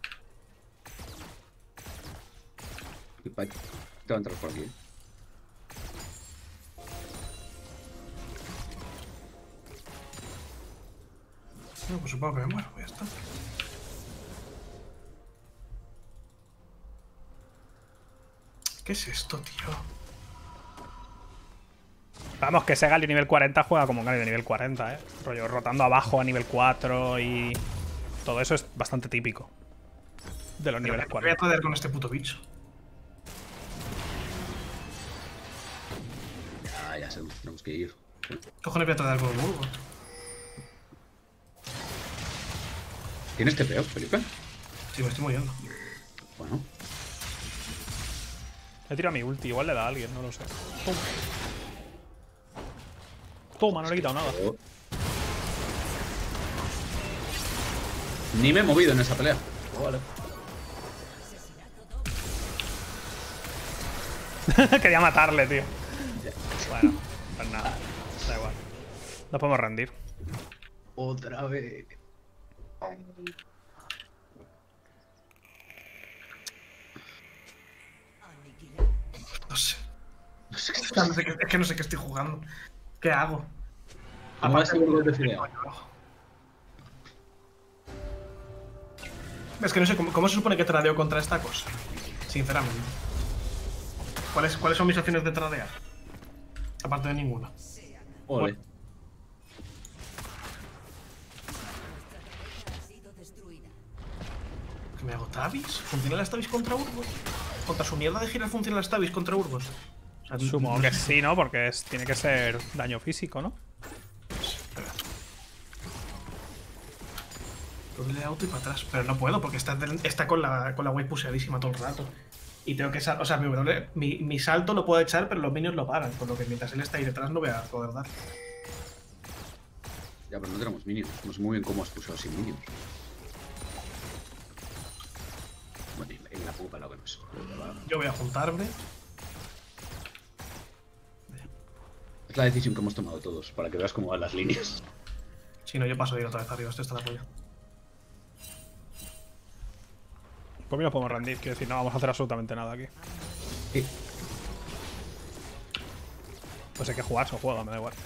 Y te va a entrar por aquí, ¿eh? No, pues supongo que me muero, ya está. ¿Qué es esto, tío? Vamos, que ese Gali nivel 40 juega como un Gali de nivel 40, Rollo, rotando abajo a nivel 4 y... Todo eso es bastante típico. De los niveles Voy a 40. traer con este puto bicho. Ya sabemos, tenemos que ir. Cojones voy a traer con el burgo. ¿Tienes TPO, Felipe? Sí, me estoy muriendo. Bueno. He tirado mi ulti, igual le da a alguien, no lo sé. Toma. Toma, no le he quitado nada. Ni me he movido en esa pelea. Vale. Quería matarle, tío. Bueno, pues nada. Da igual. Nos podemos rendir. Otra vez. Aniquilar. No sé. No sé qué O sea, es que no sé qué estoy jugando. ¿Qué hago? ¿Cómo va a ser el gol de Fideo? Es que no sé cómo se supone que tradeo contra esta cosa. Sinceramente. ¿Cuáles son mis opciones de tradear? Aparte de ninguna. Ole. Ha sido destruida. ¿Qué me hago? ¿Tabis? ¿Funciona la Stabis contra Urgos? ¿Contra su mierda de girar funciona la Stabis contra Urgos? O sea, Supongo que sí, ¿no? Porque tiene que ser daño físico, ¿no? Espera. Doble auto y para atrás. Pero no puedo porque está con la wave puseadísima todo el rato. Y tengo que... O sea, mi salto lo puedo echar, pero los minions lo paran. Por lo que mientras él está ahí detrás no voy a poder dar. Ya, pero no tenemos minions. No sé muy bien cómo has puesto sin minions. Bueno, en la pupa lo que no es. Yo voy a juntarme. Es la decisión que hemos tomado todos, para que veas cómo van las líneas. Si no, yo paso de ir otra vez arriba. Esto está la polla. Pues mí nos podemos rendir. Quiero decir, no vamos a hacer absolutamente nada aquí. Sí. Pues hay que jugar, se juega, me da igual.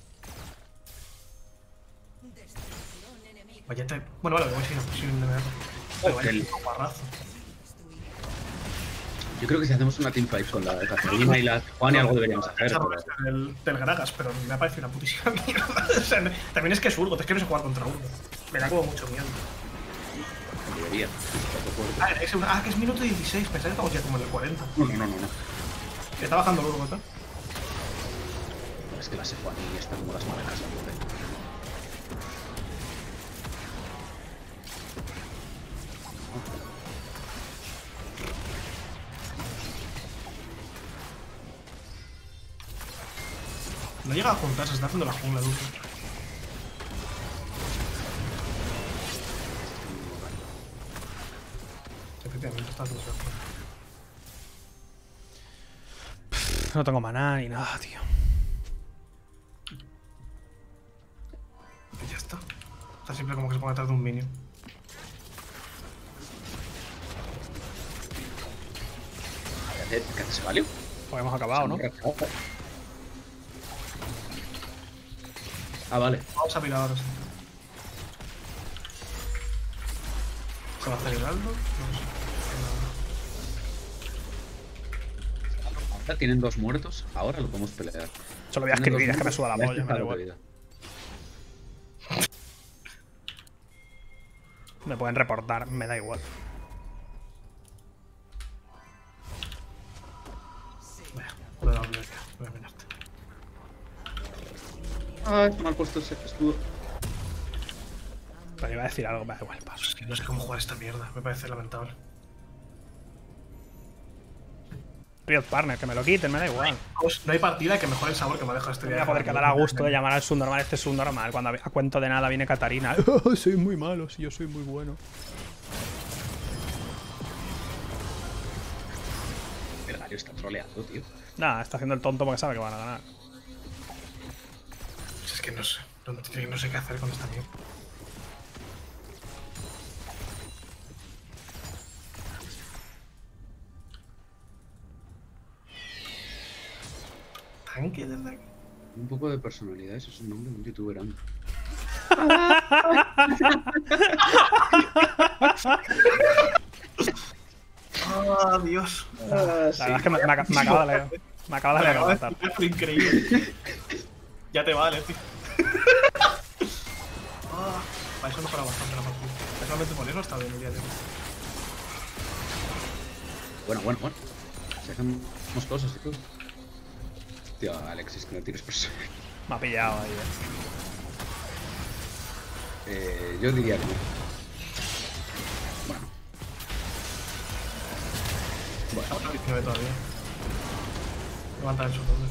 Destrucción enemiga. Vaya Bueno, vale, voy sin NMR. Pero vaya El- guarrazo. Yo creo que si hacemos una teamfight con la Catalina y la Juan y algo deberíamos hacer. Echar Pero... del Gragas, pero me ha parecido una putísima mierda. O sea, también es que es Urgot, es que no sé jugar contra Urgot. Me da como mucho miedo. Debería. Que es minuto 16, pensaba que estamos ya como en el 40. No. Está bajando el Urgot, ¿eh? Es que la Sejuani está como las maracas. No llega a juntarse, está haciendo la jungla de Urgot. Efectivamente, está haciendo la jungla. No tengo maná ni nada, tío. Y ya está. Está siempre como que se pone detrás de un minion. ¿Qué haces, Valio? Pues hemos acabado, ¿no? Ah, vale. Vamos a mirar ahora sí. ¿Se va a hacer Heraldo? No sé. Ahora tienen 2 muertos, ahora lo podemos pelear. Solo voy a escribir, es que me suda la polla, me da igual. Me pueden reportar, me da igual. Voy a darle aquí, voy a mirarte. Ah, está mal puesto ese escudo. Pero iba a decir algo, me da igual, paso. Es que no sé cómo jugar esta mierda, me parece lamentable. Riot Partner, que me lo quiten, me da igual. Pues no hay partida que mejore el sabor que me ha dejado este Voy día. a poder quedar a gusto de llamar al subnormal este subnormal cuando a cuento de nada viene Katarina. Soy muy malo, si yo soy muy bueno. El gallo está troleando, tío. Nada, está haciendo el tonto porque sabe que van a ganar. Es que no sé, no sé qué hacer con esta mierda. Tanque desde aquí. Un poco de personalidad, eso es un nombre de un youtuber. Ah, Dios. La verdad es que me acaba de leer. Me acaba de leer el avatar. Increíble. Ya te vale, tío. Para eso mejora bastante la partida. Especialmente por eso está bien el día de hoy. Bueno. Sacamos cosas y todo. Tío, Alexis, que no tienes personalidad. Me ha pillado ahí, Yo diría que no. Estamos a 19 todavía. Levanta eso, entonces.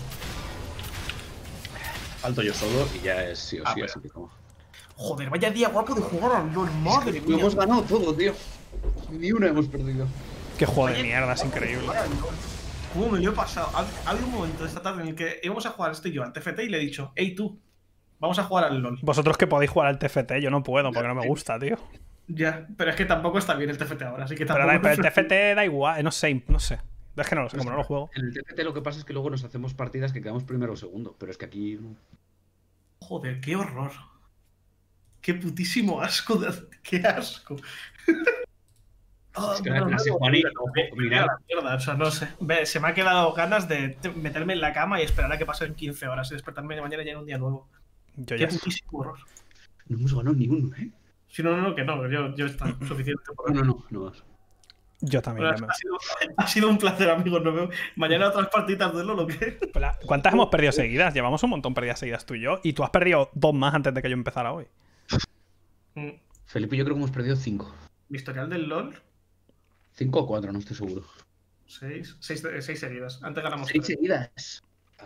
Falto yo solo y ya es sí o sí, pero- así que como. Joder, vaya día guapo de jugar al LoL, madre Lo mía. hemos ganado todo, tío. Ni una hemos perdido. Qué juego de mierda, es increíble. ¿Cómo me lo he pasado? Ha habido un momento de esta tarde en el que íbamos a jugar esto y yo al TFT y le he dicho, hey tú, vamos a jugar al LoL. Vosotros que podéis jugar al TFT, yo no puedo porque no me gusta, tío. Ya, pero es que tampoco está bien el TFT ahora, así que Pero, tampoco. pero el TFT da igual, no sé. Es que no lo sé, como no lo juego. En el TFT lo que pasa es que luego nos hacemos partidas que quedamos primero o segundo, pero es que aquí no. Joder, qué horror. Qué putísimo asco. Qué asco. Es que la clase Juanito, mira. La mierda, o sea, no sé. Se me ha quedado ganas de meterme en la cama y esperar a que pasen 15 horas y despertarme mañana ya en un día nuevo. Yo Qué ya. putísimo horror. No hemos ganado ni uno, ¿eh? Si no, que no, yo está suficiente por hoy. No vas. Yo también. Bueno, ha sido un placer, amigos. Nos vemos. Mañana otras partidas de LoL, ¿o qué? ¿Cuántas hemos perdido seguidas? Llevamos un montón perdidas seguidas tú y yo. Y tú has perdido 2 más antes de que yo empezara hoy. Felipe, yo creo que hemos perdido 5. Mi historial del LoL, 5 o 4, no estoy seguro. 6 seguidas. Antes ganamos 6 3. seguidas.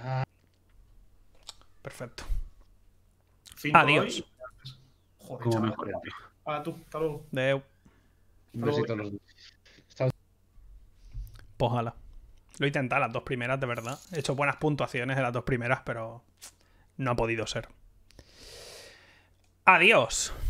Perfecto. 5 Adiós. hoy. Joder, Como chaval. mejor. Hola tú, hasta luego. Deu. Un besito a los dos. Pues ojalá. Lo he intentado las 2 primeras, de verdad. He hecho buenas puntuaciones en las 2 primeras, pero no ha podido ser. Adiós.